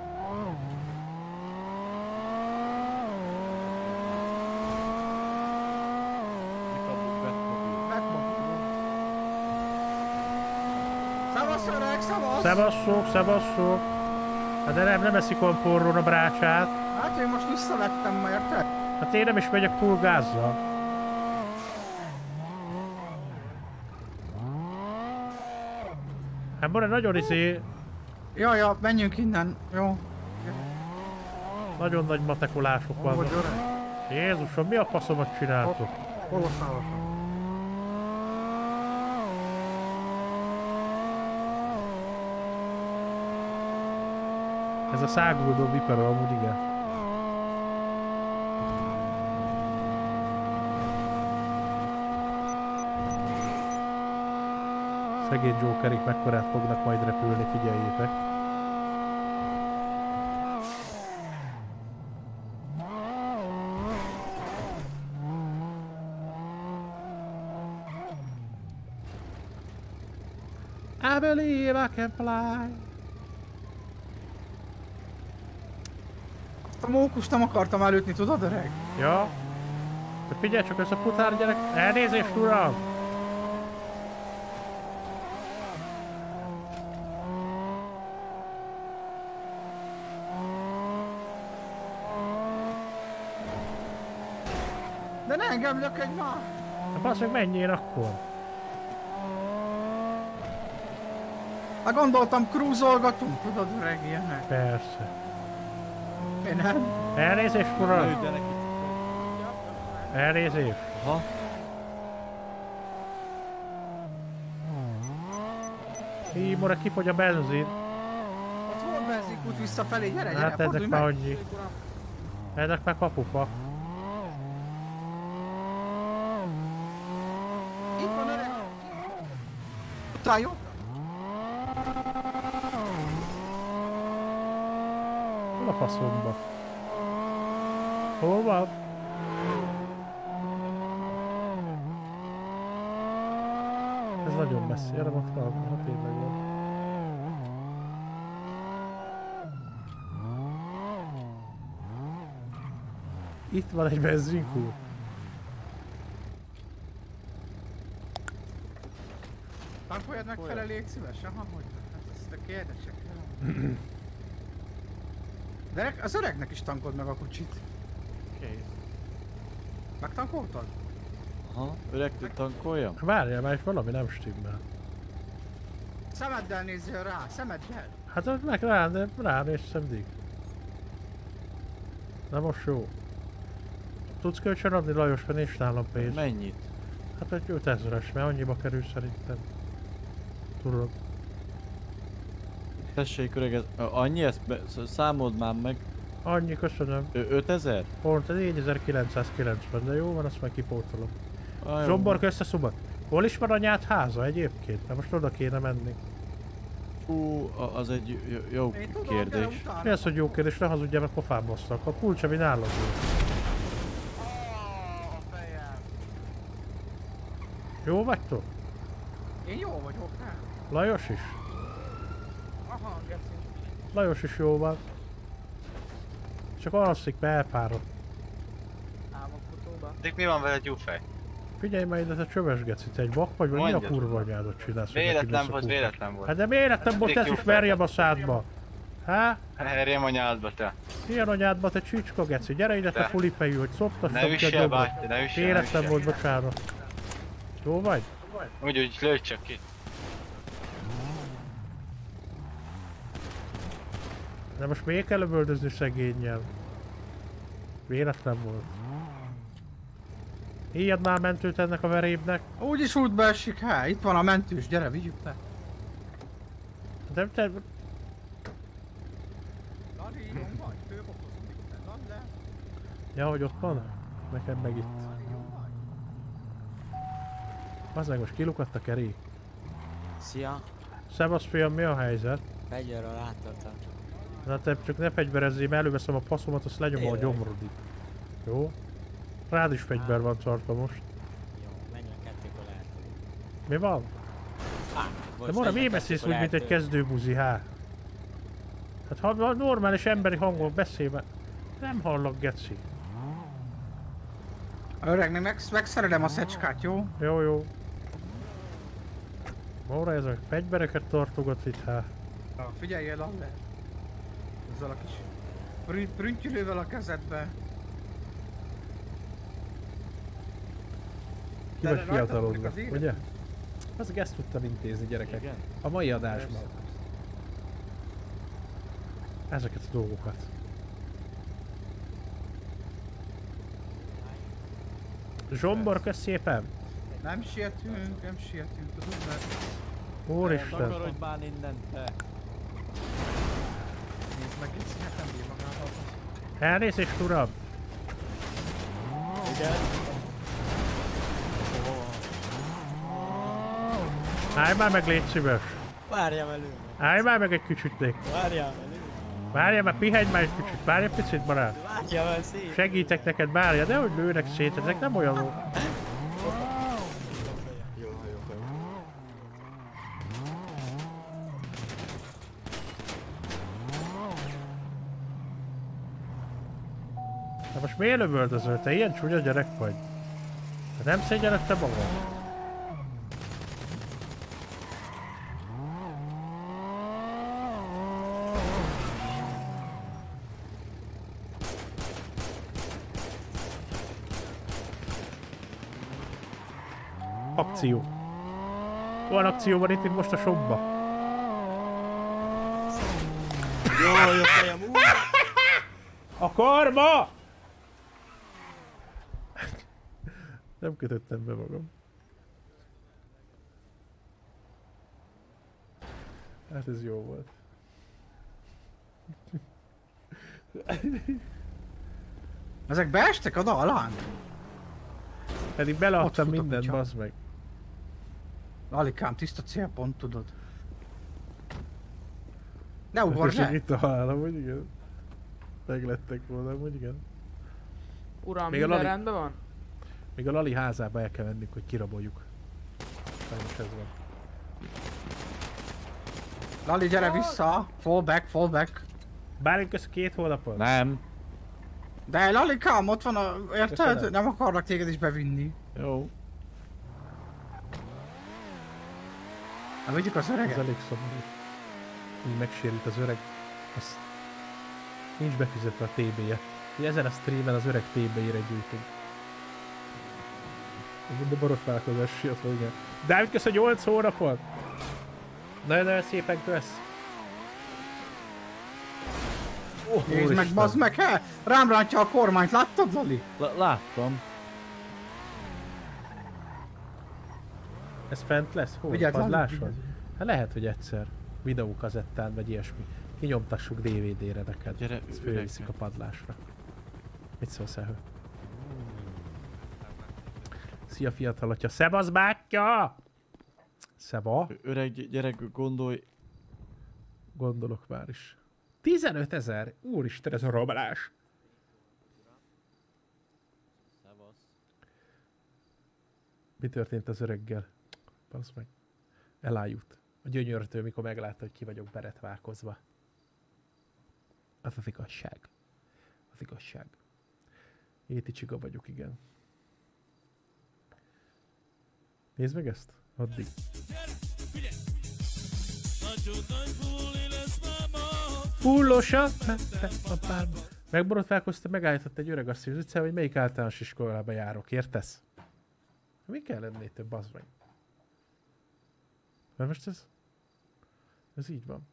Szevasz öreg, szevasz! Szevasszok, szevasszok! Hát de nem, nem eszik olyan porrón a brácsát. Hát én most visszavettem, ma érted? Hát én nem is megyek full gázzal. Hát More, nagyon izé... Ja, ja, menjünk innen, jó. Nagyon nagy matekolások Ó, hogy vannak. Jézusom, mi a faszomat csináltok? Hol a szállások? Ez a száguldó vipera amúgy igen. Szegény Jokerik mekkorát fognak majd repülni, figyeljétek. I believe I can fly. A mókust nem akartam elütni, tudod öreg? Ja. De figyelj csak, ez a putár gyerek. Elnézést, uram! De ne engem löködj már! Hát basz meg, menjél akkor! Hát gondoltam, krúzolgatunk, tudod öreg ilyenek. Persze. Én nem. Elnézést, uram! Lőd el neki. Elnézést! Ha? Így, More, kifogy a benzin. Ott volt benzinkút visszafelé, gyere, gyere, Hát fordulj ezek meg! már annyi. Ennek meg kapufa. Itt van öreg! Utány jó? Hol a faszomba? Hol van? Ez nagyon messzi, erre ott van, ha tényleg van. Itt van egy benzinkút. Tankoljad meg fele, légy szíves, aha, hogy hát ezt a kérdések. De az öregnek is tankold meg a kocsit. Kész. Megtankoltad? Aha, öreg tud tankolja? Várjál, már itt valami nem stimmel. Szemeddel nézzél rá, szemeddel! Hát ott meg rá, de ránéztem dig. Na most jó. Tudsz kölcsön adni, Lajos, mert nincs nálam pénz. Mennyit? Hát egy ötezres, mert annyiba kerül szerintem. Tudod. Tessék öreg, ez, annyi ezt be, sz- számold már meg. Annyi, köszönöm. Ö, ötezer? Pont, ez négyezer-kilencszázkilencven, de jó van, azt meg kipótolom. Ah, jó. Zsomborka összeszobat. Hol is van anyád háza egyébként? Na most oda kéne menni. Fú, a- az egy jó, jó kérdés. Mi az, hogy jó kérdés? Ne hazudjál, meg pofám basztak. A kulcs, ami nálad volt. Jó vagytok? Én jó vagyok, hát. Lajos is? Aha, geci. Lajos is jó van. Csak alszik, be elpárod. Álmokfutóba. Dik, mi van vele, gyúfej? Figyelj már ide, te csöves geci, te egy vak vagy, vagy mi a Mondjad. kurva anyádot csinálsz? hogy neki Véletlen lesz a volt, kurva? véletlen volt. Hát de véletlen volt, Dik, ezt is gyúfej. verjem a szádba. Há? Herjem anyádba, te. Milyen anyádba, te csicska geci, gyere ide, te Te. fulipejű, hogy szoptassam Ne ki a üssél, gyomrot. báty, ne üssél, ne Véletlen üssél. volt, bocsánat. Jó vagy? Úgy, úgy, lőj csak ki. De most miért kell lövöldözni szegénnyel? Véletlen volt. Íjad már mentőt ennek a verébnek. Úgyis útba esik, hát itt van a mentős, gyere, vigyük le. De te... Lali, jó vagy, főpokozom itt, Lali, le. Ja, hogy ott van? Nekem meg itt. Lali, jó vagy. Az meg most kilukadt a kerék. Szia! Szevasz fiam, mi a helyzet? Fegyverrel átadtam. Na te csak ne fegyverezzél, mert előveszem a passzomat, azt lenyomom a gyomrodig. Jó? Rád is fegyver van tartva most. Jó, menjünk kettőkor lehet. Mi van? De Mora, miért beszélsz úgy, mint egy kezdőbuzi, há? Hát ha normális emberi hangon beszélve, nem hallok, geci. Öreg, még meg, megszerelem a szecskát, jó? Jó, jó. Mora, ezek fegyvereket tartogat itt, há? Na, figyeljél, Lalle! Azzal a kis prü prüntylővel a kezedbe. Ki vagy fiatalodva, ugye? Azok ezt tudtam intézni, gyerekek. Igen? A mai adásban. Ezeket a dolgokat. Zsombor, kösz szépen! Nem sietünk, nem sietünk, tudod, mert... Úristen! Takarodj már innen, te! Nézd meg, itt színet nem bír magával. Elnézést, uram! Igen? Állj már meg, légy szíves! Várjál velünk! Állj már meg egy kicsit, légy! Várjál velünk! Várjál már, pihenj már egy kicsit, várj egy picit, barát! Várjál már szép! Segítek neked, várjál, de hogy lőnek szét, ezek nem olyanok. Jó, jó, jó. Na most miért lövöldözöl? Te ilyen csúnya gyerek vagy? Hát nem szégyened te magad? Akció. Olyan akció van itt, mint most a shopba. Jaj, a fejem, úr! A karma! Nem kötöttem be magam. Hát ez jó volt. Ezek beestek oda alán? Pedig beleadtam Ott fut a mindent, kutya. bazd meg. Alikám, tiszta célpont, tudod. Ne Hát ugorj és le! itt a halálom, hogy igen. Meglettek volna, hogy igen. Uram, Még a minden Lali- rendben van? Még a Lali házába el kell mennünk, hogy kiraboljuk. Sajnos ez van. Lali, gyere vissza! Fall back, fall back! Bálint kösz két hónapot? Nem. De Lalikám, ott van a... Érted? Köszönöm. Nem akarlak téged is bevinni. Jó. Na, vigyük az Ez öreget. elég szomorú. Így megsérült az öreg. Az... Nincs befizetve a té bé-je. Ugye ezen a streamen az öreg té bé-re gyújtunk. De borotválkozás siatva, igen. Dávid, kösz a nyolc hónapot! Nagyon-nagyon szépen kösz! Oh, Nézd meg, bazd meg, he! Rám rántja a kormányt, láttad, Lali? Láttam. Ez fent lesz? Hol? Vigyázz, Lali, Padláson? vigyázz. Hát lehet, hogy egyszer. Videókazettán, vagy ilyesmi. Kinyomtassuk dé vé dé-re neked. Gyere, Ezt fölviszik a padlásra. Mit szólsz ehő? Szia fiatal atya. Szevasz bátyja! Szeva? Öreg gyerek, gondolj. Gondolok már is. tizenöt ezer? Úristen, ez a rablás. Mi történt az öreggel? Basz meg. Elájult. A gyönyörtől, mikor meglátta, hogy ki vagyok beretválkozva. Az az igazság. Az igazság. Éti csiga vagyok, igen. Nézd meg ezt. Addig. Fullosan! Megborotválkoztam, megállított egy öreg azt az utcán, hogy melyik általános iskolába járok, értesz? Mi kell lenni több, bazd meg? Mert most ez... Ez így van.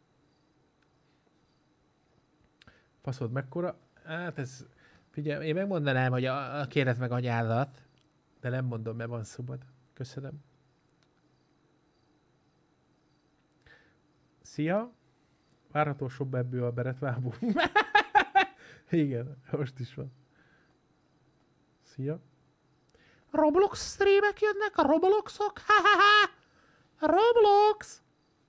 Faszod mekkora? Hát ez... Figyelj, én megmondanám, hogy a, a kéred meg anyádat, de nem mondom, mert van szobad. Köszönöm. Szia! Várható sok ebből a beretvából. Igen, most is van. Szia! Roblox streamek jönnek, a Robloxok, ha ha ha! Roblox!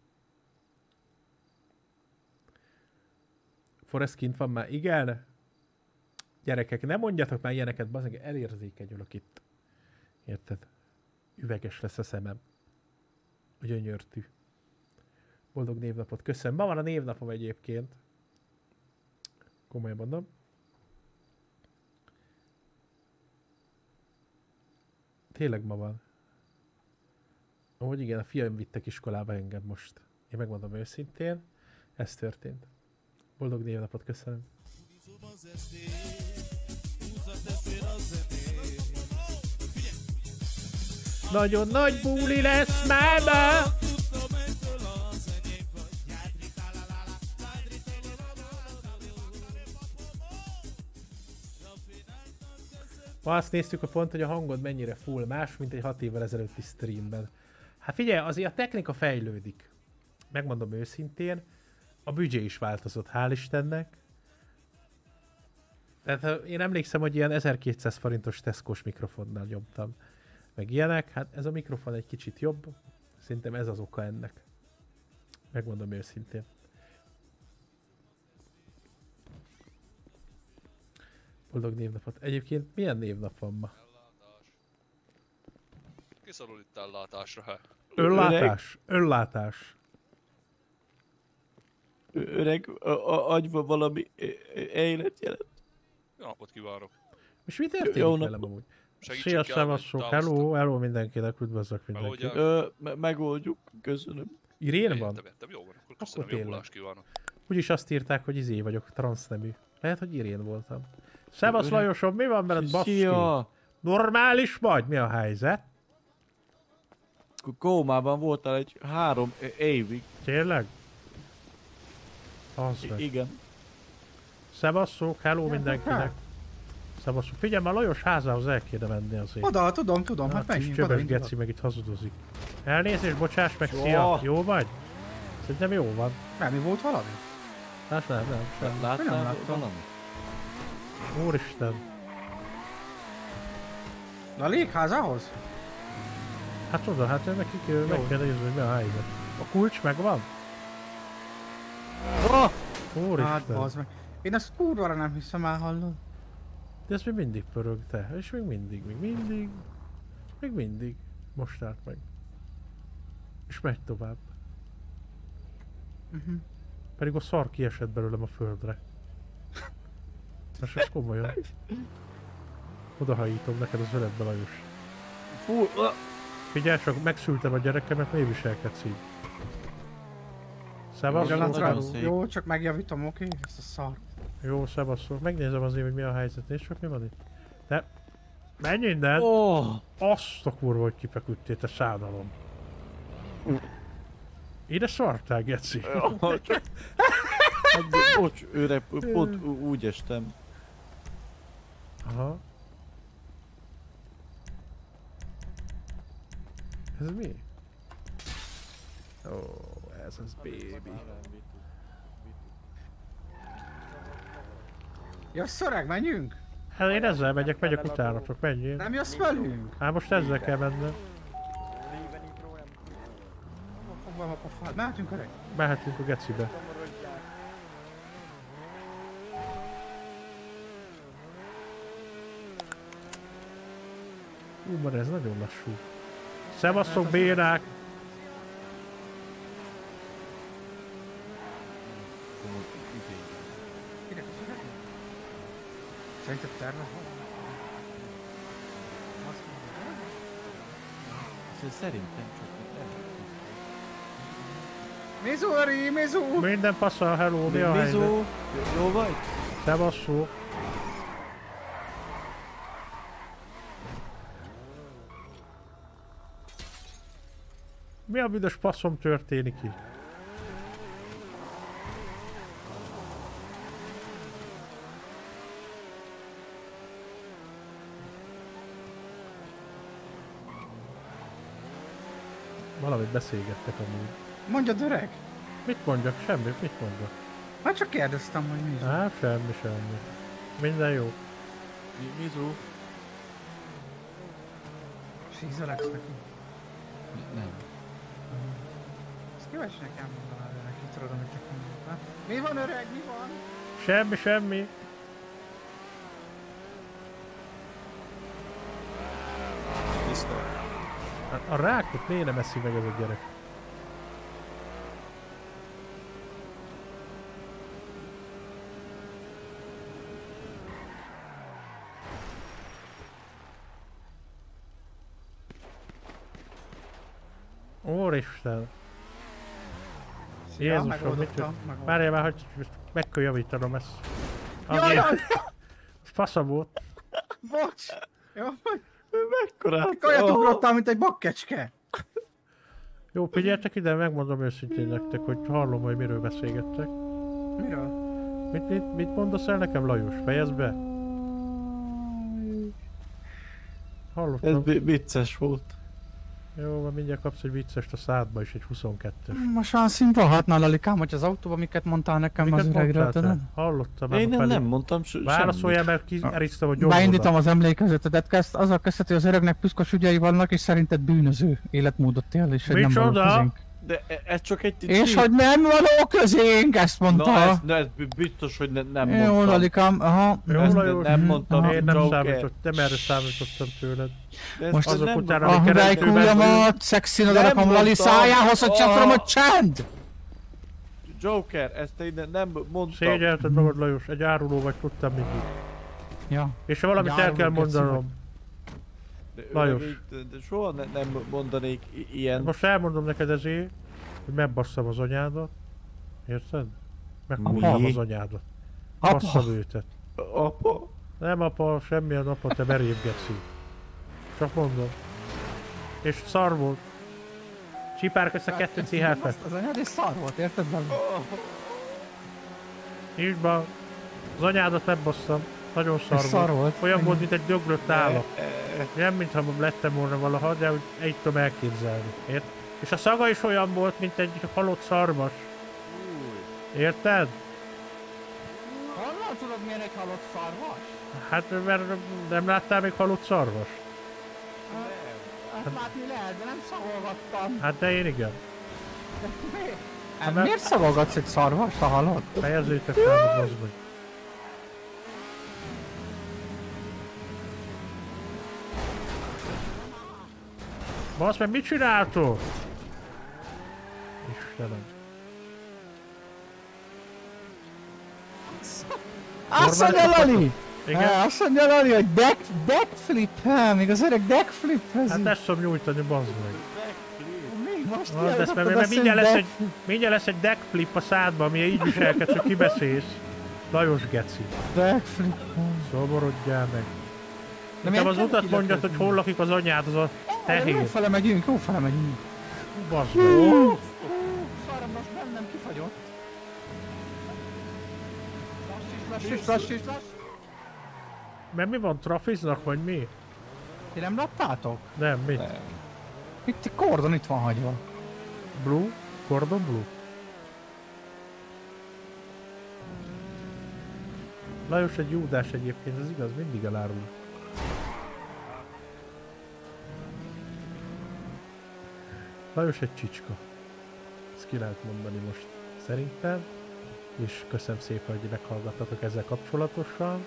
Forrest kint van már, igen? Gyerekek, nem mondjatok már ilyeneket, bazdmeg elérzékenyülök itt. Érted? Üveges lesz a szemem. A gyönyörtű. Boldog névnapot köszönöm. Ma van a névnapom egyébként. Komolyan mondom. Tényleg ma van. Ahogy igen, a fiam vittek iskolába engem most. Én megmondom őszintén, ez történt. Boldog névnapot köszönöm. Nagyon nagy buli lesz máma! Ma azt néztük a pont, hogy a hangod mennyire full, más, mint egy hat évvel ezelőtti streamben. Hát figyelj, azért a technika fejlődik. Megmondom őszintén, a büdzsé is változott, hál' Istennek. Tehát én emlékszem, hogy ilyen ezerkétszáz forintos Tesco-s mikrofonnal nyomtam. Meg ilyenek, hát ez a mikrofon egy kicsit jobb. Szerintem ez az oka ennek. Megmondom őszintén. Boldog névnapot. Egyébként milyen névnap van ma? Kiszorul itt ellátásra, hát. Önlátás. Önlátás. Öreg, a, a agyban valami élet jelent. Jó napot kívánok. És mi történik Jó velem amúgy? Segítsünk Szia, kell, szevasztok, hogy hello, hello mindenkinek, üdvözlök mindenkit. Ö, me megoldjuk, köszönöm. Irén van? Értem, értem, jó van, akkor köszönöm, Akkor jobbulást kívánok. Úgyis azt írták, hogy izé vagyok, transznemű. Lehet, hogy Irén voltam. Szevasz Lajosom, mi van veled, baszki? Szia! Normális vagy? Mi a helyzet? Kómában voltál egy három évig. Tényleg? Az meg. Igen. Szevasszok, hello mindenkinek. Szevasszok. Figyelj, már Lajos házához el kéne menni azért. Oda, tudom, tudom, hát, hát menjünk oda. Csöbös geci meg itt hazudozik. Elnézést, bocsáss meg, Jó. szia! Jó vagy? Szerintem jó van. Nem, mi volt valami? Hát nem, nem, semmi. Láttál nem láttam. valami? Úristen. De a légházához? Hát oda, hát nekik ö, meg kell nézni, hogy mi a helyzet. A kulcs megvan? Oh! Úristen. Hát bazd meg. Én ezt kurvára nem hiszem el, hallod. De ez még mindig pörög, te. És még mindig, még mindig. Még mindig. Most állt meg. És megy tovább. Uh-huh. Pedig a szar kiesett belőlem a földre. Most ez komolyan. Odahajítom neked az öletbe, Lajos. Fú, Figyelj csak, megszültem a gyerekemet, miért viselkedsz így? Szevasz, jó, csak megjavítom, oké? Okay? Ezt a szart. Jó, szevasztok. Megnézem azért, hogy mi a helyzet. Nézd csak, mi van itt. De... Menj innen! Oh. Azt a kurva, hogy kifeküdtél, te szánalom. Ide szartál, geci. Hát, bocs, öreg, pont úgy estem. Aha. Ez mi? Ó, oh, ez az baby. Jössz öreg, menjünk? Hát én ezzel megyek, megyek utánatok, menjél. Nem jössz velünk? Hát most ezzel kell mennem. Fogvam a pofád, mehetünk öreg? Mehetünk a gecibe. Ú, már ez nagyon lassú. Szevasztok, bérák! Szerinted tervez van? Szerintem csak Mizu, Öri, Mizu! Minden passzol, hello, mi a helyzet? Mizu, jó vagy? Szevasszó. Mi a büdös passzom történik itt? Valamit beszélgettek amúgy. Mondjad öreg? Mit mondjak? Semmit, mit mondjak? Hát csak kérdeztem, hogy mi. Hát semmi, semmi. Minden jó. Mizu. Fízeleksz neki? Nem. Ezt kíváncsi nekem mondanád, de neki tudod, amit nekem mondtál. Mi van öreg, mi van? Semmi, semmi. A, a rákot miért nem eszi meg ez a gyerek? Úristen! Szia, Jézusom, mit megoldottam, tűnt? megoldottam. Várjál már, hogy meg kell javítanom ezt. Jaj, jaj! Fasza volt. Bocs! Jó, Mekkorát? Kaját ugrottál, mint egy bakkecske. Jó, figyeltek ide, megmondom őszintén nektek, hogy hallom, hogy miről beszélgettek. Miről? Mit, mit, mit mondasz el nekem, Lajos? Fejezd be! Hallottam. Ez vicces volt. Jó, van, mindjárt kapsz egy viccest a szádba is, egy huszonkettes. Most olyan színrohatnál, Lalikám, hogy az autóban miket mondtál nekem Miket az öregről, mondtál te? tudod? Hallottam. Én nem, pedig. nem mondtam semmit. Válaszoljál, mert kierisztem a gyomrodat. Beindítom az emlékezetedet, kezd, azzal kezdted, hogy az öregnek piszkos ügyei vannak, és szerinted bűnöző életmódot él, és hogy nem való Micsoda? közénk. De e- ez csak egy... És hogy nem való közénk, ezt mondta. Na, ez, na, ez biztos, hogy ne, nem mondtam. Jó, Lalikám, aha. Jó, Ezt Lajos, nem mondtam, én nem Joker. számított, nem erre számítottam tőled. Most azok nem után, a ami hüvelykújamat, szexinod rakom Lali szájához, hogy csaprom a csend! Joker, ezt én nem mondtam. Szégyelted magad, Lajos, egy áruló vagy, tudtam mindig. Ja. És valamit el kell mondanom. De, Lajos. De, de soha ne, nem mondanék i- ilyen. Most elmondom neked ezért, hogy megbasszam az anyádat. Érted? Megkúrtam Mi? az anyádat. Apa? Basszam őtet. Apa? Nem apa, semmilyen apa, te berébb geci. Csak mondom. És szar volt. Csipárkodsz a kettő cé há-et. Az anyád és szar volt, érted velem? Így van. Az anyádat megbasszam. Nagyon szar És szar volt. Olyan volt, mint egy döglött állat. Nem, mintha lettem volna valaha, de úgy így tudom elképzelni. Ért? És a szaga is olyan volt, mint egy halott szarvas. Érted? Honnan tudod, milyen egy halott szarvas? Hát, mert nem láttál még halott szarvas? Hát látni lehet, de nem szagolgattam. Hát de én igen. De miért? Hát, Hát miért szagolgatsz egy szarvast, ha halott? Fejezzétek fel, bazd meg. Basz meg, mit csináltok? Istenem. Azt mondja Lali! Igen? Eh, Azt mondja Lali, hogy deck, deckflip, hát, még az öreg deckflip Hát ezt tudom nyújtani, bazd meg. Mi? Most Az lesz, mert, mert mindjárt, lesz egy, mindjárt lesz egy deckflip a szádban, ami így viselkedsz, hogy kibeszélsz. Lajos geci. Deckflip. Szomorodjál meg. De Nekem miért az kell utat kileközni? mondjad, hogy hol lakik az anyád, az a Jó tehén. fele megyünk, jó fele megyünk. Bazd meg. Szarom, most bennem kifagyott. Lassíts, lassíts, lassíts. Mert mi van, trafiznak, vagy mi? Ti nem láttátok? Nem, mit? Itt a kordon itt van hagyva. Blue? Cordon Blue? Lajos egy Júdás egyébként, ez igaz, mindig elárul. Lajos egy csicska. Ezt ki lehet mondani most szerintem. És köszönöm szépen, hogy meghallgattatok ezzel kapcsolatosan.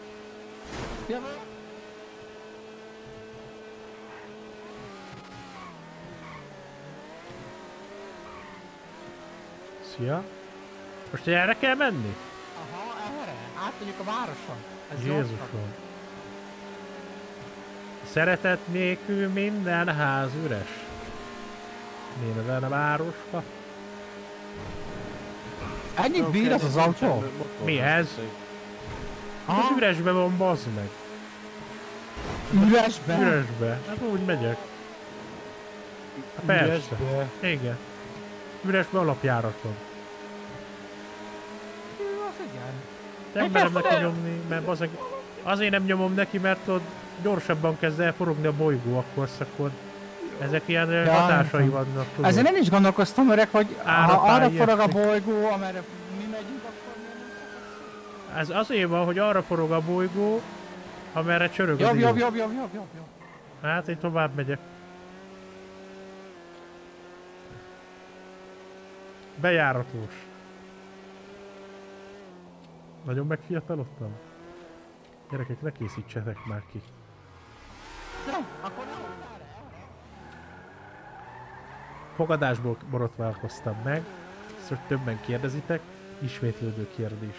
Szia! Most erre kell menni? Aha, erre. Átmegyünk a városon. Ez Jézusom! Szeretet nélkül minden ház üres. Nézd a városba. Ennyit bír az az autó? Mi ez? Hát az üresbe van, bazd meg. Üresbe? Üresbe. Hát úgy megyek. Hát persze. Üresbe? Igen. Üresbe alapjáraton. Az igen. Nem merem neki nyomni, mert bazeg... Azért nem nyomom neki, mert ott gyorsabban kezd el forogni a bolygó, akkor akkor ezek ilyen Ja, hatásai nem. vannak, tudod. Ezért nem is gondolkoztam, öreg, hogy ha Áratál arra forog a ilyesmi. bolygó, amerre mi megyünk, akkor miért nem Ez azért van, hogy arra forog a bolygó, amerre csörög a Jobb, dió. jobb, jobb, jobb, jobb, jobb, jobb. Hát én tovább megyek. Bejáratós. Nagyon megfiatalodtam? Gyerekek, ne készítsetek már ki. Fogadásból borotválkoztam meg, ezt hogy többen kérdezitek, ismétlődő kérdés.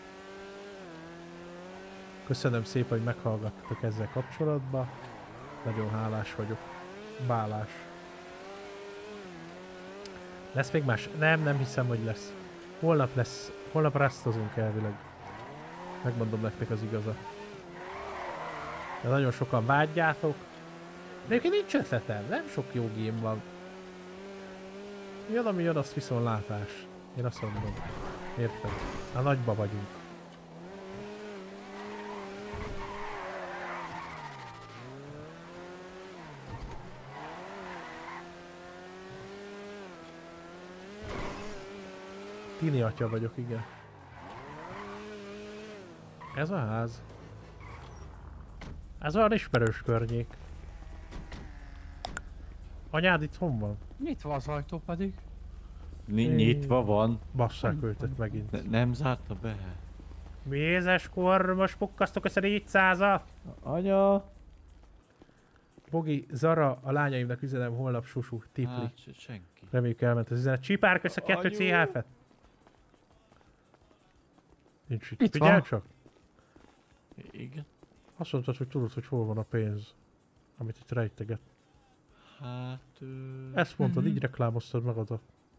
Köszönöm szépen, hogy meghallgattatok ezzel kapcsolatban. Nagyon hálás vagyok. Bálás. Lesz még más? Nem, nem hiszem, hogy lesz. Holnap lesz, holnap rasztozunk elvileg. Megmondom nektek az igazat. De nagyon sokan vágyjátok. De egyébként nincs ötletem, nem sok jó game van. Jön, ami jön, azt viszont látás. Én azt mondom. Érted? A nagyba vagyunk. Tini atya vagyok, igen. Ez a ház. Ez olyan ismerős környék. Anyád itthon van? Nyitva az ajtó pedig. Ny- nyitva van. Basszák őtet megint. Ne, nem zárta be. Mézeskor, most pukkasztok össze négyszázat? Anya! Bogi, Zara, a lányaimnak üzenem holnap Susu, tipli. Hát, se- senki. Reméljük elment az üzenet. Csipárk össze kettő cé há ef-et. Nincs itt. Itt Figyelj van. csak. Igen. Azt mondtad, hogy tudod, hogy hol van a pénz, amit itt rejteget. Hát... Ö... Ezt mondtad, így reklámoztad magadat.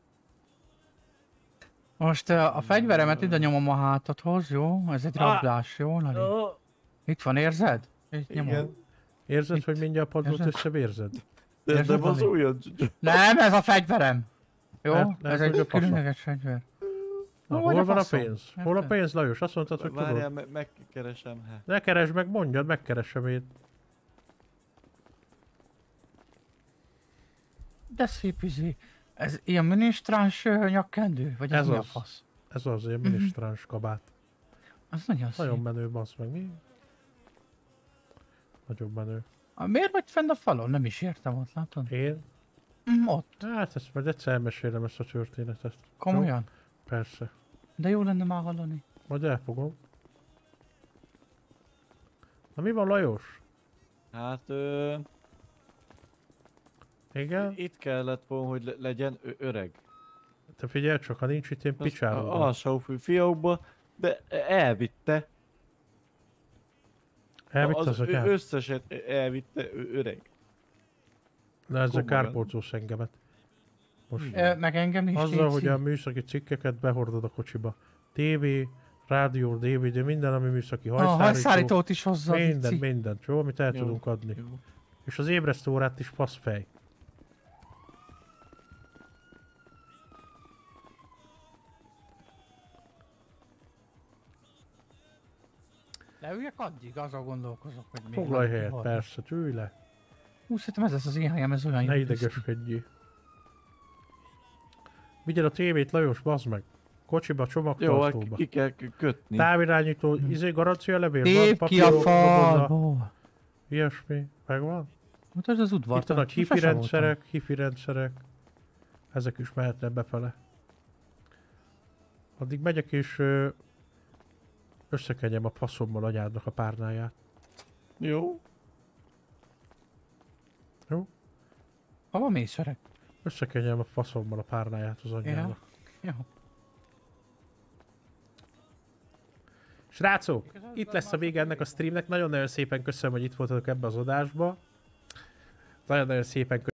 Most uh, a fegyveremet ide nyomom a hátadhoz, jó? Ez egy rablás, jó, Lali? Itt van, érzed? Itt nyomom. Érzed, hogy mindjárt a padlót Érzed? összevérzed? De, Érzed, de az Lali? olyan... Nem, ez a fegyverem. Jó? Lehet- lehet, ez hogy a egy fasza. különleges fegyver. Na, Ó, vagy hol a van a faszom. pénz? Hol a Érted? pénz, Lajos? Azt mondtad, hogy Várjál, tudod. me- megkeresem, hát. Ne keresd meg, mondjad, megkeresem én. De szép izé. Ez ilyen minisztráns ö, nyakkendő? Vagy ez, Ez mi a az. fasz? Ez az, ilyen Mhm. minisztráns kabát. Az nagyon szép. Nagyon menő, bassz meg, mi? Nagyon menő. Ah, miért vagy fenn a falon? Nem is értem, ott látod? Én? Mm, ott. Hát ezt majd egyszer elmesélem ezt a történetet. Komolyan? Jó? Persze. De jó lenne már hallani. Majd elfogom. Na mi van, Lajos? Hát... Ö... Igen? Itt kellett volna, hogy le- legyen ö- öreg. Te figyelj csak, ha nincs itt, én picsálom. A alsófű fiókba, de elvitte. Elvitte az az ö- atyám? összeset elvitte ö- öreg. Na ezzel Komolyan. kárpótolsz engemet. Most Ö, meg engem is, azzal, hogy léci. a műszaki cikkeket behordod a kocsiba. Tévé, rádió, dé vé dé, minden, ami műszaki hajszárító. hajszárítót is hozzá, Minden, Vici. mindent, jó, amit el Jó, tudunk adni. jó. És az ébresztő órát is faszfej. Leüljek addig, azon gondolkozok, hogy mi. Foglalj helyet, persze, ülj le. Hú, szerintem ez lesz az én helyem, ez olyan jó. Ne Kriszti. idegeskedjél. Vigyed a tévét, Lajos, bazd meg. Kocsiba, Jó, csomagtartóba. hát ki kell k- kötni. Távirányító, izé, garancia levél, van, Tép ki a papírok, doboza, falból. ilyesmi, megvan? Mutasd az udvart. Itt a nagy hifi sose voltam. rendszerek, hifi rendszerek. Ezek is mehetnek befele. Addig megyek és ö, összekenjem a faszommal anyádnak a párnáját. Jó. Jó? Hova mész, öreg? Összekenjem a faszommal a párnáját az anyjának. Jó. Srácok, itt lesz a vége ennek a streamnek. Nagyon-nagyon szépen köszönöm, hogy itt voltatok ebbe az adásba. Nagyon-nagyon szépen köszönöm.